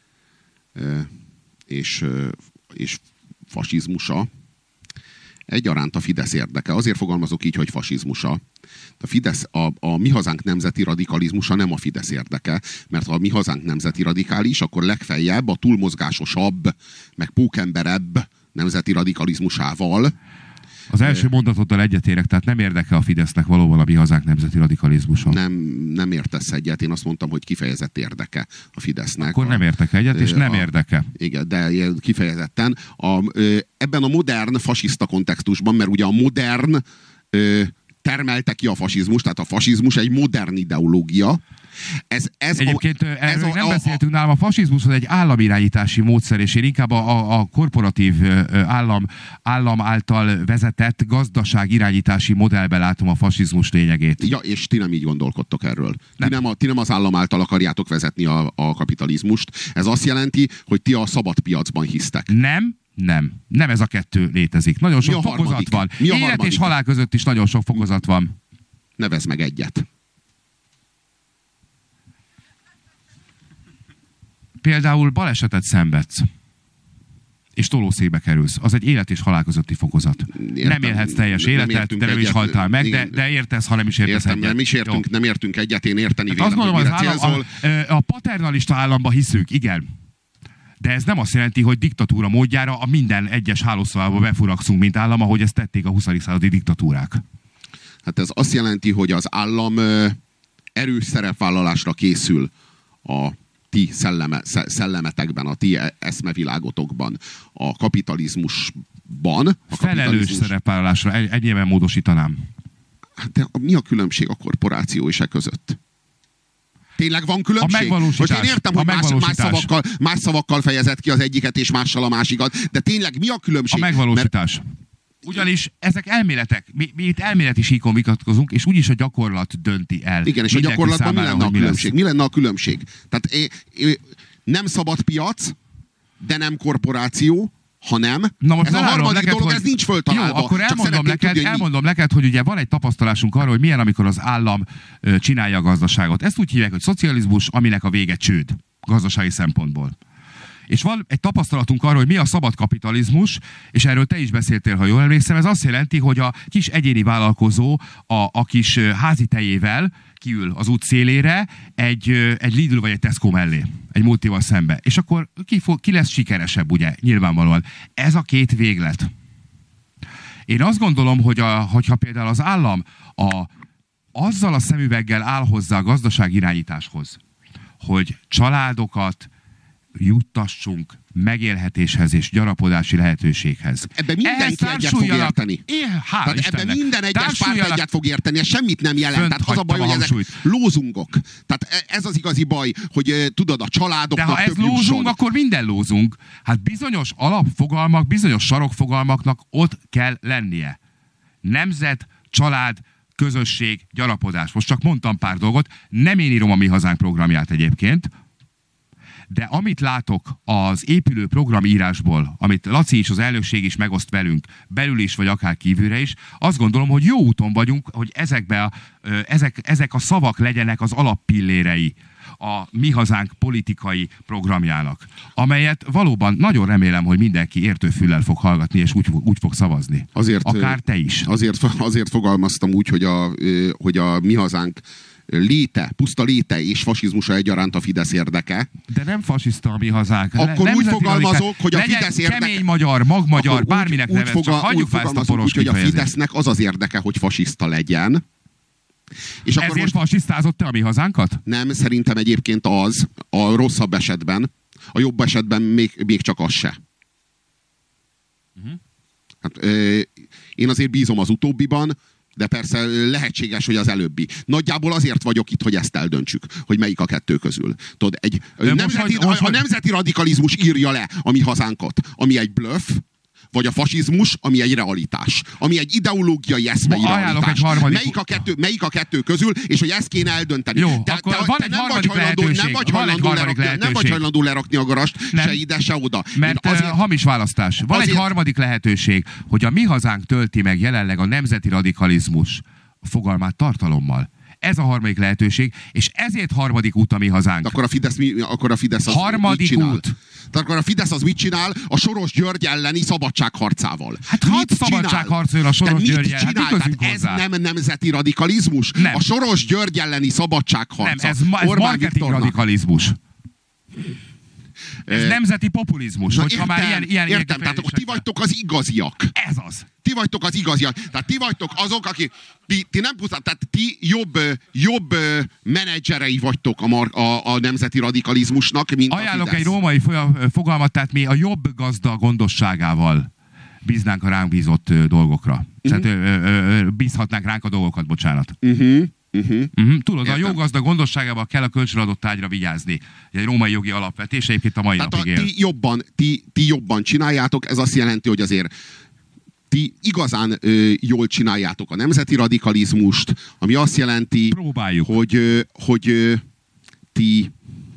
A: és, és fasizmusa egyaránt a Fidesz érdeke. Azért fogalmazok így, hogy fasizmusa. A, Fidesz, a, a mi hazánk nemzeti radikalizmusa nem a Fidesz érdeke, mert ha a mi hazánk nemzeti radikális, akkor legfeljebb a túlmozgásosabb, meg pókemberebb nemzeti radikalizmusával.
B: Az első mondatoddal egyetérek, tehát nem érdeke a Fidesznek valóban a mi hazánk nemzeti radikalizmusa.
A: Nem, nem értesz egyet, én azt mondtam, hogy kifejezett érdeke a Fidesznek.
B: Akkor nem értek egyet, és nem
A: a,
B: érdeke.
A: Igen, de kifejezetten. A, ebben a modern fasiszta kontextusban, mert ugye a modern termelte ki a fasizmus, tehát a fasizmus egy modern ideológia. Ez, ez
B: Egyébként
A: a,
B: erről
A: ez a,
B: nem
A: a,
B: beszéltünk, nálam a fasizmus az egy államirányítási módszer, és én inkább a, a, a korporatív állam, állam által vezetett gazdaság irányítási modellben látom a fasizmus lényegét.
A: Ja, és ti nem így gondolkodtok erről. Nem. Ti, nem a, ti nem az állam által akarjátok vezetni a, a kapitalizmust. Ez azt jelenti, hogy ti a szabad piacban hisztek.
B: Nem. Nem. Nem ez a kettő létezik. Nagyon sok fokozat
A: harmadik?
B: van.
A: Mi a
B: Élet
A: harmadik?
B: és halál között is nagyon sok fokozat van.
A: Nevezd meg egyet.
B: Például balesetet szenvedsz, és tolószékbe kerülsz. Az egy élet és halál közötti fokozat. Értem, nem élhetsz teljes nem életet, de nem is haltál meg, de, de értesz, ha nem is értesz
A: értem,
B: egyet.
A: Nem is értünk, nem értünk egyet, én érteni
B: hát
A: vélem,
B: azt gondolom,
A: hogy
B: az állam, a, a paternalista államba hiszünk, igen. De ez nem azt jelenti, hogy diktatúra módjára a minden egyes hálószobába befurakszunk, mint állam, ahogy ezt tették a huszadik századi diktatúrák.
A: Hát ez azt jelenti, hogy az állam erős szerepvállalásra készül a ti szelleme, szellemetekben, a ti eszmevilágotokban, a kapitalizmusban. A
B: Felelős
A: kapitalizmus...
B: szerepvállalásra, ennyiben módosítanám.
A: Hát de mi a különbség a korporáció és e között? Tényleg van különbség? Most én értem, hogy más, más, szavakkal, más szavakkal fejezett ki az egyiket, és mással a másikat, de tényleg mi a különbség?
B: A megvalósítás. Mert... Ugyanis ezek elméletek. Mi, mi itt elméleti síkon vitatkozunk, és úgyis a gyakorlat dönti el.
A: Igen, és a gyakorlatban számára, mi lenne a különbség? Mi, mi lenne a különbség? Tehát é, é, nem szabad piac, de nem korporáció, hanem
B: Na most
A: ez a harmadik neked, dolog,
B: hogy...
A: ez nincs föltalálva.
B: Jó, akkor elmondom neked, tudni, elmondom mi... neked, hogy ugye van egy tapasztalásunk arról, hogy milyen, amikor az állam ö, csinálja a gazdaságot. Ezt úgy hívják, hogy szocializmus, aminek a vége csőd gazdasági szempontból. És van egy tapasztalatunk arról, hogy mi a szabad kapitalizmus, és erről te is beszéltél, ha jól emlékszem, ez azt jelenti, hogy a kis egyéni vállalkozó a, a kis házi tejével kiül az út szélére egy, egy Lidl vagy egy Tesco mellé, egy multival szembe. És akkor ki, fog, ki lesz sikeresebb, ugye, nyilvánvalóan. Ez a két véglet. Én azt gondolom, hogy a, hogyha például az állam a, azzal a szemüveggel áll hozzá a gazdaság irányításhoz, hogy családokat juttassunk megélhetéshez és gyarapodási lehetőséghez.
A: Ebben mindenki egyet fog érteni.
B: Én, Tehát
A: ebben minden egyes párt egyet fog érteni, ez semmit nem jelent. Tehát az a baj, hogy ezek lózungok. Tehát ez az igazi baj, hogy tudod, a családoknak
B: De ha ez lózung, jusson. Akkor minden lózunk. Hát bizonyos alapfogalmak, bizonyos sarokfogalmaknak ott kell lennie. Nemzet, család, közösség, gyarapodás. Most csak mondtam pár dolgot. Nem én írom a Mi Hazánk programját egyébként, de amit látok az épülő programírásból, amit Laci is, az elnökség is megoszt velünk, belül is, vagy akár kívülre is, azt gondolom, hogy jó úton vagyunk, hogy ezekbe a, ezek, ezek a szavak legyenek az alappillérei a Mi Hazánk politikai programjának, amelyet valóban nagyon remélem, hogy mindenki értő füllel fog hallgatni, és úgy, úgy fog szavazni. Azért, akár te is.
A: Azért, azért fogalmaztam úgy, hogy a, hogy a Mi Hazánk léte, puszta léte és fasizmusa egyaránt a Fidesz érdeke.
B: De nem fasiszta a Mi Hazánk.
A: Akkor úgy fogalmazok, hogy a Fidesz érdeke...
B: kemény magyar, magmagyar, úgy, bárminek nevez, fogal, csak hagyjuk fel ezt a poros
A: úgy, hogy a Fidesznek az az érdeke, hogy fasiszta legyen.
B: És ezért most... fasisztázott te a Mi Hazánkat?
A: Nem, szerintem egyébként az, a rosszabb esetben, a jobb esetben még, még csak az se. Uh-huh. Hát, ö, én azért bízom az utóbbiban, de persze lehetséges, hogy az előbbi. Nagyjából azért vagyok itt, hogy ezt eldöntsük, hogy melyik a kettő közül. Tudod, egy nemzeti, hogy, a, a nemzeti radikalizmus írja le a Mi Hazánkat, ami egy bluff, vagy a fasizmus, ami egy realitás. Ami egy ideológiai eszmei realitás. Melyik a, kettő, melyik a kettő közül, és hogy ezt kéne eldönteni.
B: Jó, te,
A: akkor te,
B: van
A: te
B: egy
A: nem, vagy hajlandó, nem, vagy hajlandó lerakni, nem vagy hajlandó lerakni a garast, nem. Se ide, se oda.
B: Mert azért, hamis választás. Van azért, egy harmadik lehetőség, hogy a Mi Hazánk tölti meg jelenleg a nemzeti radikalizmus fogalmát tartalommal. Ez a harmadik lehetőség, és ezért harmadik út a Mi Hazánk.
A: De akkor a Fidesz, mi, akkor a Fidesz az
B: harmadik
A: mit csinál?
B: út.
A: Tehát akkor a Fidesz az mit csinál? A Soros György elleni szabadságharcával.
B: Hát hadd szabadságharcoljon a Soros György ellen. Hát
A: ez nem nemzeti radikalizmus?
B: Nem.
A: A Soros György elleni szabadságharca.
B: Nem, ez, ma, ez marketing Viktornak. radikalizmus. Ez e... nemzeti populizmus.
A: Na,
B: hogyha
A: értem,
B: már ilyen, ilyen
A: értem, tehát ti vagytok az igaziak.
B: Ez az.
A: Ti vagytok az igaziak. Tehát ti vagytok azok, akik... Ti, ti nem pusztán, tehát ti jobb, jobb menedzserei vagytok a, mar, a, a nemzeti radikalizmusnak, mint
B: Ajánlok
A: a Fidesz.
B: egy római fogalmat, tehát mi a jobb gazda gondosságával bíznánk a ránk bízott dolgokra. Uh-huh. Tehát ö, ö, ö, bízhatnánk ránk a dolgokat, bocsánat. Uh-huh. Uh-huh. Uh-huh. Tudod, értem. A jó gazda gondosságával kell a kölcsönadott tárgyra vigyázni. Egy római jogi alapvetés, egyébként a mai
A: tehát
B: napig
A: a,
B: él.
A: Ti jobban, ti, ti jobban csináljátok, ez azt jelenti, hogy azért ti igazán ö, jól csináljátok a nemzeti radikalizmust, ami azt jelenti,
B: Próbáljuk.
A: hogy, ö, hogy ö, ti,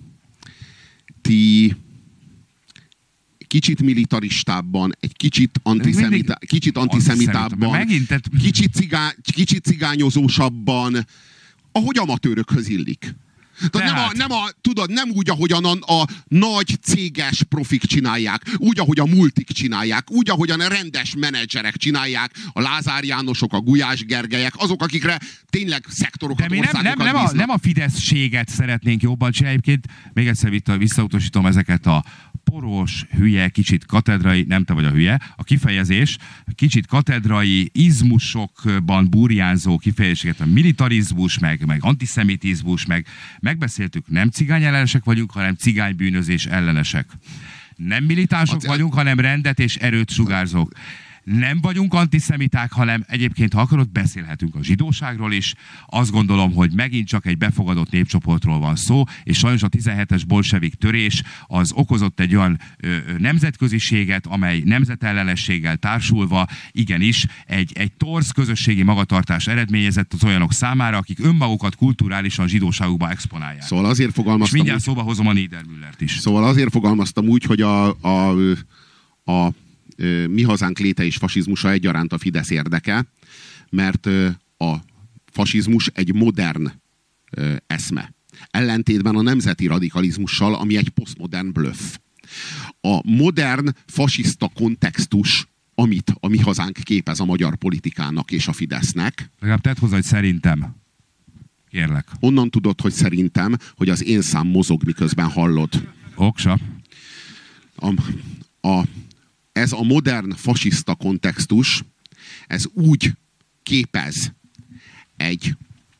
A: ti kicsit militaristábban, egy kicsit, antiszemita, kicsit antiszemitábban, kicsit, cigá, kicsit cigányozósabban, ahogy amatőrökhöz illik. Nem, a, nem, a, tudod, nem úgy, ahogyan a, a nagy céges profik csinálják, úgy, ahogy a multik csinálják, úgy, ahogyan a rendes menedzserek csinálják, a Lázár Jánosok, a Gulyás Gergelyek, azok, akikre tényleg szektorokat,
B: de mi nem, nem, nem, a, nem a Fideszséget szeretnénk jobban csinálni. Egyébként még egyszer visszautasítom ezeket a poros, hülye, kicsit katedrai, nem te vagy a hülye, a kifejezés, kicsit katedrai izmusokban burjánzó kifejezéseket, a militarizmus, meg, meg antiszemitizmus, meg megbeszéltük, nem cigány ellenesek vagyunk, hanem cigánybűnözés ellenesek. Nem militánsok vagyunk, hanem rendet és erőt sugárzók. nem vagyunk antiszemiták, hanem egyébként, ha akarod, beszélhetünk a zsidóságról is. Azt gondolom, hogy megint csak egy befogadott népcsoportról van szó, és sajnos a tizenhetes bolsevik törés az okozott egy olyan ö, nemzetköziséget, amely nemzetellenességgel társulva igenis egy, egy torz közösségi magatartás eredményezett az olyanok számára, akik önmagukat kulturálisan zsidóságukba exponálják.
A: Szóval azért fogalmaztam...
B: És mindjárt szóba hozom a Niedermüllert is.
A: Szóval azért fogalmaztam úgy, hogy a, a, a, a mi hazánk léte és fasizmusa egyaránt a Fidesz érdeke, mert a fasizmus egy modern eszme. Ellentétben a nemzeti radikalizmussal, ami egy posztmodern blöff. A modern fasiszta kontextus, amit a mi hazánk képez a magyar politikának és a Fidesznek.
B: Legalább tedd hozzá, hogy szerintem. Kérlek.
A: Onnan tudod, hogy szerintem, hogy az én szám mozog, miközben hallod.
B: Oksa.
A: A, a, ez a modern fasiszta kontextus, ez úgy képez egy,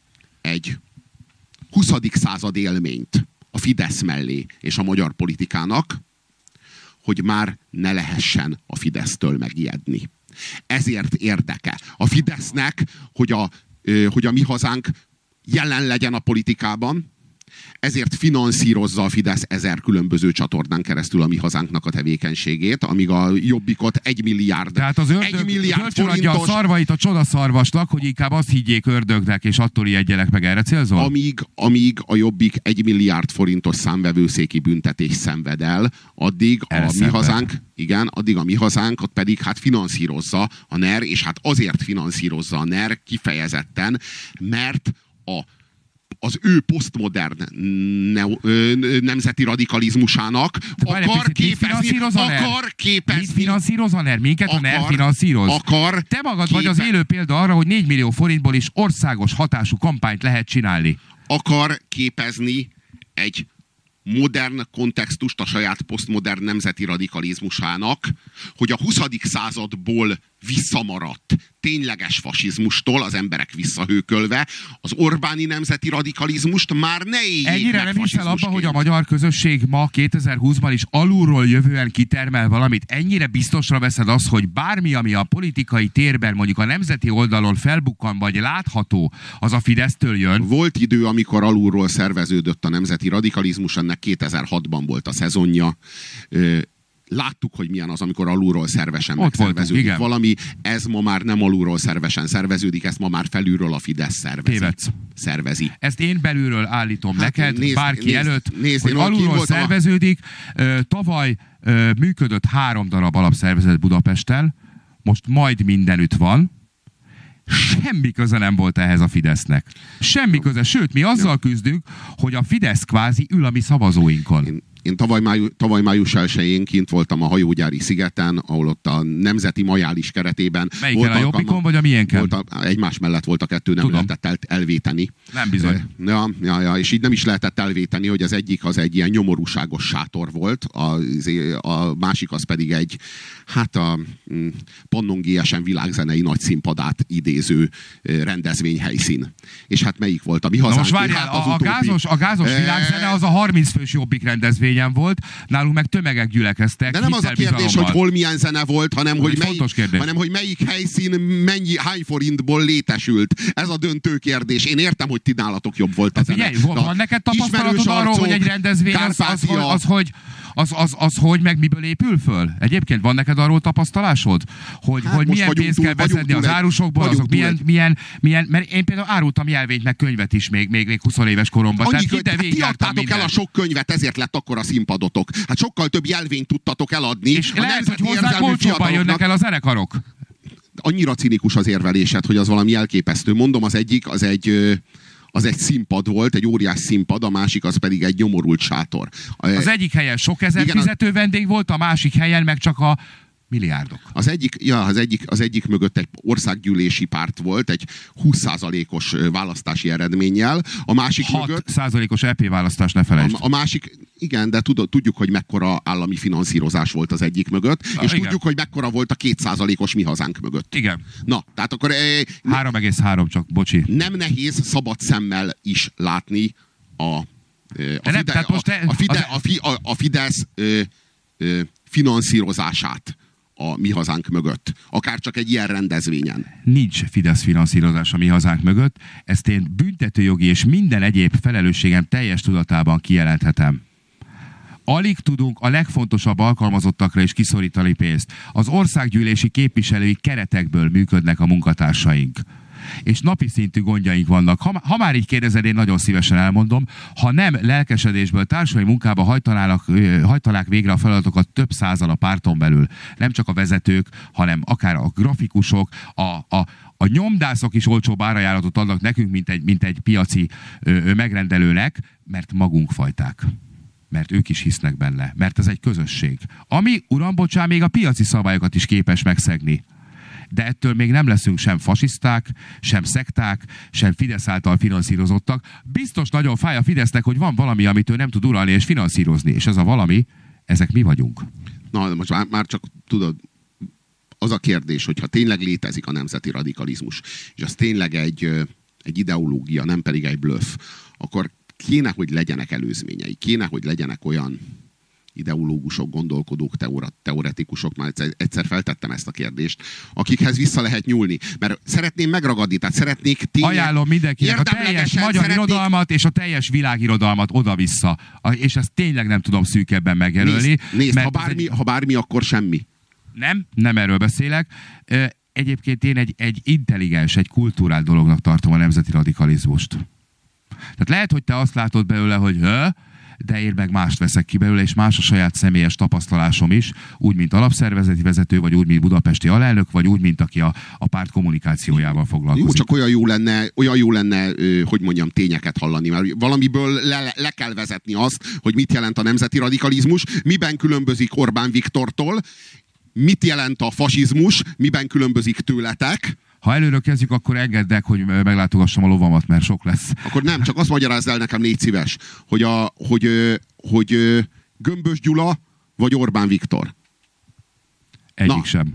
A: egy huszadik század élményt a Fidesz mellé és a magyar politikának, hogy már ne lehessen a Fidesztől megijedni. Ezért érdeke a Fidesznek, hogy a, hogy a mi hazánk jelen legyen a politikában, ezért finanszírozza a Fidesz ezer különböző csatornán keresztül a mi hazánknak a tevékenységét, amíg a Jobbikot egy milliárd,
B: Tehát az ördög,
A: egy milliárd
B: forintos... a szarvait a csodaszarvasnak, hogy inkább azt higgyék ördögnek, és attól ijedjenek meg, erre célzol?
A: Amíg, amíg a Jobbik egy milliárd forintos számvevőszéki büntetés szenved el, addig
B: erre
A: a
B: szenved.
A: mi hazánk, igen, addig a mi hazánkat pedig hát finanszírozza a NER, és hát azért finanszírozza a NER kifejezetten, mert a az ő posztmodern ne, ö, nemzeti radikalizmusának akar képezni, akar képezni.
B: Mit finanszíroz a NER? Minket
A: akar,
B: a NER finanszíroz?
A: Akar
B: Te magad
A: képe...
B: vagy az élő példa arra, hogy négy millió forintból is országos hatású kampányt lehet csinálni.
A: Akar képezni egy modern kontextust a saját posztmodern nemzeti radikalizmusának, hogy a huszadik századból visszamaradt tényleges fasizmustól az emberek visszahőkölve az Orbáni nemzeti radikalizmust már ne éljék
B: Ennyire
A: meg
B: nem hiszel abba, hogy a
A: fasizmusként.
B: magyar közösség ma kétezer-húszban is alulról jövően kitermel valamit? Ennyire biztosra veszed azt, hogy bármi, ami a politikai térben, mondjuk a nemzeti oldalon felbukkan vagy látható, az a Fidesztől jön?
A: Volt idő, amikor alulról szerveződött a nemzeti radikalizmus, ennek kétezer-hatban volt a szezonja. Láttuk, hogy milyen az, amikor alulról szervesen
B: Ott
A: megszerveződik
B: voltunk,
A: valami. Ez ma már nem alulról szervesen szerveződik, ezt ma már felülről a Fidesz szervezi.
B: Tévedsz.
A: szervezi.
B: Ezt én belülről állítom
A: Hát
B: neked,
A: nézd,
B: bárki
A: nézd,
B: előtt,
A: nézd,
B: hogy
A: én
B: alulról szerveződik. A... Tavaly működött három darab alapszervezet Budapesten, most majd mindenütt van. Semmi köze nem volt ehhez a Fidesznek. Semmi köze. Sőt, mi azzal küzdünk, hogy a Fidesz kvázi ül a mi szavazóinkon.
A: Én, én tavaly, májú, tavaly május elsején kint voltam a hajógyári szigeten, ahol ott a Nemzeti Majális keretében...
B: Melyiken, a Jobbikon vagy a miénken?
A: Volt a, egymás mellett volt a kettő, nem
B: Tudom.
A: lehetett el, elvéteni.
B: Nem bizony.
A: Ja, ja, ja, és így nem is lehetett elvéteni, hogy az egyik az egy ilyen nyomorúságos sátor volt, a, a másik az pedig egy, hát a Pannon gé es em világzenei nagy színpadát idéző rendezvényhelyszín. És hát melyik volt a mi hazánk?
B: Most várjál,
A: hát
B: a, a gázos, a gázos világzene az a harminc fős Jobbik rendezvényen volt, nálunk meg tömegek gyülekeztek.
A: De nem az a kérdés, hogy hol milyen zene volt, hanem hogy, melyik, hanem hogy melyik helyszín mennyi, hány forintból létesült. Ez a döntő kérdés. Én értem, hogy ti nálatok jobb volt a zene.
B: Figyelj, van neked tapasztalatod arról, hogy egy rendezvény az, az, az, az, hogy, az, az, az hogy meg miből épül föl? Egyébként van neked arról tapasztalásod? Hogy, hát hogy milyen pénzt kell beszedni az árusokból, azok milyen, milyen, milyen, mert én például árultam jelvényt meg könyvet is még, még, még húsz éves koromban.
A: Annyi
B: Tehát
A: könyv, hát ti adtátok el a sok könyvet, ezért lett akkor a színpadotok. Hát sokkal több jelvényt tudtatok eladni.
B: És lehet, hogy hozzá olcsóban jönnek el a zenekarok.
A: Annyira cinikus az érvelésed, hogy az valami elképesztő. Mondom, az egyik, az egy... az egy színpad volt, egy óriás színpad, a másik az pedig egy nyomorult sátor.
B: Az egyik helyen sok ezer igen, fizető vendég volt, a másik helyen meg csak a milliárdok.
A: Az egyik, ja, az egyik, az egyik mögött egy országgyűlési párt volt, egy húsz százalékos választási eredménnyel, a másik
B: hat
A: mögött...
B: hat százalékos é pé választás, ne felejtsd.
A: A, a másik, igen, de tudod, tudjuk, hogy mekkora állami finanszírozás volt az egyik mögött, a, és igen. tudjuk, hogy mekkora volt a két százalékos mi hazánk mögött.
B: Igen.
A: Na, tehát akkor... Eh,
B: három egész három csak, bocsi.
A: Nem nehéz szabad szemmel is látni a... a,
B: nem,
A: Fide,
B: most te,
A: a, a, Fide, az... a, fi, a, a Fidesz ö, ö, finanszírozását a Mi Hazánk mögött. Akár csak egy ilyen rendezvényen.
B: Nincs Fidesz finanszírozás a Mi Hazánk mögött. Ezt én büntetőjogi és minden egyéb felelősségem teljes tudatában kijelenthetem. Alig tudunk a legfontosabb alkalmazottakra is kiszorítani pénzt. Az országgyűlési képviselői keretekből működnek a munkatársaink. És napi szintű gondjaink vannak. Ha, ha már így kérdezed, én nagyon szívesen elmondom, ha nem lelkesedésből társadalmi munkába hajtanának, hajtanák végre a feladatokat több százal a párton belül, nem csak a vezetők, hanem akár a grafikusok, a, a, a nyomdászok is olcsóbb árajánlatot adnak nekünk, mint egy, mint egy piaci ö, ö, megrendelőnek, mert magunk fajták. Mert ők is hisznek benne. Mert ez egy közösség. Ami, uram, bocsán, még a piaci szabályokat is képes megszegni. De ettől még nem leszünk sem fasiszták, sem szekták, sem Fidesz által finanszírozottak. Biztos nagyon fáj a Fidesznek, hogy van valami, amit ő nem tud uralni és finanszírozni. És ez a valami, ezek mi vagyunk.
A: Na, most már, már csak tudod, az a kérdés, hogyha tényleg létezik a nemzeti radikalizmus, és az tényleg egy, egy ideológia, nem pedig egy bluff, akkor kéne, hogy legyenek előzményei. Kéne, hogy legyenek olyan ideológusok, gondolkodók, teoretikusok, már egyszer feltettem ezt a kérdést, akikhez vissza lehet nyúlni. Mert szeretném megragadni, tehát szeretnék tényleg...
B: Ajánlom mindenkinek a teljes magyar szeretnék... irodalmat és a teljes világirodalmat oda-vissza. És ezt tényleg nem tudom szűkebben megjelölni.
A: Nézd, nézd ha, bármi, egy... ha bármi, akkor semmi.
B: Nem, nem erről beszélek. Egyébként én egy, egy intelligens, egy kulturált dolognak tartom a nemzeti radikalizmust. Tehát lehet, hogy te azt látod belőle, hogy hö? De én meg mást veszek ki belőle, és más a saját személyes tapasztalásom is, úgy, mint alapszervezeti vezető, vagy úgy, mint budapesti alelnök, vagy úgy, mint aki a, a párt kommunikációjával foglalkozik.
A: Jó, csak olyan jó lenne, olyan jó lenne, hogy mondjam, tényeket hallani, mert valamiből le, le kell vezetni azt, hogy mit jelent a nemzeti radikalizmus, miben különbözik Orbán Viktortól, mit jelent a fasizmus, miben különbözik tőletek.
B: Ha előről kezdjük, akkor engedd, hogy meglátogassam a lovamat, mert sok lesz.
A: Akkor nem, csak azt magyarázz el nekem, légy szíves, hogy, a, hogy, hogy Gömbös Gyula vagy Orbán Viktor.
B: Egyik Na. sem.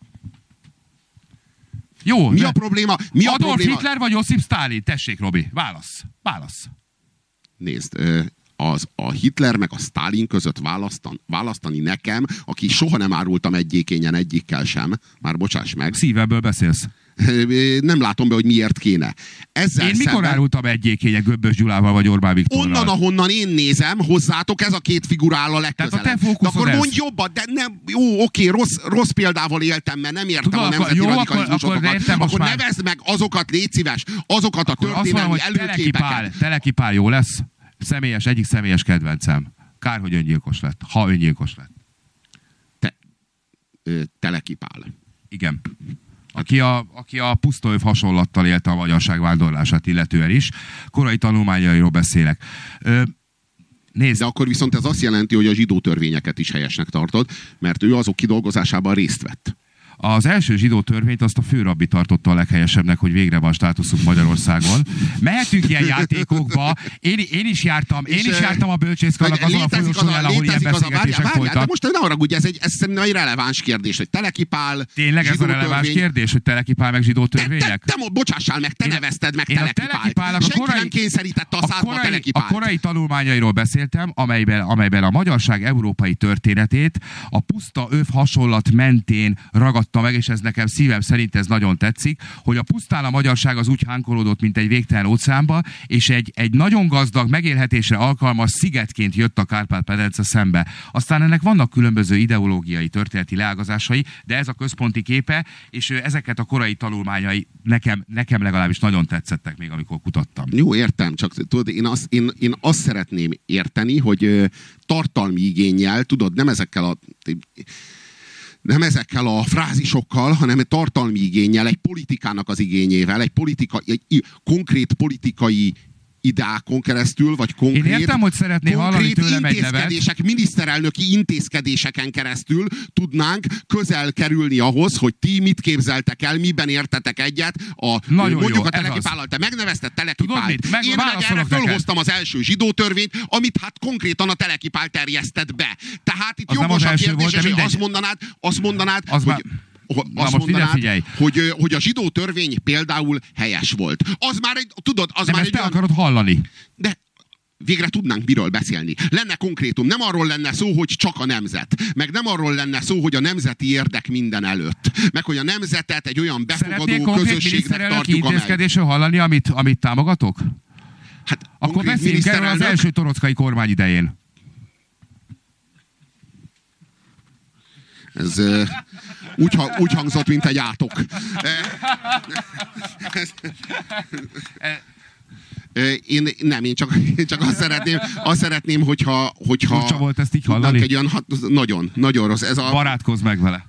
B: Jó.
A: Mi a probléma? Mi a
B: Adolf
A: probléma?
B: Hitler vagy Josip Sztálin? Tessék, Robi, válasz. Válasz.
A: Nézd, az a Hitler meg a Sztálin között választan, választani nekem, aki soha nem árultam egyékényen egyikkel sem, már bocsáss meg.
B: Szívebből beszélsz.
A: Nem látom be, hogy miért kéne. Ezzel
B: én mikor
A: szemben...
B: árultam egyékényen Gömbös Gyulával vagy Orbán Viktorral?
A: Onnan, ahonnan én nézem, hozzátok ez a két figura áll a legközelebb.
B: Tehát a te fókuszod
A: akkor
B: ez.
A: mondj jobban, de nem, jó, oké, rossz, rossz példával éltem, mert nem értem Tudom, a nemzeti jó, radikalizmusokat. Akkor, akkor, akkor nevezd meg azokat, légy szíves, azokat akkor a történelmi előképeket. Teleki,
B: Teleki Pál jó lesz? Személyes, egyik személyes kedvencem. Kár, hogy öngyilkos lett. Ha öngyilkos lett.
A: Te, ö, Teleki Pál.
B: Igen. Aki a, aki a pusztaöv hasonlattal élte a magyarság vándorlását illetően is. Korai tanulmányairól beszélek. Ö, nézd.
A: De akkor viszont ez azt jelenti, hogy a zsidó törvényeket is helyesnek tartod, mert ő azok kidolgozásában részt vett.
B: Az első zsidó törvényt azt a főrabbi tartotta a leghelyesebbnek, hogy végre van státuszunk Magyarországon. Mehetünk ilyen játékokba. Én, én is jártam, én is jártam a bölcsészkarnak azon a folyosóján, ahol ilyen beszélgetések voltak.
A: De most ne haragudj, ez egy, ez szerintem egy releváns kérdés, hogy Teleki Pál,
B: tényleg ez a releváns törvény... kérdés, hogy Teleki Pál meg zsidó törvények?
A: Te, te, te bocsássál meg, te én, nevezted meg Teleki Pált.
B: Senki
A: korai, nem kényszerítette a, a szádba Teleki Pált.
B: A korai tanulmányairól beszéltem, amelyben, amelyben a magyarság európai történetét a puszta öv hasonlat mentén ragadta meg, és ez nekem szívem szerint ez nagyon tetszik, hogy a pusztán a magyarság az úgy hánkolódott, mint egy végtelen óceánba, és egy, egy nagyon gazdag, megélhetésre alkalmas szigetként jött a Kárpát-medence szembe. Aztán ennek vannak különböző ideológiai, történeti leágazásai, de ez a központi képe, és ezeket a korai tanulmányai nekem, nekem legalábbis nagyon tetszettek még, amikor kutattam.
A: Jó, értem, csak tudod, én azt, én, én azt szeretném érteni, hogy tartalmi igénnyel, tudod, nem ezekkel a... nem ezekkel a frázisokkal, hanem egy tartalmi igénnyel, egy politikának az igényével, egy, politika, egy konkrét politikai ideákon keresztül, vagy konkrét,
B: Én értem, hogy szeretné hallani tőlem egy nevet.
A: Miniszterelnöki intézkedéseken keresztül tudnánk közel kerülni ahhoz, hogy ti mit képzeltek el, miben értetek egyet. A, mondjuk jó, a Teleki Pállal, te megnevezted Teleki Pált. Meg, Én meg erre fölhoztam az első zsidó törvényt, amit hát konkrétan a Teleki Pál terjesztett be. Tehát itt jogos a kérdés, és azt mondanád, azt mondanád,
B: az
A: hogy...
B: Már...
A: Azt
B: most
A: mondanád, hogy, hogy a zsidó törvény például helyes volt. Az már egy, tudod, az
B: de
A: már egy
B: te
A: olyan...
B: akarod hallani.
A: De végre tudnánk miről beszélni. Lenne konkrétum, nem arról lenne szó, hogy csak a nemzet, meg nem arról lenne szó, hogy a nemzeti érdek minden előtt, meg hogy a nemzetet egy olyan befogadó közösségnek tartjuk, amely...
B: intézkedésről hallani, amit, amit támogatok?
A: Hát,
B: akkor beszéljünk erről az első torockai kormány idején.
A: Ez uh, úgy, úgy hangzott, mint egy átok. Én nem, én csak, én csak azt szeretném, azt szeretném, hogyha... hogyha
B: Furcsa volt ezt így hallani?
A: Egy olyan, nagyon, nagyon rossz. Ez a...
B: Barátkozz meg vele.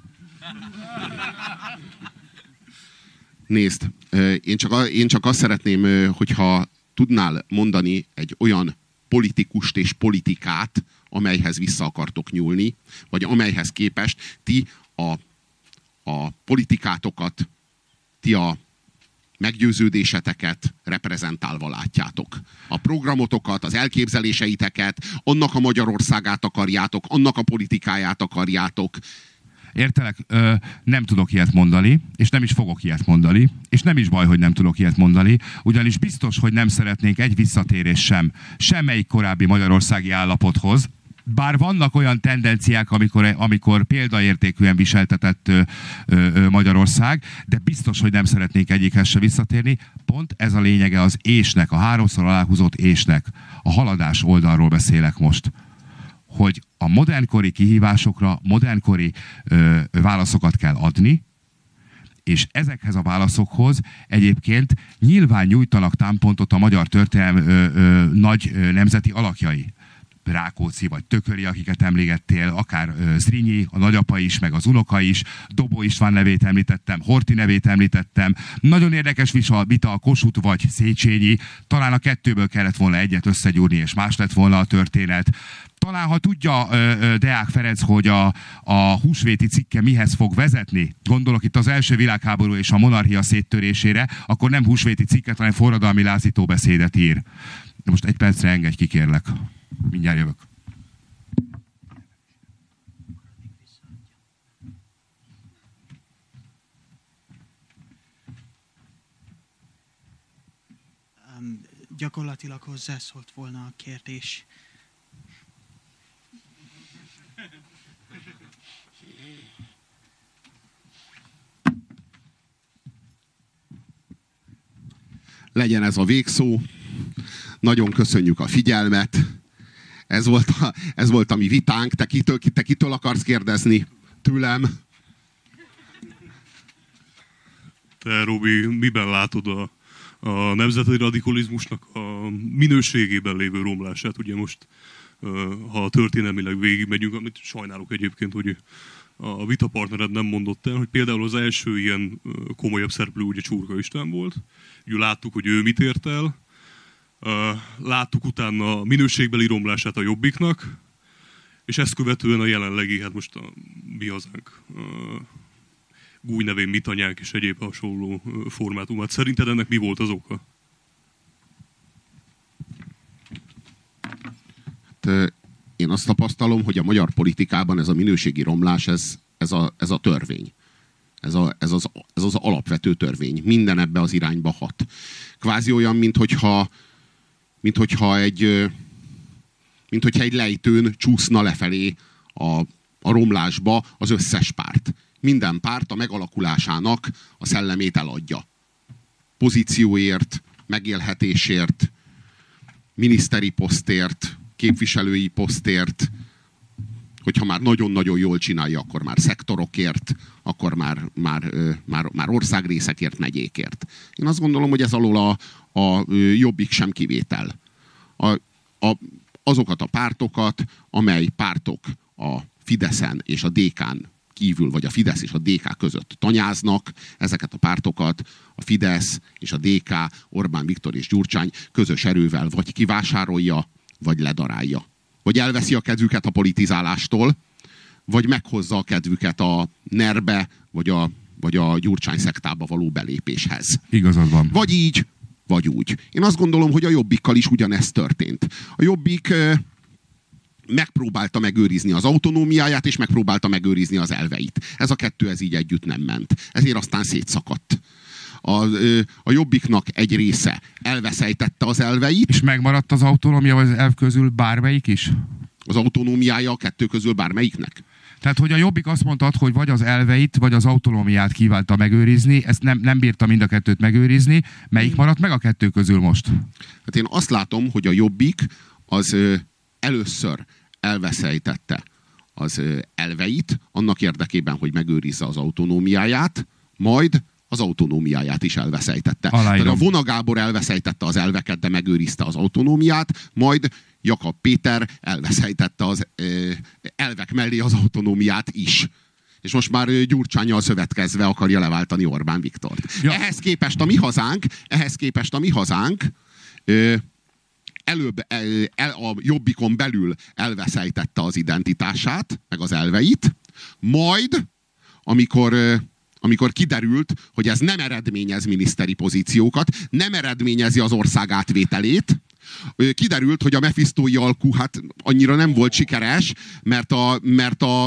A: Nézd, én csak, én csak azt szeretném, hogyha tudnál mondani egy olyan politikust és politikát, amelyhez vissza akartok nyúlni, vagy amelyhez képest ti a, a politikátokat, ti a meggyőződéseteket reprezentálva látjátok. A programotokat, az elképzeléseiteket, annak a Magyarországát akarjátok, annak a politikáját akarjátok.
B: Értelek, ö, nem tudok ilyet mondani, és nem is fogok ilyet mondani, és nem is baj, hogy nem tudok ilyet mondani, ugyanis biztos, hogy nem szeretnénk egy visszatérés sem semmelyik korábbi magyarországi állapothoz, bár vannak olyan tendenciák, amikor, amikor példaértékűen viseltetett ö, ö, Magyarország, de biztos, hogy nem szeretnék egyikhez se visszatérni. Pont ez a lényege az ésnek, a háromszor aláhúzott ésnek. A haladás oldalról beszélek most. Hogy a modernkori kihívásokra modernkori ö, válaszokat kell adni, és ezekhez a válaszokhoz egyébként nyilván nyújtanak támpontot a magyar történelem ö, ö, nagy ö, nemzeti alakjai. Rákóczi vagy Tököli, akiket emlégettél, akár Zrínyi, a nagyapa is, meg az unoka is, Dobó István nevét említettem, Horthy nevét említettem. Nagyon érdekes vita a Kossuth vagy Széchenyi, talán a kettőből kellett volna egyet összegyúrni, és más lett volna a történet. Talán, ha tudja Deák Ferenc, hogy a, a húsvéti cikke mihez fog vezetni, gondolok itt az első világháború és a monarchia széttörésére, akkor nem húsvéti cikket, hanem forradalmi lázító beszédet ír. Most egy percre engedj ki, kérlek. Mindjárt jövök.
C: Um, gyakorlatilag hozzászólt volna a kérdés.
A: Legyen ez a végszó. Nagyon köszönjük a figyelmet. Ez volt a, ez volt a mi vitánk. Te kitől, te kitől akarsz kérdezni? Tőlem?
D: Te, Robi, miben látod a, a nemzeti radikalizmusnak a minőségében lévő romlását? Ugye most, ha történelmileg végigmegyünk, amit sajnálok egyébként, hogy a vitapartnered nem mondott el, hogy például az első ilyen komolyabb szereplő ugye Csurka István volt. Ugye láttuk, hogy ő mit ért el. Láttuk utána a minőségbeli romlását a Jobbiknak, és ezt követően a jelenlegi, hát most a Mi Hazánk, Gúj nevén Mit anyánk és egyéb hasonló formátumát. Szerinted ennek mi volt az oka?
A: Hát, én azt tapasztalom, hogy a magyar politikában ez a minőségi romlás, ez, ez, a, ez a törvény. Ez, a, ez, az, ez az alapvető törvény. Minden ebbe az irányba hat. Kvázi olyan, mint hogyha mint hogyha egy, mint hogyha egy lejtőn csúszna lefelé a, a romlásba az összes párt. Minden párt a megalakulásának a szellemét eladja. Pozícióért, megélhetésért, miniszteri posztért, képviselői posztért, hogyha már nagyon-nagyon jól csinálja, akkor már szektorokért, akkor már, már, már, már országrészekért, megyékért. Én azt gondolom, hogy ez alól a, a Jobbik sem kivétel. A, a, azokat a pártokat, amely pártok a Fideszen és a dé kán kívül, vagy a Fidesz és a dé ká között tanyáznak, ezeket a pártokat a Fidesz és a dé ká, Orbán Viktor és Gyurcsány közös erővel vagy kivásárolja, vagy ledarálja. Vagy elveszi a kedvüket a politizálástól, vagy meghozza a kedvüket a nerbe, vagy a, vagy a Gyurcsány szektába való belépéshez.
B: Igazad van.
A: Vagy így, vagy úgy. Én azt gondolom, hogy a Jobbikkal is ugyanezt történt. A Jobbik megpróbálta megőrizni az autonómiáját, és megpróbálta megőrizni az elveit. Ez a kettő ez így együtt nem ment. Ezért aztán szétszakadt. a, a Jobbiknak egy része elveszejtette az elveit.
B: És megmaradt az autonómia vagy az elv közül bármelyik is?
A: Az autonómiája a kettő közül bármelyiknek.
B: Tehát, hogy a Jobbik azt mondta, hogy vagy az elveit, vagy az autonómiát kívánta megőrizni, ezt nem, nem bírta mind a kettőt megőrizni. Melyik maradt meg a kettő közül most?
A: Hát én azt látom, hogy a Jobbik az ö, először elveszejtette az ö, elveit, annak érdekében, hogy megőrizze az autonómiáját, majd az autonómiáját is elveszejtette. Tehát a Vona Gábor elveszejtette az elveket, de megőrizte az autonómiát, majd Jakab Péter elveszejtette az ö, elvek mellé az autonómiát is. És most már Gyurcsánnyal szövetkezve akarja leváltani Orbán Viktort. Ja. Ehhez képest a mi hazánk, ehhez képest a mi hazánk ö, előbb el, el, a Jobbikon belül elveszejtette az identitását, meg az elveit, majd amikor ö, amikor kiderült, hogy ez nem eredményez miniszteri pozíciókat, nem eredményezi az ország átvételét, kiderült, hogy a mefisztói alkú hát annyira nem volt sikeres, mert a, mert a,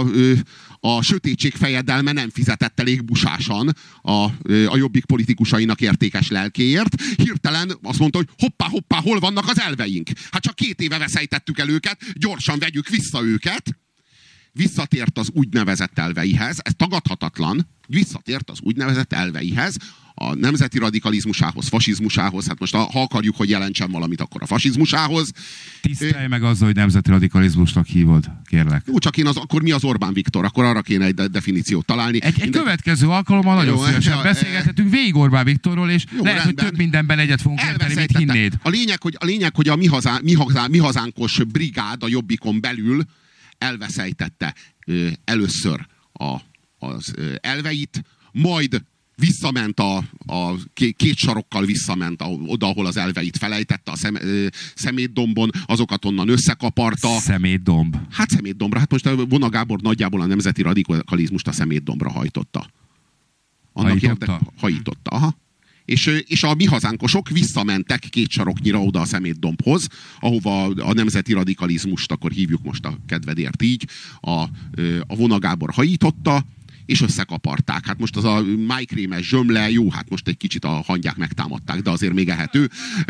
A: a sötétség fejedelme nem fizetett elég busásan a, a Jobbik politikusainak értékes lelkéért. Hirtelen azt mondta, hogy hoppá, hoppá, hol vannak az elveink? Hát csak két éve veszejtettük el őket, gyorsan vegyük vissza őket. Visszatért az úgynevezett elveihez, ez tagadhatatlan, visszatért az úgynevezett elveihez, a nemzeti radikalizmusához, fasizmusához, hát most ha akarjuk, hogy jelentsen valamit, akkor a fasizmusához.
B: Tisztelj meg azzal, hogy nemzeti radikalizmusnak hívod, kérlek.
A: Jó, csak én az, akkor mi az Orbán Viktor? Akkor arra kéne egy de- definíciót találni.
B: Egy, egy Minden... következő alkalommal nagyon jó, szívesen ja, beszélgethetünk végig Orbán Viktorról, és jó, lehet, rendben. Hogy több mindenben egyet fogunk érteni, mint hinnéd.
A: A lényeg, hogy a, lényeg, hogy a mi, hazá, mi, hazá, mi hazánkos brigád a Jobbikon belül elveszejtette ö, először a, az ö, elveit, majd visszament a, a két sarokkal visszament a, oda, ahol az elveit felejtette a szem, ö, szemétdombon, azokat onnan összekaparta.
B: Szemétdomb.
A: Hát szemétdombra. Hát most a Vona Gábor nagyjából a nemzeti radikalizmust a szemétdombra hajtotta. Annak
B: hajította?
A: Érde, hajította, aha. És, és a mi hazánkosok visszamentek két saroknyira oda a szemétdombhoz, ahova a nemzeti radikalizmust, akkor hívjuk most a kedvedért így, a, a Vona Gábor hajította, és összekaparták. Hát most az a májkrémes zsömle, jó, hát most egy kicsit a hangyák megtámadták, de azért még ehető.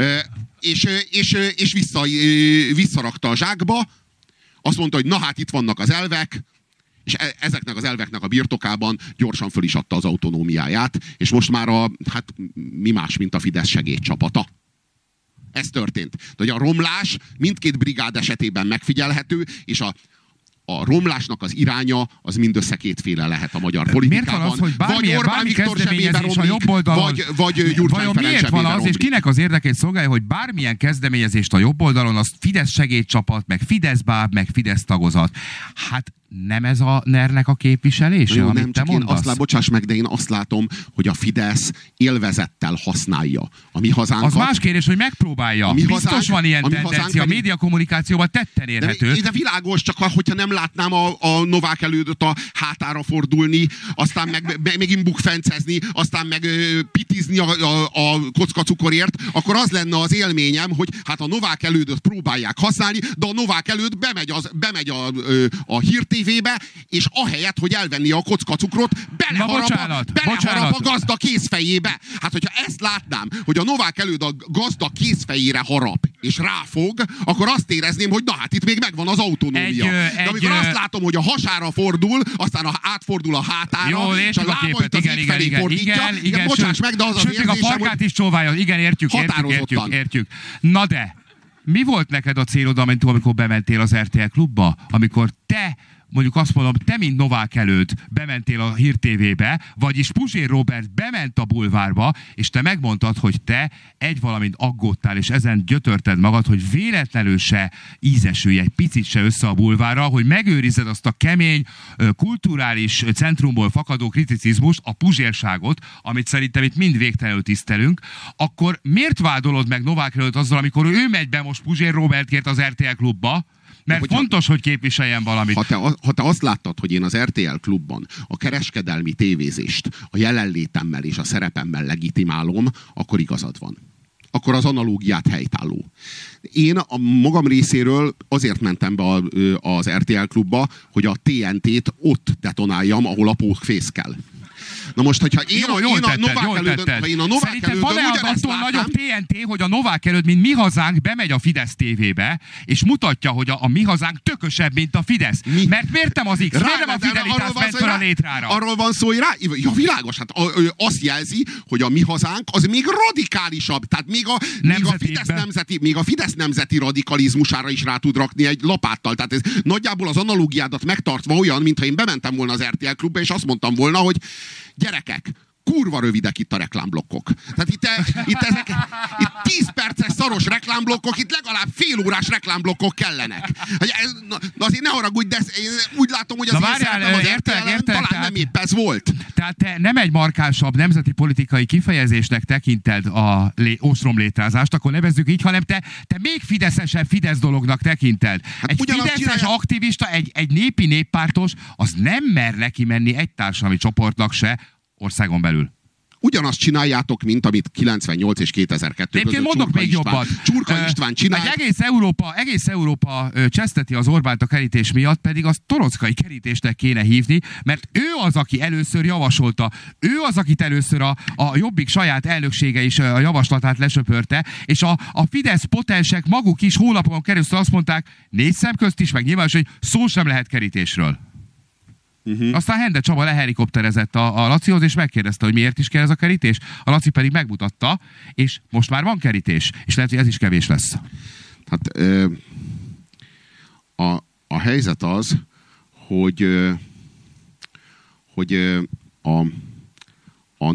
A: És, és, és vissza, visszarakta a zsákba, azt mondta, hogy na hát itt vannak az elvek, és ezeknek az elveknek a birtokában gyorsan föl is adta az autonómiáját, és most már a, hát mi más, mint a Fidesz segédcsapata. Ez történt. De hogy a romlás mindkét brigád esetében megfigyelhető, és a a romlásnak az iránya az mindössze kétféle lehet a magyar politikában.
B: Miért van az, hogy bármilyen,
A: vagy Orbán Viktor zsebében romlik, a jobb oldalon, vagy, vagy Gyurcsány Ferenc
B: miért van az, romlik. És kinek az érdekét szolgálja, hogy bármilyen kezdeményezést a jobb oldalon, az Fidesz segédcsapat, meg Fidesz báb, meg Fidesz tagozat. Hát nem ez a nernek a képviselése,
A: jó,
B: amit
A: nem,
B: te mondasz?
A: Azt lá, bocsáss meg, de én azt látom, hogy a Fidesz élvezettel használja a mi hazánkat.
B: Az más kérdés, hogy megpróbálja. A mi Biztos hazánk, van ilyen a tendencia, a médiakommunikációban tetten érhető.
A: De, de világos, csak hogyha nem látnám a, a Novák Elődöt a hátára fordulni, aztán meg, meg megint bukfencezni, aztán meg ö, pitizni a, a, a kockacukorért, akkor az lenne az élményem, hogy hát a Novák Elődöt próbálják használni, de a Novák Előd bemegy, az, bemegy a, a, a hírtévébe, és ahelyett, hogy elvenni a kockacukrot, beleharap, beleharap a gazda kézfejébe. Hát, hogyha ezt látnám, hogy a Novák Előd a gazda kézfejére harap, és ráfog, akkor azt érezném, hogy na hát itt még megvan az autonómia. Egy, de egy, amikor azt látom, hogy a hasára fordul, aztán a, átfordul a hátára,
B: jó,
A: és a lábait az így felé fordítja. Igen, igen, igen, bocsáss meg, de az az érzésem,
B: a farkát is csóválja. Igen, értjük, értjük, értjük, értjük. Na de, mi volt neked a célod, amikor bementél az er té el klubba? Amikor te mondjuk azt mondom, te, mint Novák Előd bementél a Hír té vébe, vagyis Puzsér Róbert bement a bulvárba, és te megmondtad, hogy te egy valamint aggódtál, és ezen gyötörted magad, hogy véletlenül se ízesülj egy picit se össze a bulvárra, hogy megőrizzed azt a kemény, kulturális centrumból fakadó kriticizmust, a puzsérságot, amit szerintem itt mind végtelenül tisztelünk, akkor miért vádolod meg Novák Előd azzal, amikor ő megy be most Puzsér Róbertért az er té el klubba, mert hogyha, fontos, hogy képviseljen valamit.
A: Ha te, ha te azt láttad, hogy én az er té el klubban a kereskedelmi tévézést a jelenlétemmel és a szerepemmel legitimálom, akkor igazad van. Akkor az analógiát helytálló. Én a magam részéről azért mentem be az er té el klubba, hogy a té en té-t ott detonáljam, ahol a pók fészkel. Na most, hogyha én,
B: Jó,
A: a,
B: jól
A: én a
B: tetted,
A: Novák
B: jól
A: elődön,
B: tetted.
A: ha én a Novák
B: Szerinted
A: elődön
B: van-e az
A: ugyanezt
B: attól
A: látnám,
B: nagyobb té en té, hogy a Novák előtt, mint Mi Hazánk bemegy a Fidesz tévébe, és mutatja, hogy a, a Mi Hazánk tökösebb, mint a Fidesz?
A: Mi?
B: Mert miért nem az X? Miért nem a Fidelitás ment fel a létrára?
A: Arról van szó, hogy rá... Ja, világos, hát a, ö, azt jelzi, hogy a Mi Hazánk az még radikálisabb. Tehát még a, még a, Fidesz, nemzeti, még a Fidesz nemzeti radikalizmusára is rá tud rakni egy lapáttal. Tehát ez nagyjából az analógiádat megtartva olyan, mintha én bementem volna az er té el klubba, és azt mondtam volna, hogy gyerekek, kurva rövidek itt a reklámblokkok. Tehát itt, itt ezek itt tíz perces szaros reklámblokkok, itt legalább fél órás reklámblokkok kellenek. Ez, na, na azért ne haragudj, de ez, én úgy látom, hogy az
B: na,
A: én
B: várjál,
A: szeretem az
B: értek,
A: er té el-en,
B: értek,
A: talán
B: tehát,
A: nem épp ez volt.
B: Tehát te nem egy markánsabb nemzeti politikai kifejezésnek tekinted a lé, ostromlétrázást, akkor nevezzük így, hanem te, te még fideszesebb Fidesz dolognak tekinted. Hát egy fideszes csinálja... aktivista, egy, egy népi néppártos, az nem mer neki menni egy társadalmi csoportnak se országon belül.
A: Ugyanazt csináljátok, mint amit kilencvennyolc és kétezer-kettő között
B: mondok
A: Csurka
B: még
A: István,
B: jobbat.
A: Csurka István csinált.
B: Egy egész Európa, egész Európa cseszteti az Orbánt a kerítés miatt, pedig azt torockai kerítésnek kéne hívni, mert ő az, aki először javasolta. Ő az, akit először a, a Jobbik saját elnöksége is a javaslatát lesöpörte, és a, a Fidesz potensek maguk is hónapokon keresztül azt mondták, négy szem közt is, meg nyilván, hogy szó sem lehet kerítésről. Uh-huh. Aztán Hende Csaba lehelikopterezett a, a Lacihoz, és megkérdezte, hogy miért is kell ez a kerítés. A Laci pedig megmutatta, és most már van kerítés. És lehet, hogy ez is kevés lesz.
A: Hát ö, a, a helyzet az, hogy, ö, hogy ö, a, a,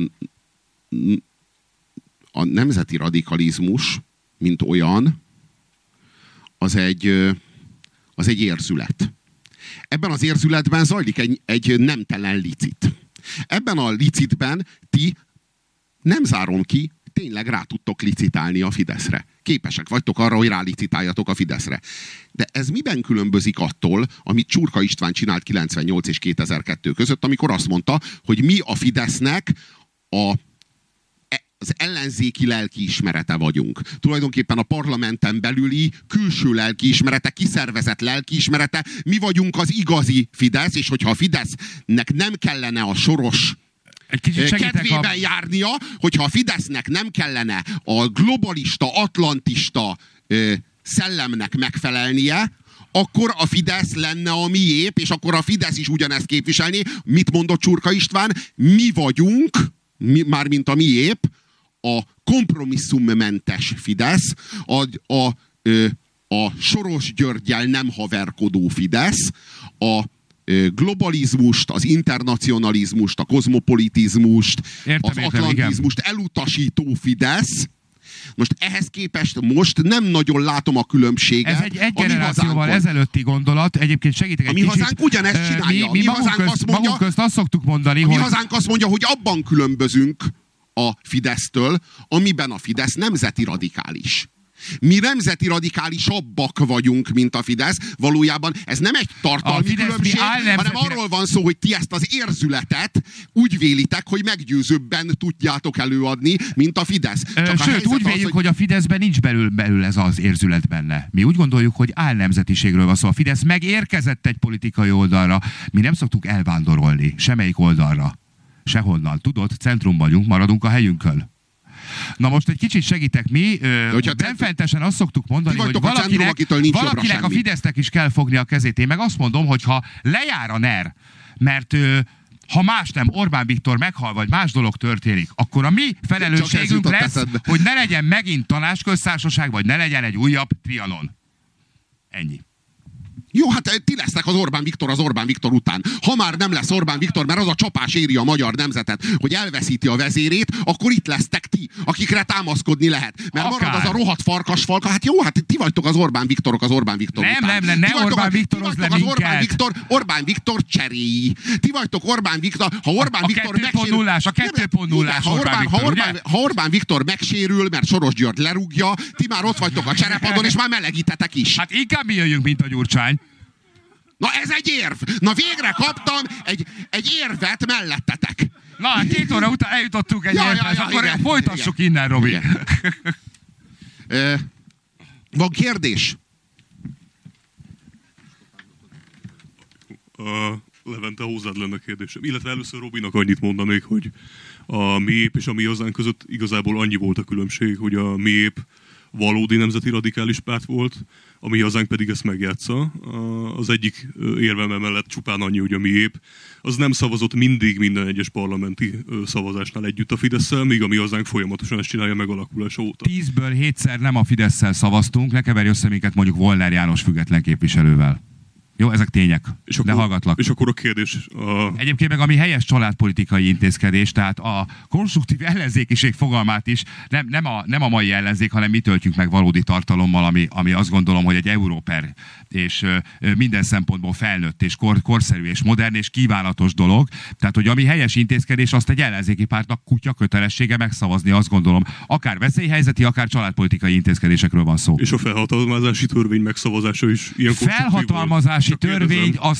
A: a nemzeti radikalizmus, mint olyan, az egy, ö, az egy érzület. Ebben az érzületben zajlik egy, egy nemtelen licit. Ebben a licitben ti, nem zárom ki, tényleg rá tudtok licitálni a Fideszre. Képesek vagytok arra, hogy rálicitáljatok a Fideszre. De ez miben különbözik attól, amit Csurka István csinált kilencvennyolc és kétezer-kettő között, amikor azt mondta, hogy mi a Fidesznek a az ellenzéki lelkiismerete vagyunk. Tulajdonképpen a parlamenten belüli külső lelkiismerete, kiszervezett lelkiismerete. Mi vagyunk az igazi Fidesz, és hogyha a Fidesznek nem kellene a Soros kedvében a... járnia, hogyha a Fidesznek nem kellene a globalista, atlantista ö, szellemnek megfelelnie, akkor a Fidesz lenne a miép, és akkor a Fidesz is ugyanezt képviselni. Mit mondott Csurka István? Mi vagyunk, mi, mármint a miép, a kompromisszummentes Fidesz, a, a, a Soros Györggyel nem haverkodó Fidesz, a globalizmust, az internacionalizmust, a kozmopolitizmust, értem, az értem, atlantizmust igen. elutasító Fidesz. Most ehhez képest most nem nagyon látom a különbséget.
B: Ez egy egy generációval ezelőtti gondolat. Egyébként segítek egy
A: kicsit. A Mi Hazánk ugyanezt csinálja.
B: Mi, mi magunk, közt, azt mondja, magunk közt azt szoktuk mondani,
A: a
B: hogy...
A: Mi Hazánk azt mondja, hogy abban különbözünk a Fidesztől, amiben a Fidesz nemzeti radikális. Mi nemzeti radikálisabbak vagyunk, mint a Fidesz. Valójában ez nem egy tartalmi különbség, hanem arról van szó, hogy ti ezt az érzületet úgy vélitek, hogy meggyőzőbben tudjátok előadni, mint a Fidesz.
B: Csak Sőt, a úgy véljük, az, hogy... hogy a Fideszben nincs belül, belül ez az érzület benne. Mi úgy gondoljuk, hogy álnemzetiségről van szó. A Fidesz megérkezett egy politikai oldalra. Mi nem szoktuk elvándorolni semmelyik oldalra. Sehonnan. Tudod, centrum vagyunk, maradunk a helyünkön. Na most egy kicsit segítek mi, benfentesen azt szoktuk mondani, hogy valakinek, centrum, valakinek a Fidesznek is kell fogni a kezét. Én meg azt mondom, hogy ha lejár a NER, mert ha más nem, Orbán Viktor meghal, vagy más dolog történik, akkor a mi felelősségünk lesz, eszedbe. Hogy ne legyen megint tanácsköztársaság, vagy ne legyen egy újabb Trianon. Ennyi.
A: Jó, hát ti lesznek az Orbán Viktor az Orbán Viktor után. Ha már nem lesz Orbán Viktor, mert az a csapás éri a magyar nemzetet, hogy elveszíti a vezérét, akkor itt lesztek ti, akikre támaszkodni lehet. Mert akár. Marad az a rohadt farkasfalka. Hát jó, hát ti vagytok az Orbán Viktorok az Orbán Viktor
B: nem,
A: után.
B: Nem, nem, nem, Orbán Viktor az le
A: az Orbán Viktor, Orbán Viktor cseréi. Ti vagytok Orbán Viktor, ha Orbán
B: a
A: Viktor
B: megsérül... A kettő pont nullás
A: ha Orbán, Viktor, ha, Orbán, ha Orbán Viktor megsérül, mert Soros György lerúgja, ti már ott vagytok a cserepadon, és már melegítetek is.
B: Hát inkább mi jöjjünk, mint a Gyurcsány.
A: Na ez egy érv. Na végre kaptam egy, egy érvet mellettetek.
B: Na, két óra után eljutottunk egy ja, érvhez, ja, ja, akkor igen, folytassuk igen. Innen, Robi.
A: e, van kérdés?
D: A, Levente, hozzád lenne kérdésem. Illetve először Robinak annyit mondanék, hogy a miép és a mi hazánk között igazából annyi volt a különbség, hogy a miép valódi nemzeti radikális párt volt, a mi hazánk pedig ezt megjátsza. Az egyik érvem mellett csupán annyi, hogy a miép az nem szavazott mindig minden egyes parlamenti szavazásnál együtt a Fidesszel, míg a mi hazánk folyamatosan ezt csinálja megalakulása óta.
B: Tízből hétszer nem a Fidesszel szavaztunk, ne keverj össze minket mondjuk Volner János független képviselővel. Jó, ezek tények,
D: és
B: de
D: akkor,
B: hallgatlak.
D: És akkor a kérdés... A...
B: Egyébként meg ami helyes családpolitikai intézkedés, tehát a konstruktív ellenzékiség fogalmát is nem, nem, a, nem a mai ellenzék, hanem mi töltjük meg valódi tartalommal, ami, ami azt gondolom, hogy egy európer és ö, minden szempontból felnőtt és kor, korszerű és modern és kívánatos dolog. Tehát, hogy ami helyes intézkedés, azt egy ellenzéki pártnak kutya kötelessége megszavazni, azt gondolom. Akár veszélyhelyzeti, akár családpolitikai intézkedésekről van szó.
D: És a felhatalmazási törvény megszavazása is ilyen
B: felhatalmazási törvény azt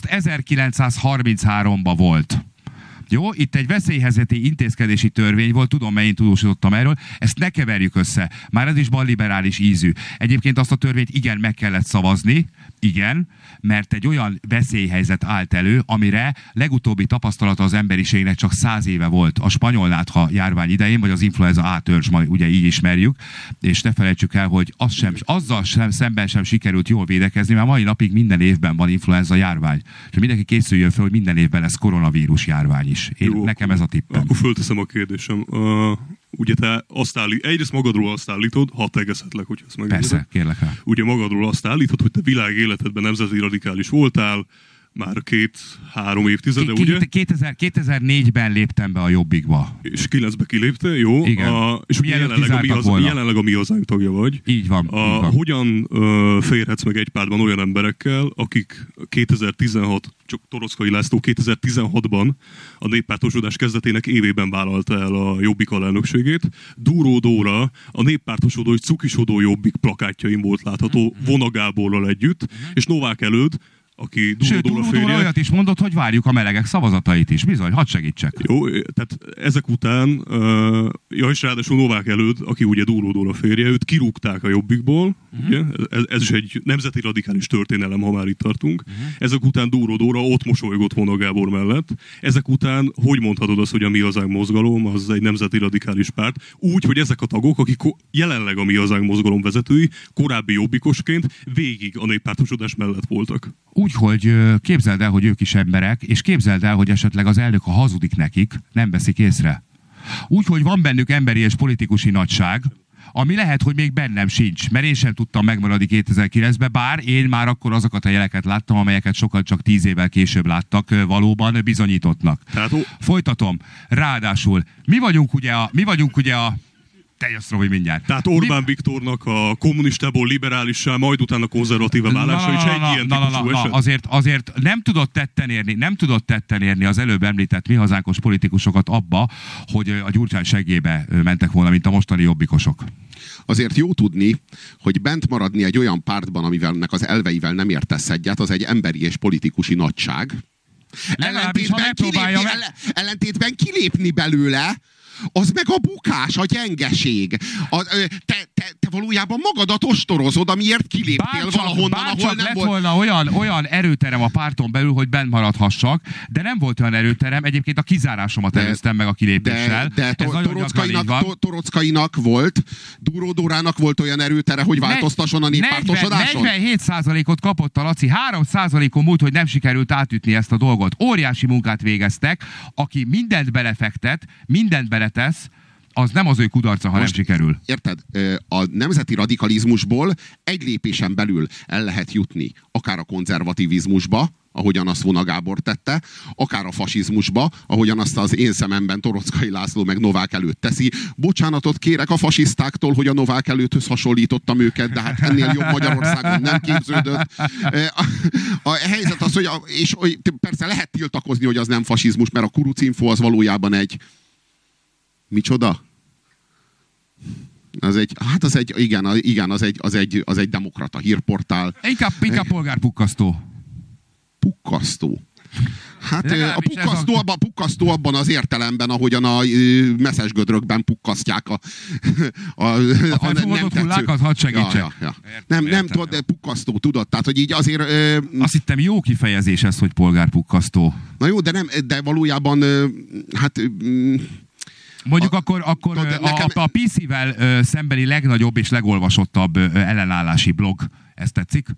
B: ezerkilencszázharminchárom-ban volt. Jó, itt egy veszélyhelyzeti intézkedési törvény volt, tudom, mert én tudósítottam erről, ezt ne keverjük össze. Már ez is balliberális ízű. Egyébként azt a törvényt igen meg kellett szavazni, igen, mert egy olyan veszélyhelyzet állt elő, amire legutóbbi tapasztalata az emberiségnek csak száz éve volt. A spanyol nátha járvány idején, vagy az influenza A törzs, majd ugye így ismerjük, és ne felejtsük el, hogy az sem, azzal sem, szemben sem sikerült jól védekezni, mert mai napig minden évben van influenza járvány. És mindenki készüljön fel, hogy minden évben lesz koronavírus járvány is. Én, Jó, nekem ez a tippem.
D: Akkor fölteszem a kérdésem. Uh, ugye te azt állít, egyrészt magadról azt állítod, ha tegezhetlek, hogy ezt megnézed.
B: Persze, kérlek rá.
D: Ugye magadról azt állítod, hogy te világ életedben nemzeti radikális voltál, már két-három évtizede, ugye?
B: kétezer-négyben léptem be a Jobbikba.
D: És kilencbe kilépte, jó?
B: Igen.
D: A, és jelenleg a, mi az, jelenleg a mi hazánk tagja vagy.
B: Így van.
D: A,
B: így van.
D: Hogyan uh, férhetsz meg egy pártban olyan emberekkel, akik kétezer-tizenhat, csak Torockai László kétezer-tizenhatban a néppártosodás kezdetének évében vállalta el a Jobbik alelnökségét. Dúró Dóra a néppártosodó és cukisodó Jobbik plakátjain volt látható Vona Gáborral együtt, és Novák Előd, aki Dúró Dóra
B: olyat is mondott, hogy várjuk a melegek szavazatait is. Bizony, hadd segítsek.
D: Jó, tehát ezek után, uh, ja, és ráadásul Novák Előd, aki ugye Dúró Dóra férje, őt kirúgták a Jobbikból. Uh-huh. Ugye? Ez, ez is egy nemzeti radikális történelem, ha már itt tartunk. Uh-huh. Ezek után Dúró Dóra ott mosolygott Vona Gábor mellett. Ezek után, hogy mondhatod azt, hogy a Mi Hazánk mozgalom az egy nemzeti radikális párt? Úgy, hogy ezek a tagok, akik jelenleg a Mi Hazánk mozgalom vezetői, korábbi jobbikosként végig a néppártosodás mellett voltak.
B: Úgyhogy képzeld el, hogy ők is emberek, és képzeld el, hogy esetleg az elnök, ha hazudik nekik, nem veszik észre. Úgyhogy van bennük emberi és politikusi nagyság, ami lehet, hogy még bennem sincs, mert én sem tudtam megmaradni kétezer-kilencben, bár én már akkor azokat a jeleket láttam, amelyeket sokkal csak tíz évvel később láttak, valóban bizonyítottnak.
D: Tehát,
B: Folytatom. Ráadásul mi vagyunk ugye a... Mi vagyunk ugye a teljes Robi mindjárt.
D: Tehát Orbán Mi... Viktornak a kommunistából liberálissá, majd utána konzervatíva válása is egy ilyen típusú eset.
B: Azért, azért nem tudott tetten érni, nem tudott tetten érni az előbb említett mi hazánkos politikusokat abba, hogy a Gyurcsány seggébe mentek volna, mint a mostani jobbikosok.
A: Azért jó tudni, hogy bent maradni egy olyan pártban, amivelnek az elveivel nem értesz egyet, az egy emberi és politikusi nagyság. Ellentétben kilépni, meg... ellentétben kilépni belőle, az meg a bukás, a gyengeség. A, te, te, te valójában magadat ostorozod, amiért kiléptél bárcsak, valahonnan,
B: bárcsak
A: ahol nem
B: lett
A: volt...
B: volna olyan, olyan erőterem a párton belül, hogy bent maradhassak, de nem volt olyan erőterem, egyébként a kizárásomat előztem meg a kilépéssel.
A: De, de to, Torockainak, to, Torockainak volt, Dúró Dórának volt olyan erőtere, hogy változtasson a néppártosodáson?
B: negyvenhét százalékot kapott a Laci, három százalékon múlt, hogy nem sikerült átütni ezt a dolgot. Óriási munkát végeztek, aki mindent belefektet, mindent bele tesz, az nem az ő kudarca, ha most nem sikerül.
A: Érted? A nemzeti radikalizmusból egy lépésen belül el lehet jutni akár a konzervativizmusba, ahogyan azt Vona Gábor tette, akár a fasizmusba, ahogyan azt az én szememben Torockai László meg Novák Előtt teszi. Bocsánatot kérek a fasisztáktól, hogy a Novák Előtthöz hasonlítottam őket, de hát ennél jobb Magyarországon nem képződött. A, a helyzet az, hogy a, és hogy persze lehet tiltakozni, hogy az nem fasizmus, mert a kurucinfo az valójában egy micsoda? Az egy, hát az egy, igen, igen az, egy, az, egy, az egy demokrata hírportál.
B: Inkább, inkább polgárpukkasztó.
A: Pukkasztó. Hát a pukkasztó, a... abban, pukkasztó abban az értelemben, ahogyan a messzes gödrökben pukkasztják a, a, a,
B: a nem tetsző. Hullákat, hadd segítsek. Ja, ja, ja. Értem, nem, nem tudod, de pukkasztó, tudod? Tehát, hogy így azért... Ö... Azt hittem jó kifejezés ez, hogy polgárpukkasztó.
A: Na jó, de, nem, de valójában ö, hát... Ö,
B: Mondjuk a, akkor, akkor tudod, a, nekem... a pé cé-vel ö, szembeni legnagyobb és legolvasottabb ö, ellenállási blog. Ez tetszik?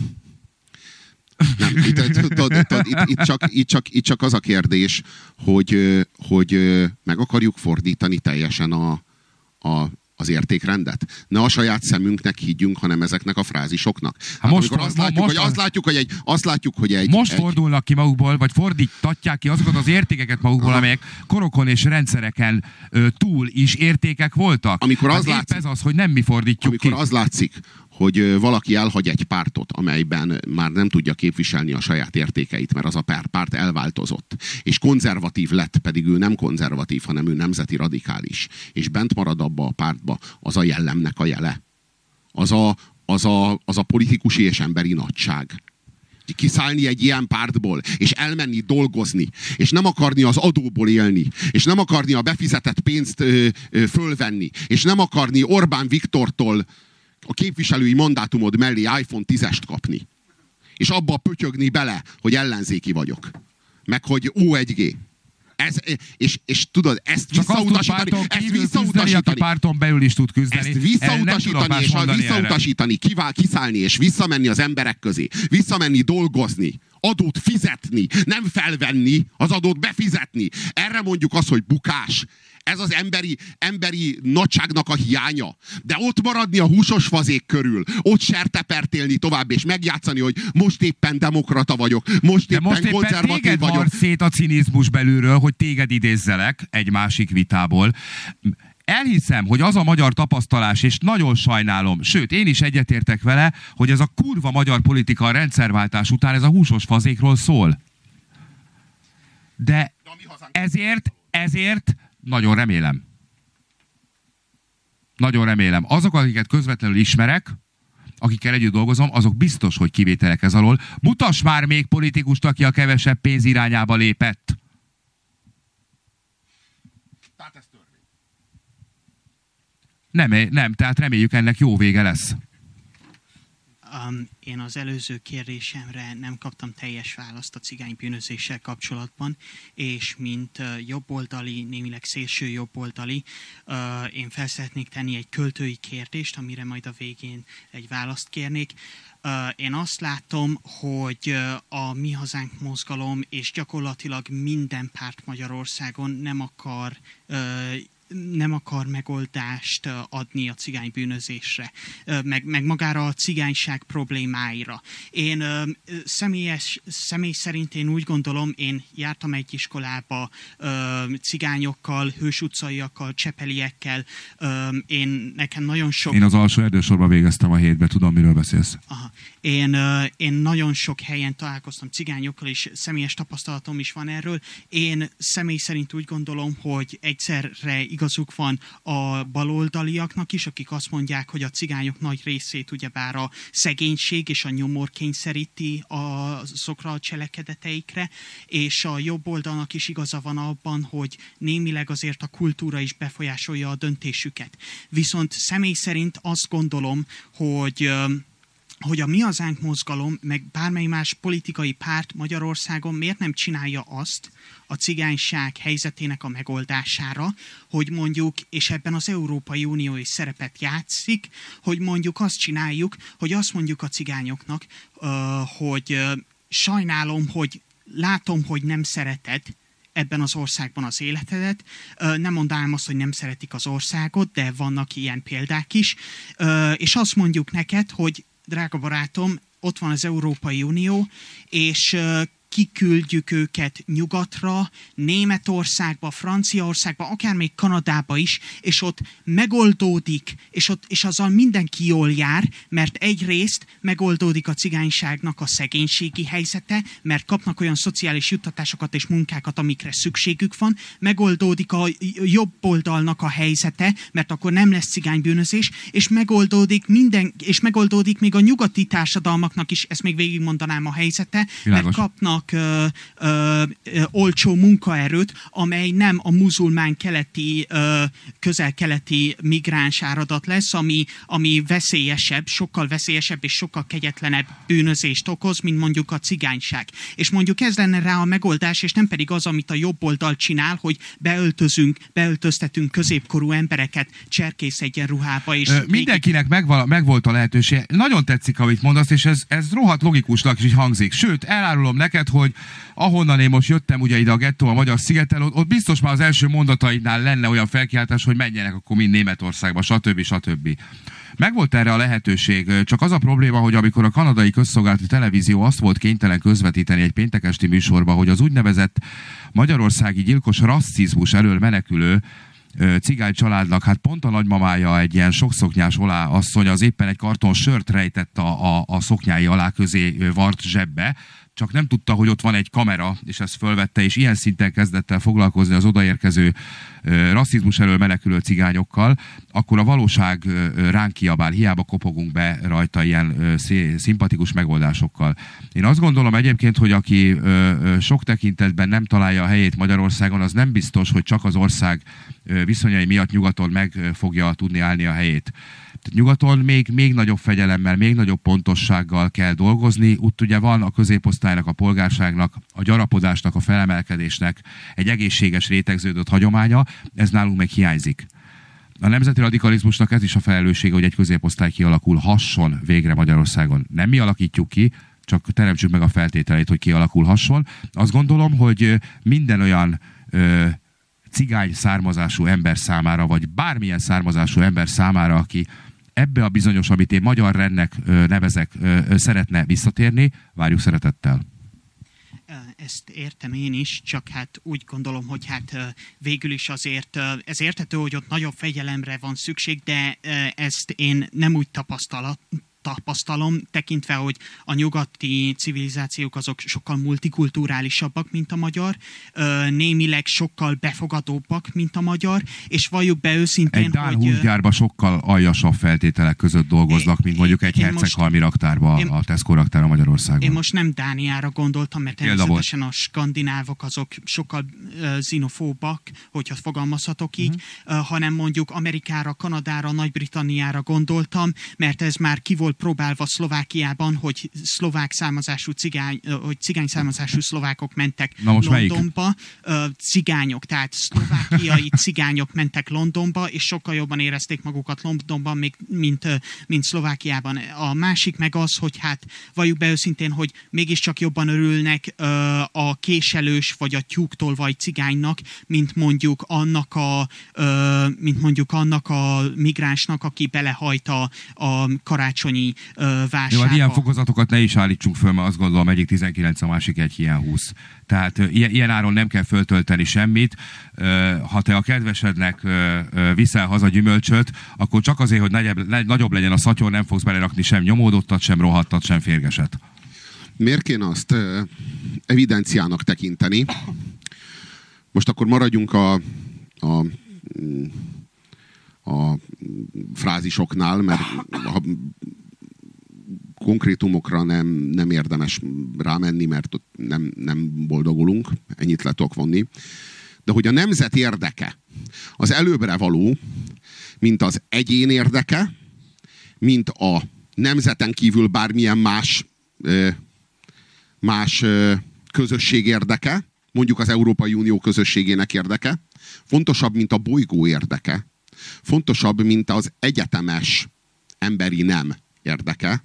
A: Nem, itt, tudod, tudod, itt, itt, csak, itt, csak, itt csak az a kérdés, hogy, hogy meg akarjuk fordítani teljesen a, a, az értékrendet. Ne a saját szemünknek higgyünk, hanem ezeknek a frázisoknak. Hát most, azt, látjuk, most, hogy, azt, látjuk, hogy egy, azt látjuk, hogy egy...
B: Most
A: egy...
B: fordulnak ki magukból, vagy fordítatják ki azokat az értékeket magukból, aha, amelyek korokon és rendszereken ö, túl is értékek voltak.
A: Amikor
B: hát
A: az látszik,
B: ez az, hogy nem mi fordítjuk
A: amikor
B: ki.
A: az látszik, hogy valaki elhagy egy pártot, amelyben már nem tudja képviselni a saját értékeit, mert az a párt elváltozott, és konzervatív lett, pedig ő nem konzervatív, hanem ő nemzeti radikális, és bent marad abba a pártba, az a jellemnek a jele. Az a, az a, az a politikusi és emberi nagyság. Kiszállni egy ilyen pártból, és elmenni dolgozni, és nem akarni az adóból élni, és nem akarni a befizetett pénzt ö, ö, fölvenni, és nem akarni Orbán Viktortól a képviselői mandátumod mellé iPhone tízest kapni. És abba pötyögni bele, hogy ellenzéki vagyok. Meg hogy ó egy gé. Ez, és, és tudod, ezt
B: csak
A: visszautasítani, ezt visszautasítani,
B: párton belül is tud küzdeni.
A: Ezt visszautasítani, és visszautasítani, kivál, kiszállni, és visszamenni az emberek közé. Visszamenni dolgozni. Adót fizetni, nem felvenni, az adót befizetni. Erre mondjuk azt, hogy bukás. Ez az emberi, emberi nagyságnak a hiánya. De ott maradni a húsos fazék körül, ott sertepertélni tovább, és megjátszani, hogy most éppen demokrata vagyok, most
B: de
A: éppen
B: most éppen
A: konzervatív
B: téged
A: vagyok.
B: Mar szét a cinizmus belülről, hogy téged idézzelek egy másik vitából. Elhiszem, hogy az a magyar tapasztalás, és nagyon sajnálom, sőt, én is egyetértek vele, hogy ez a kurva magyar politika a rendszerváltás után ez a húsos fazékról szól. De ezért, ezért nagyon remélem. Nagyon remélem. Azok, akiket közvetlenül ismerek, akikkel együtt dolgozom, azok biztos, hogy kivételek ez alól. Mutass már még politikust, aki a kevesebb pénz irányába lépett.
A: Tehát ez törvény.
B: Nem, nem, tehát reméljük ennek jó vége lesz.
C: Um, én az előző kérdésemre nem kaptam teljes választ a cigánybűnözéssel kapcsolatban, és mint uh, jobboldali, némileg szélső jobboldali, uh, én fel szeretnék tenni egy költői kérdést, amire majd a végén egy választ kérnék. Uh, én azt látom, hogy uh, a Mi Hazánk mozgalom és gyakorlatilag minden párt Magyarországon nem akar uh, nem akar megoldást adni a cigánybűnözésre, meg, meg magára a cigányság problémáira. Én személyes, személy szerint én úgy gondolom, én jártam egy iskolába cigányokkal, Hős utcaiakkal, csepeliekkel, én nekem nagyon sok...
B: Én az alsó erdősorban végeztem a hétbe, tudom, miről beszélsz.
C: Aha. Én, én nagyon sok helyen találkoztam cigányokkal, és személyes tapasztalatom is van erről. Én személy szerint úgy gondolom, hogy egyszerre igazuk van a baloldaliaknak is, akik azt mondják, hogy a cigányok nagy részét ugyebár a szegénység és a nyomor kényszeríti azokra a cselekedeteikre, és a jobb oldalnak is igaza van abban, hogy némileg azért a kultúra is befolyásolja a döntésüket. Viszont személy szerint azt gondolom, hogy hogy a Mi Hazánk mozgalom, meg bármely más politikai párt Magyarországon miért nem csinálja azt a cigányság helyzetének a megoldására, hogy mondjuk, és ebben az Európai Unió is szerepet játszik, hogy mondjuk azt csináljuk, hogy azt mondjuk a cigányoknak, hogy sajnálom, hogy látom, hogy nem szereted ebben az országban az életedet. Nem mondanám azt, hogy nem szeretik az országot, de vannak ilyen példák is. És azt mondjuk neked, hogy drága barátom, ott van az Európai Unió, és kiküldjük őket nyugatra, Németországba, Franciaországba, akár még Kanadába is, és ott megoldódik, és, ott, és azzal mindenki jól jár, mert egyrészt megoldódik a cigányságnak a szegénységi helyzete, mert kapnak olyan szociális juttatásokat és munkákat, amikre szükségük van, megoldódik a jobb oldalnak a helyzete, mert akkor nem lesz cigánybűnözés, és megoldódik minden, és megoldódik még a nyugati társadalmaknak is, ezt még végigmondanám a helyzete,
B: Világos.
C: mert kapnak kapnak ö, ö, ö, olcsó munkaerőt, amely nem a muzulmán keleti, ö, közel-keleti migráns áradat lesz, ami, ami veszélyesebb, sokkal veszélyesebb és sokkal kegyetlenebb bűnözést okoz, mint mondjuk a cigányság. És mondjuk ez lenne rá a megoldás, és nem pedig az, amit a jobb oldal csinál, hogy beöltözünk, beöltöztetünk középkorú embereket cserkész egyenruhába. És
B: Ö, mindenkinek megval, megvolt a lehetőség. Nagyon tetszik, amit mondasz, és ez, ez rohadt logikusnak is így hangzik. Sőt, elárulom neked, hogy ahonnan én most jöttem ugye ide a gettó a Magyar szigeten, ott, ott biztos már az első mondataidnál lenne olyan felkiáltás, hogy menjenek akkor mind Németországba, stb. stb. Megvolt erre a lehetőség, csak az a probléma, hogy amikor a kanadai közszolgálati televízió azt volt kénytelen közvetíteni egy péntek esti műsorba, hogy az úgynevezett magyarországi gyilkos rasszizmus elől menekülő cigány családnak, hát pont a nagymamája egy ilyen sokszoknyás olá asszony, az éppen egy karton sört rejtett a, a, a szoknyái alá közé vart zsebbe, csak nem tudta, hogy ott van egy kamera, és ezt fölvette, és ilyen szinten kezdett el foglalkozni az odaérkező ö, rasszizmus elől menekülő cigányokkal, akkor a valóság ö, ránk kiabál, hiába kopogunk be rajta ilyen ö, szimpatikus megoldásokkal. Én azt gondolom egyébként, hogy aki ö, ö, sok tekintetben nem találja a helyét Magyarországon, az nem biztos, hogy csak az ország ö, viszonyai miatt nyugaton meg ö, fogja tudni állni a helyét. Tehát nyugaton még, még nagyobb fegyelemmel, még nagyobb pontossággal kell dolgozni. Úgy ugye van a középosztálynak, a polgárságnak, a gyarapodásnak, a felemelkedésnek egy egészséges rétegződött hagyománya, ez nálunk meg hiányzik. A nemzeti radikalizmusnak ez is a felelőssége, hogy egy középosztály kialakulhasson végre Magyarországon. Nem mi alakítjuk ki, csak teremtsük meg a feltételeit, hogy kialakulhasson. Azt gondolom, hogy minden olyan ö, cigány származású ember számára, vagy bármilyen származású ember számára, aki ebbe a bizonyos, amit én magyar rendnek ö, nevezek, ö, ö, szeretne visszatérni, várjuk szeretettel.
C: Ezt értem én is, csak hát úgy gondolom, hogy hát végül is azért ez érthető, hogy ott nagyobb fegyelemre van szükség, de ezt én nem úgy tapasztalat, tapasztalom, tekintve, hogy a nyugati civilizációk azok sokkal multikulturálisabbak, mint a magyar, némileg sokkal befogadóbbak, mint a magyar, és valljuk be őszintén,
B: egy dán
C: hogy...
B: húsgyárban sokkal aljasabb feltételek között dolgoznak, mint mondjuk egy herceghalmi raktárban, a Tesco raktár a Magyarországon.
C: Én most nem Dániára gondoltam, mert természetesen a skandinávok azok sokkal uh, xenofóbak, hogyha fogalmazhatok így, uh-huh. uh, hanem mondjuk Amerikára, Kanadára, Nagy-Britanniára gondoltam, mert ez már ki volt próbálva Szlovákiában, hogy szlovák származású cigány, hogy cigány származású szlovákok mentek Londonba. Melyik? Cigányok, tehát szlovákiai cigányok mentek Londonba, és sokkal jobban érezték magukat Londonban, még, mint, mint Szlovákiában. A másik meg az, hogy hát valljuk be őszintén, hogy mégiscsak jobban örülnek a késelős vagy a tyúktolvaj cigánynak, mint mondjuk annak a, mint mondjuk annak a migránsnak, aki belehajt a, a karácsonyi vásárba.
B: Jó, hát ilyen fokozatokat ne is állítsunk föl, mert azt gondolom egyik tizenkilenc, a másik egy ilyen húsz. Tehát ilyen, ilyen áron nem kell föltölteni semmit. Ha te a kedvesednek viszel haza gyümölcsöt, akkor csak azért, hogy nagyobb, nagyobb legyen a szatyor, nem fogsz belerakni sem nyomódottat, sem rohadtat, sem férgeset.
A: Miért kéne azt evidenciának tekinteni? Most akkor maradjunk a, a, a frázisoknál, mert ha konkrétumokra nem, nem érdemes rámenni, mert ott nem, nem boldogulunk, ennyit le tudok vonni. De hogy a nemzet érdeke az előbbre való, mint az egyén érdeke, mint a nemzeten kívül bármilyen más, más közösség érdeke, mondjuk az Európai Unió közösségének érdeke, fontosabb, mint a bolygó érdeke, fontosabb, mint az egyetemes emberi nem érdeke.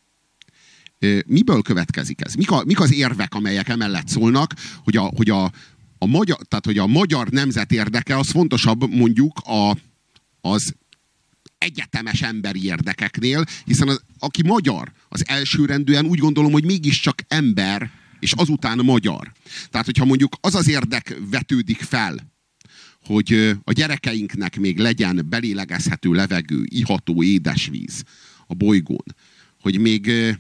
A: Miből következik ez? Mik, a, mik az érvek, amelyek emellett szólnak, hogy a, hogy a, a, magyar, tehát, hogy a magyar nemzet érdeke az fontosabb mondjuk a, az egyetemes emberi érdekeknél, hiszen az, aki magyar, az elsőrendűen úgy gondolom, hogy mégiscsak ember, és azután magyar. Tehát, hogyha mondjuk az az érdek vetődik fel, hogy a gyerekeinknek még legyen belélegezhető levegő, iható édesvíz a bolygón, hogy még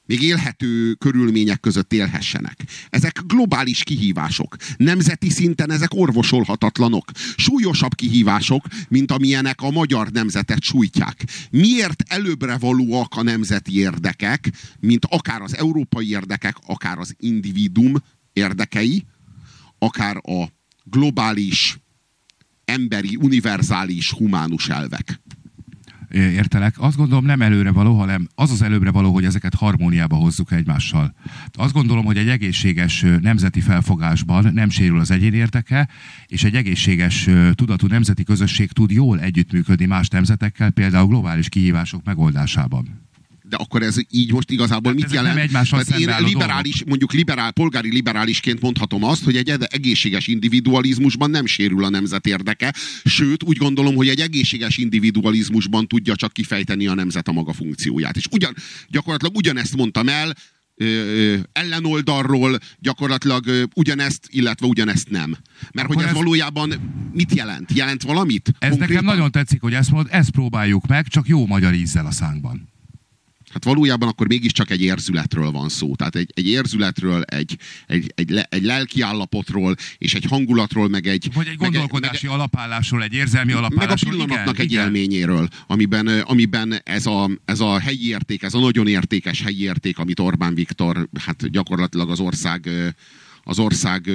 A: még élhető körülmények között élhessenek. Ezek globális kihívások. Nemzeti szinten ezek orvosolhatatlanok. Súlyosabb kihívások, mint amilyenek a magyar nemzetet sújtják. Miért előbbre valóak a nemzeti érdekek, mint akár az európai érdekek, akár az individuum érdekei, akár a globális, emberi, univerzális, humánus elvek?
B: Értelek. Azt gondolom nem előre való, hanem az az előbbre való, hogy ezeket harmóniába hozzuk egymással. Azt gondolom, hogy egy egészséges nemzeti felfogásban nem sérül az egyén érdeke, és egy egészséges tudatú nemzeti közösség tud jól együttműködni más nemzetekkel, például globális kihívások megoldásában.
A: De akkor ez így most igazából
B: hát
A: mit jelent?
B: Tehát én
A: liberális, mondjuk liberál, polgári liberálisként mondhatom azt, hogy egy egészséges individualizmusban nem sérül a nemzet érdeke, sőt úgy gondolom, hogy egy egészséges individualizmusban tudja csak kifejteni a nemzet a maga funkcióját. És ugyan, gyakorlatilag ugyanezt mondtam el, ö, ö, ellenoldalról, gyakorlatilag ö, ugyanezt, illetve ugyanezt nem. Mert akkor hogy ez, ez valójában mit jelent? Jelent valamit?
B: Ez konkrétan? Nekem nagyon tetszik, hogy ezt mondod, ezt próbáljuk meg, csak jó magyar ízzel a szánkban.
A: Hát valójában akkor mégiscsak egy érzületről van szó. Tehát egy, egy érzületről, egy, egy, egy, le, egy lelkiállapotról, és egy hangulatról, meg egy...
B: Vagy egy gondolkodási meg, alapállásról, egy érzelmi alapállásról.
A: Meg a pillanatnak igen, egy
B: igen.
A: élményéről, amiben, amiben ez, a, ez a helyi érték, ez a nagyon értékes helyi érték, amit Orbán Viktor hát gyakorlatilag az ország, az ország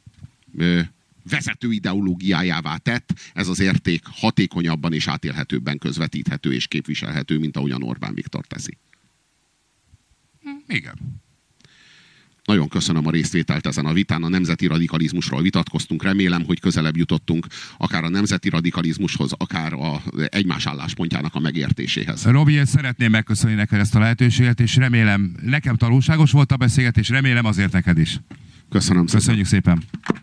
A: vezető ideológiájává tett, ez az érték hatékonyabban és átélhetőbben közvetíthető és képviselhető, mint ahogyan Orbán Viktor teszi.
B: Igen.
A: Nagyon köszönöm a részvételt ezen a vitán. A nemzeti radikalizmusról vitatkoztunk. Remélem, hogy közelebb jutottunk akár a nemzeti radikalizmushoz, akár a egymás álláspontjának a megértéséhez.
B: Robi, szeretném megköszönni neked ezt a lehetőséget, és remélem, nekem tanulságos volt a beszélgetés, remélem azért neked is.
A: Köszönöm szépen.
B: Köszönjük szépen.